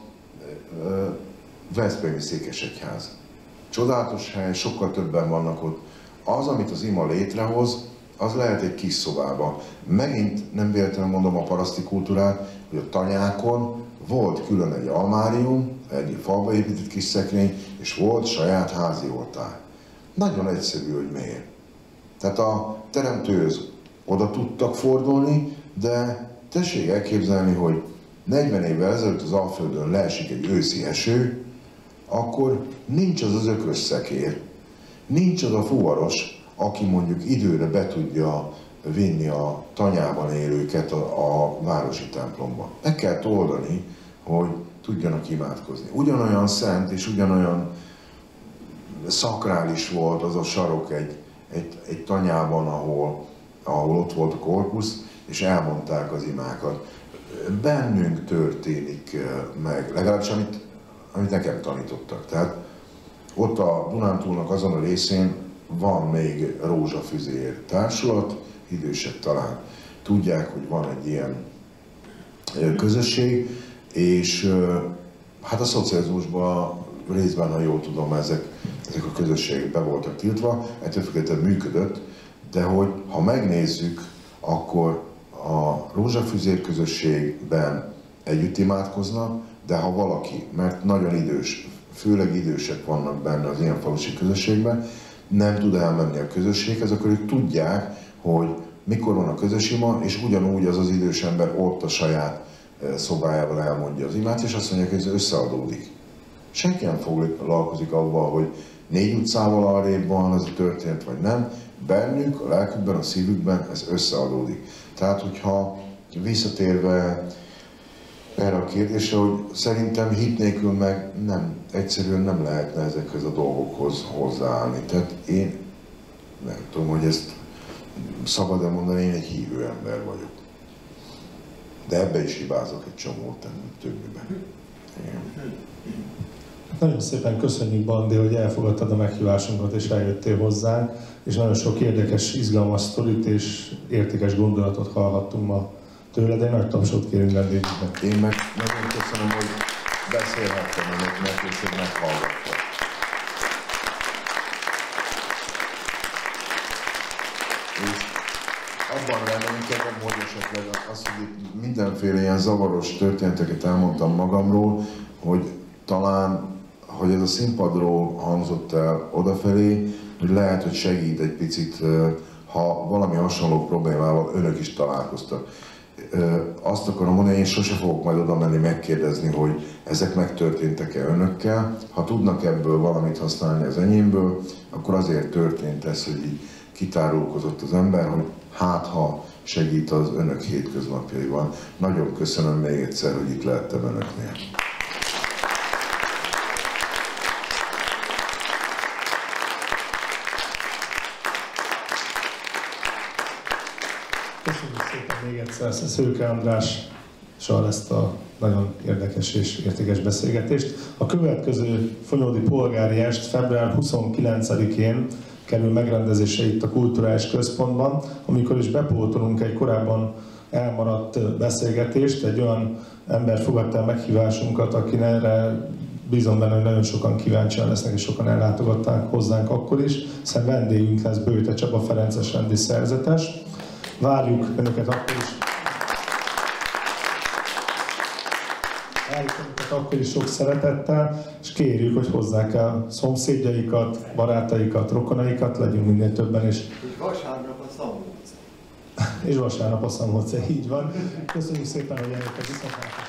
veszprémi székesegyház. Csodálatos hely, sokkal többen vannak ott. Az, amit az ima létrehoz, az lehet egy kis szobában. Megint nem véletlenül mondom a paraszti kultúrát, hogy a tanyákon volt külön egy almárium, egy falba épített kis szekrény, és volt saját házi oltár. Nagyon egyszerű, hogy miért. Tehát a teremtőhöz oda tudtak fordulni, de tessék elképzelni, hogy negyven évvel ezelőtt az Alföldön leesik egy őszi eső, akkor nincs az az ökös szekér, nincs az a fuvaros, aki mondjuk időre be tudja vinni a tanyában élőket a, a városi templomba. Meg kell oldani, hogy tudjanak imádkozni. Ugyanolyan szent és ugyanolyan szakrális volt az a sarok egy, egy, egy tanyában, ahol, ahol ott volt a korpusz, és elmondták az imákat. Bennünk történik meg, legalábbis amit, amit nekem tanítottak. Tehát ott a Dunántúlnak azon a részén van még rózsafüzér társulat, idősek talán tudják, hogy van egy ilyen közösség, és hát a szocializmusban részben, ha jól tudom, ezek, ezek a közösségek be voltak tiltva, ettől függetlenül működött, de hogy ha megnézzük, akkor a rózsafüzér közösségben együtt imádkoznak, de ha valaki, mert nagyon idős, főleg idősek vannak benne az ilyen falusi közösségben, nem tud elmenni a közösséghez, akkor ők tudják, hogy mikor van a közös ima, és ugyanúgy az az idős ember ott a saját szobájában elmondja az imát, és azt mondják, hogy ez összeadódik. Senki nem foglalkozik avval, hogy négy utcával arrébb van az a történet, vagy nem. Bennük, a lelkükben, a szívükben ez összeadódik. Tehát, hogyha visszatérve erre a kérdésre, hogy szerintem hit nélkül meg nem, egyszerűen nem lehetne ezekhez a dolgokhoz hozzáállni. Tehát én nem tudom, hogy ezt szabad-e mondani, én egy hívő ember vagyok. De ebbe is hibázok egy csomót, többiben. Igen. Nagyon szépen köszönjük, Bandi, hogy elfogadtad a meghívásunkat és eljöttél hozzánk, és nagyon sok érdekes, izgalmas sztorit és értékes gondolatot hallhattunk ma tőled. Egy nagy tapsot kérünk vendégünknek. Én meg nagyon köszönöm, hogy beszélhettem önöknek, és hogy meghallgattak. És abban reménykedem, hogy esetleg az, hogy mindenféle ilyen zavaros történeteket elmondtam magamról, hogy talán, hogy ez a színpadról hangzott el odafelé, hogy lehet, hogy segít egy picit, ha valami hasonló problémával önök is találkoztak. Azt akarom mondani, én sose fogok majd oda menni megkérdezni, hogy ezek megtörténtek-e önökkel. Ha tudnak ebből valamit használni az enyémből, akkor azért történt ez, hogy így kitárulkozott az ember, hogy hát ha segít az önök hétköznapjaiban. Nagyon köszönöm még egyszer, hogy itt lehettem önöknél. Köszönjük szépen még egyszer Szőke Andrással ezt a nagyon érdekes és értékes beszélgetést. A következő Fonyódi polgári est február huszonkilencedikén kerül megrendezésre itt a Kulturális Központban, amikor is bepótolunk egy korábban elmaradt beszélgetést. Egy olyan ember fogadta el meghívásunkat, akin erre bízom benne, hogy nagyon sokan kíváncsian lesznek, és sokan ellátogatták hozzánk akkor is, hiszen vendégünk lesz Bőte Csaba ferences rendi szerzetes. Várjuk önöket akkor is. Várjuk önöket akkor is sok szeretettel, és kérjük, hogy hozzák el szomszédjaikat, barátaikat, rokonaikat, legyünk minél többen is. És vasárnap a Szamóce. És vasárnap a Szamóce, így van. Köszönjük szépen, hogy eljöttek, viszontlátásra.